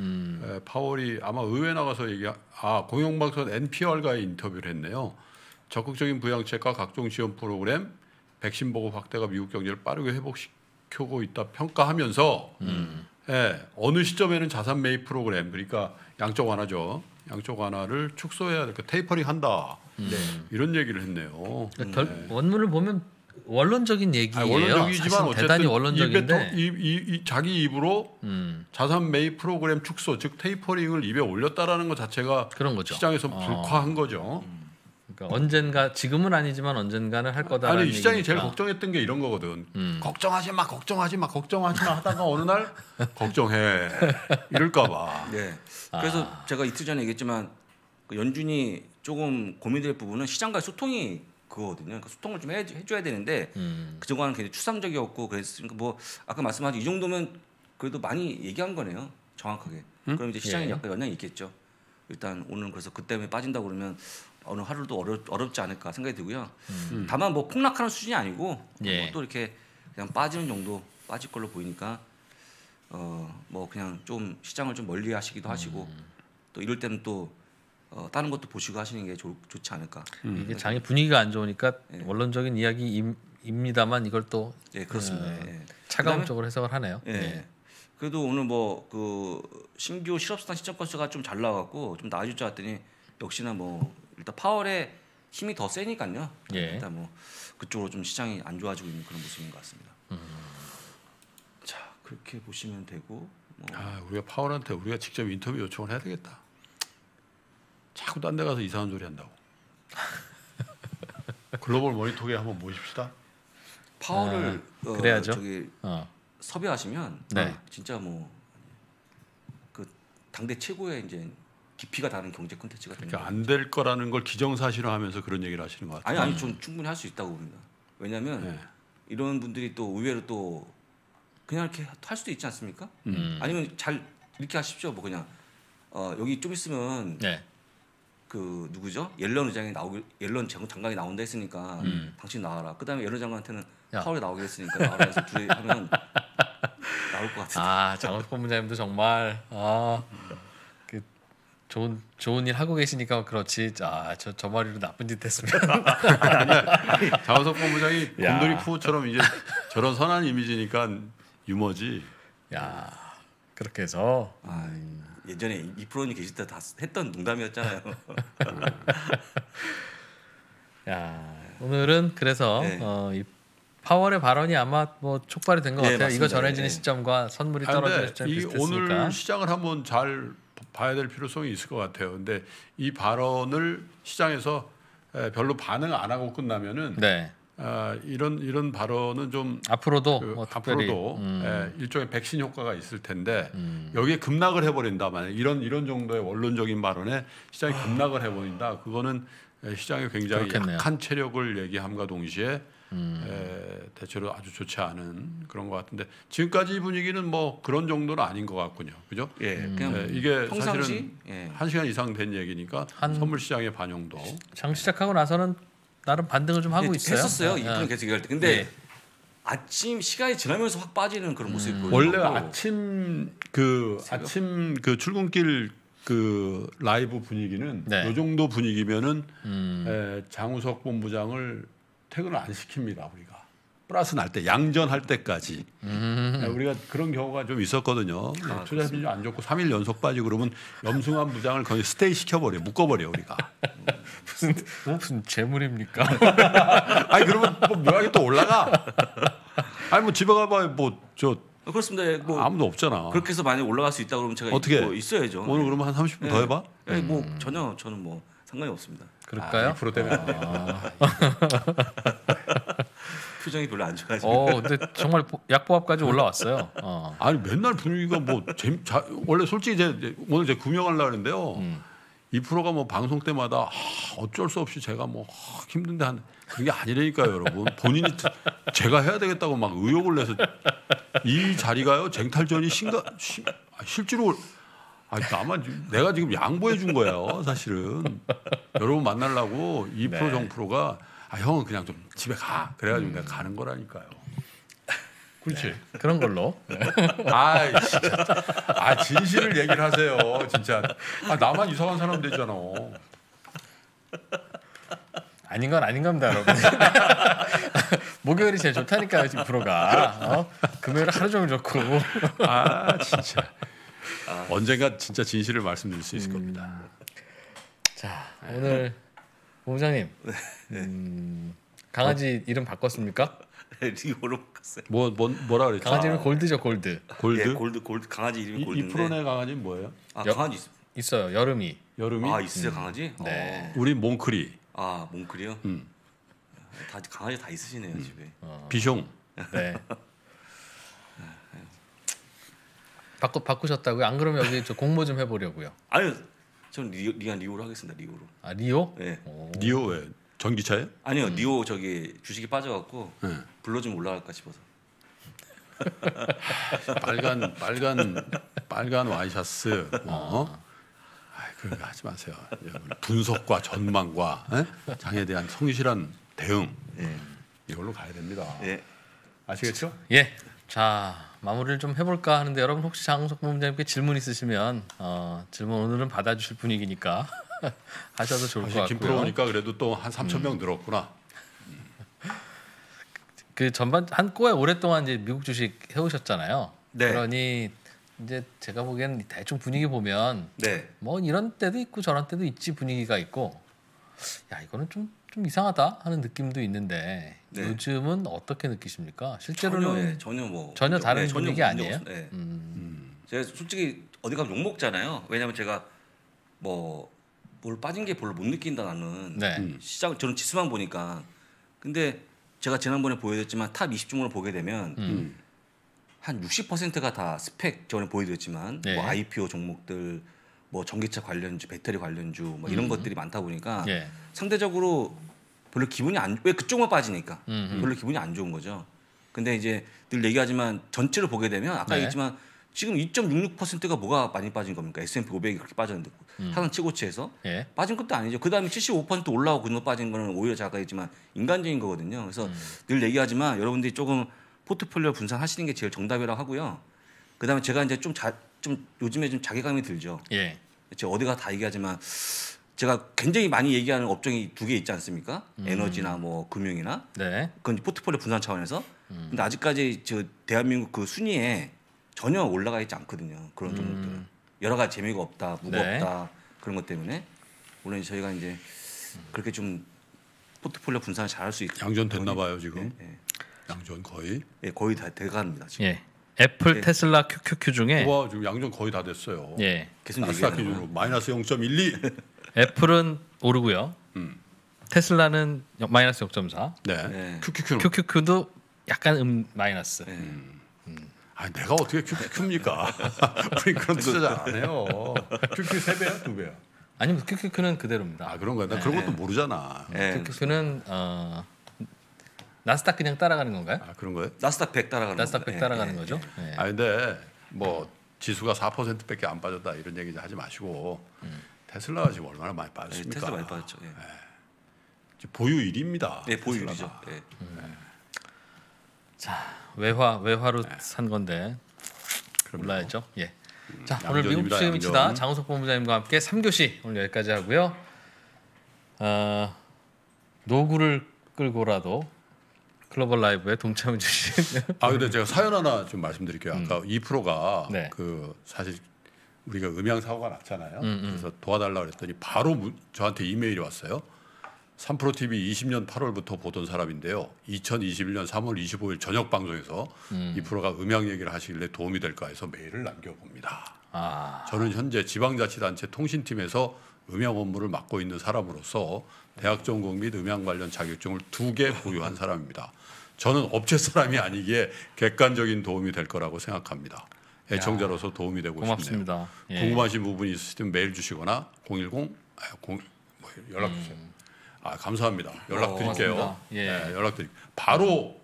파월이 아마 의회 나가서 공영방송 NPR과의 인터뷰를 했네요. 적극적인 부양책과 각종 지원 프로그램, 백신 보급 확대가 미국 경제를 빠르게 회복시키고 있다 평가하면서 어느 시점에는 자산 매입 프로그램 그러니까 양적 완화죠. 양적 완화를 축소해야 될 거 테이퍼링 한다. 이런 얘기를 했네요. 원문을 보면 원론적인 얘기예요. 원론적이지만 어쨌든 대단히 원론적인데 자기 입으로 자산 매입 프로그램 축소 즉 테이퍼링을 입에 올렸다라는 것 자체가 그런 거죠. 시장에서 불쾌한 거죠. 그러니까 언젠가 지금은 아니지만 언젠가는 할 거다라는 아니 시장이 얘기니까. 제일 걱정했던 게 이런 거거든. 걱정하지 마 하다가 어느 날 걱정해 이럴까 봐. 그래서 제가 이틀 전에 얘기했지만 연준이 조금 고민될 부분은 시장과의 소통이 그거거든요. 그러니까 소통을 좀 해줘야 되는데 그동안은 굉장히 추상적이었고 그랬으니까 뭐 아까 말씀하신 이 정도면 그래도 많이 얘기한 거네요. 정확하게. 그럼 이제 시장에 약간 영향이 있겠죠. 일단 오늘 그래서 그 때문에 빠진다 그러면 어느 하루도 어렵지 않을까 생각이 들고요. 다만 뭐 폭락하는 수준이 아니고 또 이렇게 그냥 빠지는 정도 빠질 걸로 보이니까 뭐 그냥 좀 시장을 좀 멀리하시기도 하시고 또 이럴 때는 또 다른 것도 보시고 하시는 게 좋지 않을까. 이게 장의 분위기가 안 좋으니까 원론적인 이야기입니다만 이걸 또 그렇습니다. 차가운 쪽으로 해석을 하네요. 그래도 오늘 뭐 그 신규 실업수당 시점 건수가 좀 잘 나와갖고 좀 나아질 줄 알았더니 역시나 뭐 일단 파월의 힘이 더 세니까요. 일단 뭐 그쪽으로 좀 시장이 안 좋아지고 있는 그런 모습인 것 같습니다. 자 그렇게 보시면 되고. 우리가 파월한테 우리가 직접 인터뷰 요청을 해야 되겠다. 자꾸 딴 데 가서 이상한 소리 한다고. 글로벌 모니터에 한번 모십시다. 파월을 그래야죠. 저기 섭외하시면 진짜 뭐 그 당대 최고의 이제 깊이가 다른 경제 콘텐츠가 되는 그러니까 안 될 거라는 걸 기정사실화하면서 그런 얘기를 하시는 것 같아요. 아니 좀 충분히 할 수 있다고 봅니다. 왜냐하면 이런 분들이 또 의외로 또 그냥 이렇게 할 수도 있지 않습니까? 아니면 잘 이렇게 하십시오. 뭐 그냥 여기 좀 있으면 그 누구죠? 옐런 의장이 옐런 장관이 나온다 했으니까 당신 나와라. 그다음에 옐런 장관한테는 파월이 나오게 했으니까 나와라 해서 둘이 하면 나올 것 같은데. 아 장원석 본부장님도 정말 그 좋은 일 하고 계시니까 그렇지. 저 머리로 나쁜 짓 했으면. 장원석 본부장이 곰돌이 푸우처럼 이제 저런 선한 이미지니까 유머지. 야 그렇게 해서. 예전에 이프로님 계실 때 다 했던 농담이었잖아요. 야 오늘은 그래서 이 파월의 발언이 아마 뭐 촉발이 된 것 같아요. 맞습니다. 이거 전해지는 시점과 선물이 떨어지는 시점이 비슷했으니까. 오늘 시장을 한번 잘 봐야 될 필요성이 있을 것 같아요. 근데 이 발언을 시장에서 별로 반응 안 하고 끝나면은 이런 발언은 좀 앞으로도 앞으로도 일종의 백신 효과가 있을 텐데 여기에 급락을 해버린다. 만약 이런 정도의 원론적인 발언에 시장이 급락을 해버린다. 그거는 시장에 굉장히 그렇겠네요. 약한 체력을 얘기함과 동시에 대체로 아주 좋지 않은 그런 것 같은데 지금까지 분위기는 뭐 그런 정도는 아닌 것 같군요. 그죠? 이게 평상시? 사실은 1시간 이상 된 얘기니까 선물 시장의 반영도 장 시작하고 나서는 나름 반등을 좀 하고 있어요. 했었어요. 이분은 계속 얘기할 때. 근데 아침 시간이 지나면서 확 빠지는 그런 모습이 보여요. 원래 아침 그 출근길 그 라이브 분위기는 이 정도 분위기면은 장우석 본부장을 퇴근을 안 시킵니다. 우리가 플러스 날 때 양전할 때까지 우리가 그런 경우가 좀 있었거든요. 투자 비중 안 좋고 3일 연속 빠지고 그러면 염승환 부장을 거의 스테이 시켜버려 묶어버려 우리가. 무슨 재물입니까? 아니 그러면 뭐 묘하게 또 올라가. 아니 뭐 집에 가봐야 뭐 저 그렇습니다. 뭐 아무도 없잖아. 그렇게 해서 만약 올라갈 수 있다 그러면 제가 어떻게 뭐 있어야죠. 오늘 그러면 한 30분 더 해봐. 뭐 저는 뭐 상관이 없습니다. 그럴까요? 2% 때문에. 표정이 별로 안 좋아지고. 근데 정말 약보합까지 올라왔어요. 아니 맨날 분위기가 뭐 원래 솔직히 오늘 제가 구명하려고 했는데요. 2%가 뭐 방송 때마다 어쩔 수 없이 제가 뭐 힘든데 그게 아니라니까요, 여러분. 본인이 제가 해야 되겠다고 막 의욕을 내서 이 자리가요 쟁탈전이 실제로 내가 지금 양보해 준 거예요, 사실은. 여러분 만나려고 2% 정프로가 형은 그냥 좀 집에 가. 그래가지고 내가 가는 거라니까요. 그렇지. 그런 걸로. 진짜. 진실을 얘기를 하세요, 진짜. 나만 이상한 사람 되잖아. 아닌 건 아닌 겁니다, 여러분. 목요일이 제일 좋다니까요, 2%가. 금요일 하루 종일 좋고. 진짜. 언젠가 진짜 진실을 말씀드릴 수 있을 겁니다. 자, 오늘 본부장님. 강아지 이름 바꿨습니까? 리오로 바꿨어요. 뭐라 그랬죠? 강아지 이름 골드죠, 골드. 골드? 골드 강아지 이름이 골드인데. 2%의 강아지는 뭐예요? 강아지 있어요. 여름이. 있어요, 강아지? 네. 우리 몽크리. 몽크리요? 다 강아지 다 있으시네요, 집에. 비숑. 네. 바꾸셨다고요? 안 그러면 여기 저 공모 좀 해보려고요. 아니요, 전 리오로 하겠습니다. 리오로. 리오? 네. 리오 왜? 전기차예요? 아니요, 리오 저기 주식이 빠져갖고 불러주면 올라갈까 싶어서. 빨간 와이셔츠. 그런 거 하지 마세요. 분석과 전망과 장에 대한 성실한 대응 이걸로 가야 됩니다. 아시겠죠? 예. 자, 마무리를 좀 해볼까 하는데 여러분 혹시 장우석 본부장님께 질문 있으시면 질문 오늘은 받아주실 분위기니까 하셔도 좋을 것 같고요. 김프로 오니까 그래도 또 한 3,000명 늘었구나. 그 전반 한 꼬에 오랫동안 이제 미국 주식 해오셨잖아요. 그러니 이제 제가 보기엔 대충 분위기 보면 뭐 이런 때도 있고 저런 때도 있지 분위기가 있고 야 이거는 좀 이상하다 하는 느낌도 있는데 요즘은 어떻게 느끼십니까? 실제로는 전혀 다른 분위기 아니에요? 제가 솔직히 어디 가면 욕 먹잖아요. 왜냐하면 제가 뭘 빠진 게 별로 못 느낀다 나는 시장 저는 지수만 보니까. 근데 제가 지난번에 보여드렸지만 탑 20종목을 보게 되면 한 60%가 다 스펙 전에 보여드렸지만 뭐 IPO 종목들 뭐 전기차 관련주, 배터리 관련주 뭐 이런 것들이 많다 보니까 예. 상대적으로 별로 기분이 왜 그쪽만 빠지니까 별로 기분이 안 좋은 거죠. 근데 이제 늘 얘기하지만 전체를 보게 되면 아까 얘기했지만 지금 2.66%가 뭐가 많이 빠진 겁니까? S&P 500이 그렇게 빠졌는데 하단 최고치에서 빠진 것도 아니죠. 그 다음에 75% 올라오고 그 정도 빠진 거는 오히려 제가 얘기했지만 인간적인 거거든요. 그래서 늘 얘기하지만 여러분들이 조금 포트폴리오 분산하시는 게 제일 정답이라고 하고요. 그 다음에 제가 이제 좀 요즘에 좀 자괴감이 들죠. 제가 어디가 다 얘기하지만 제가 굉장히 많이 얘기하는 업종이 2개 있지 않습니까? 에너지나 뭐 금융이나 그건 포트폴리오 분산 차원에서. 근데 아직까지 저 대한민국 그 순위에 전혀 올라가 있지 않거든요. 그런 종목들은 여러 가지 재미가 없다, 무겁다 그런 것 때문에 물론 저희가 이제 그렇게 좀 포트폴리오 분산을 잘할 수 있고 양전 됐나 봐요 지금. 양전 거의. 거의 다 돼갑니다 지금. 애플, 테슬라, QQQ 중에 와 지금 양전 거의 다 됐어요. 계속 나스닥 기준으로 마이너스 0.12. 애플은 오르고요. 테슬라는 마이너스 0.4. QQQ도 약간 마이너스. 아 내가 어떻게 QQQ입니까? 우리 그런 투자 안 해요. QQ 3배야 2배야? 아니 QQQ는 그대로입니다. 아 그런 거야? 나 그런 것도 모르잖아. QQQ는 나스닥 그냥 따라가는 건가요? 아 그런 거예요? 나스닥 100 따라가는 나스닥 100 따라가는 거죠. 아 근데 뭐 지수가 4%밖에 안 빠졌다 이런 얘기 하지 마시고 테슬라가 지금 얼마나 많이 빠졌습니까? 테슬라 많이 빠졌죠. 보유 1위입니다. 네, 보유 1위죠. 자 외화로 산 건데 몰라야죠. 자 오늘 미국 주식 미치다 장우석 본부장님과 함께 3교시 오늘 여기까지 하고요. 노구를 끌고라도 글로벌 라이브에 동참해 주신. 아 근데 제가 사연 하나 좀 말씀드릴게요. 아까 2%가 그 사실 우리가 음향 사고가 났잖아요. 그래서 도와달라 그랬더니 바로 저한테 이메일이 왔어요. 3프로TV 20년 8월부터 보던 사람인데요. 2021년 3월 25일 저녁 방송에서 2%가 음향 얘기를 하시길래 도움이 될까 해서 메일을 남겨봅니다. 저는 현재 지방자치단체 통신팀에서 음향 업무를 맡고 있는 사람으로서 대학 전공 및 음향 관련 자격증을 2개 보유한 사람입니다. 저는 업체 사람이 아니기에 객관적인 도움이 될 거라고 생각합니다. 애청자로서 도움이 되고 고맙습니다. 싶네요. 궁금하신 부분이 있으시면 메일 주시거나 010 연락 주세요. 감사합니다. 연락 드릴게요. 연락 드릴게요. 바로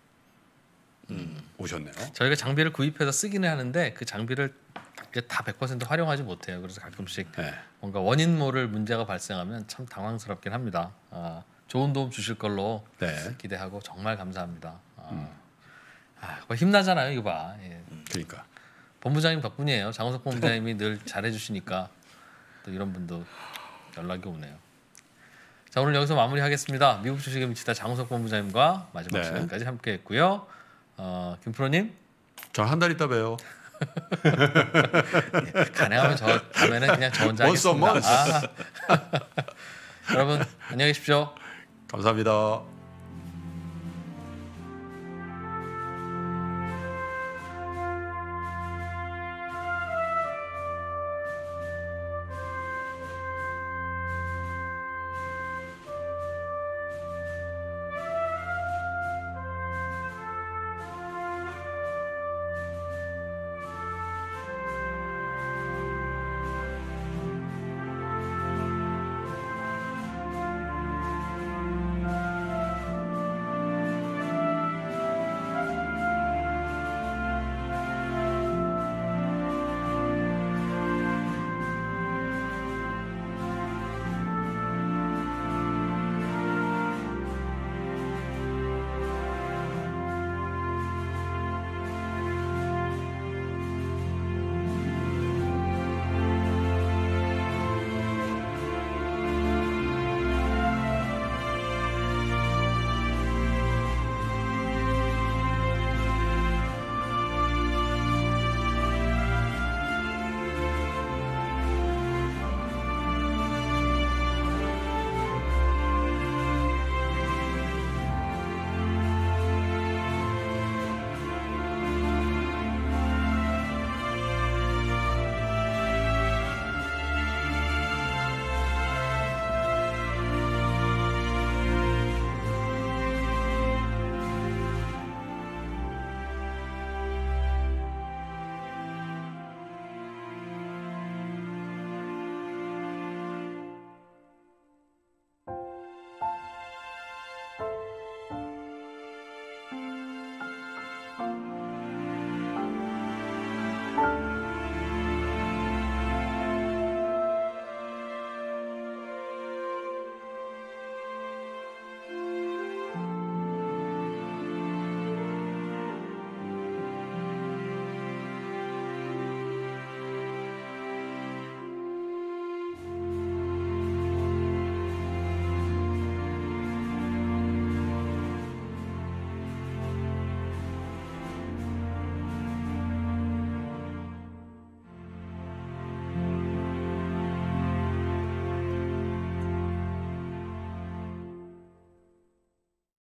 오셨네요. 저희가 장비를 구입해서 쓰기는 하는데 그 장비를 다 100% 활용하지 못해요. 그래서 가끔씩 뭔가 원인 모를 문제가 발생하면 참 당황스럽긴 합니다. 좋은 도움 주실 걸로 기대하고 정말 감사합니다. 힘나잖아요, 이거 봐. 그러니까 본부장님 덕분이에요. 장우석 본부장님이 늘 잘해주시니까 또 이런 분도 연락이 오네요. 자 오늘 여기서 마무리하겠습니다. 미국 주식에 미치다 장우석 본부장님과 마지막 시간까지 함께했고요. 김프로님, 저 한 달 있다 봬요. 가능하면 저 다음에는 그냥 저 혼자 하겠습니다. 여러분 안녕히 계십시오. 감사합니다.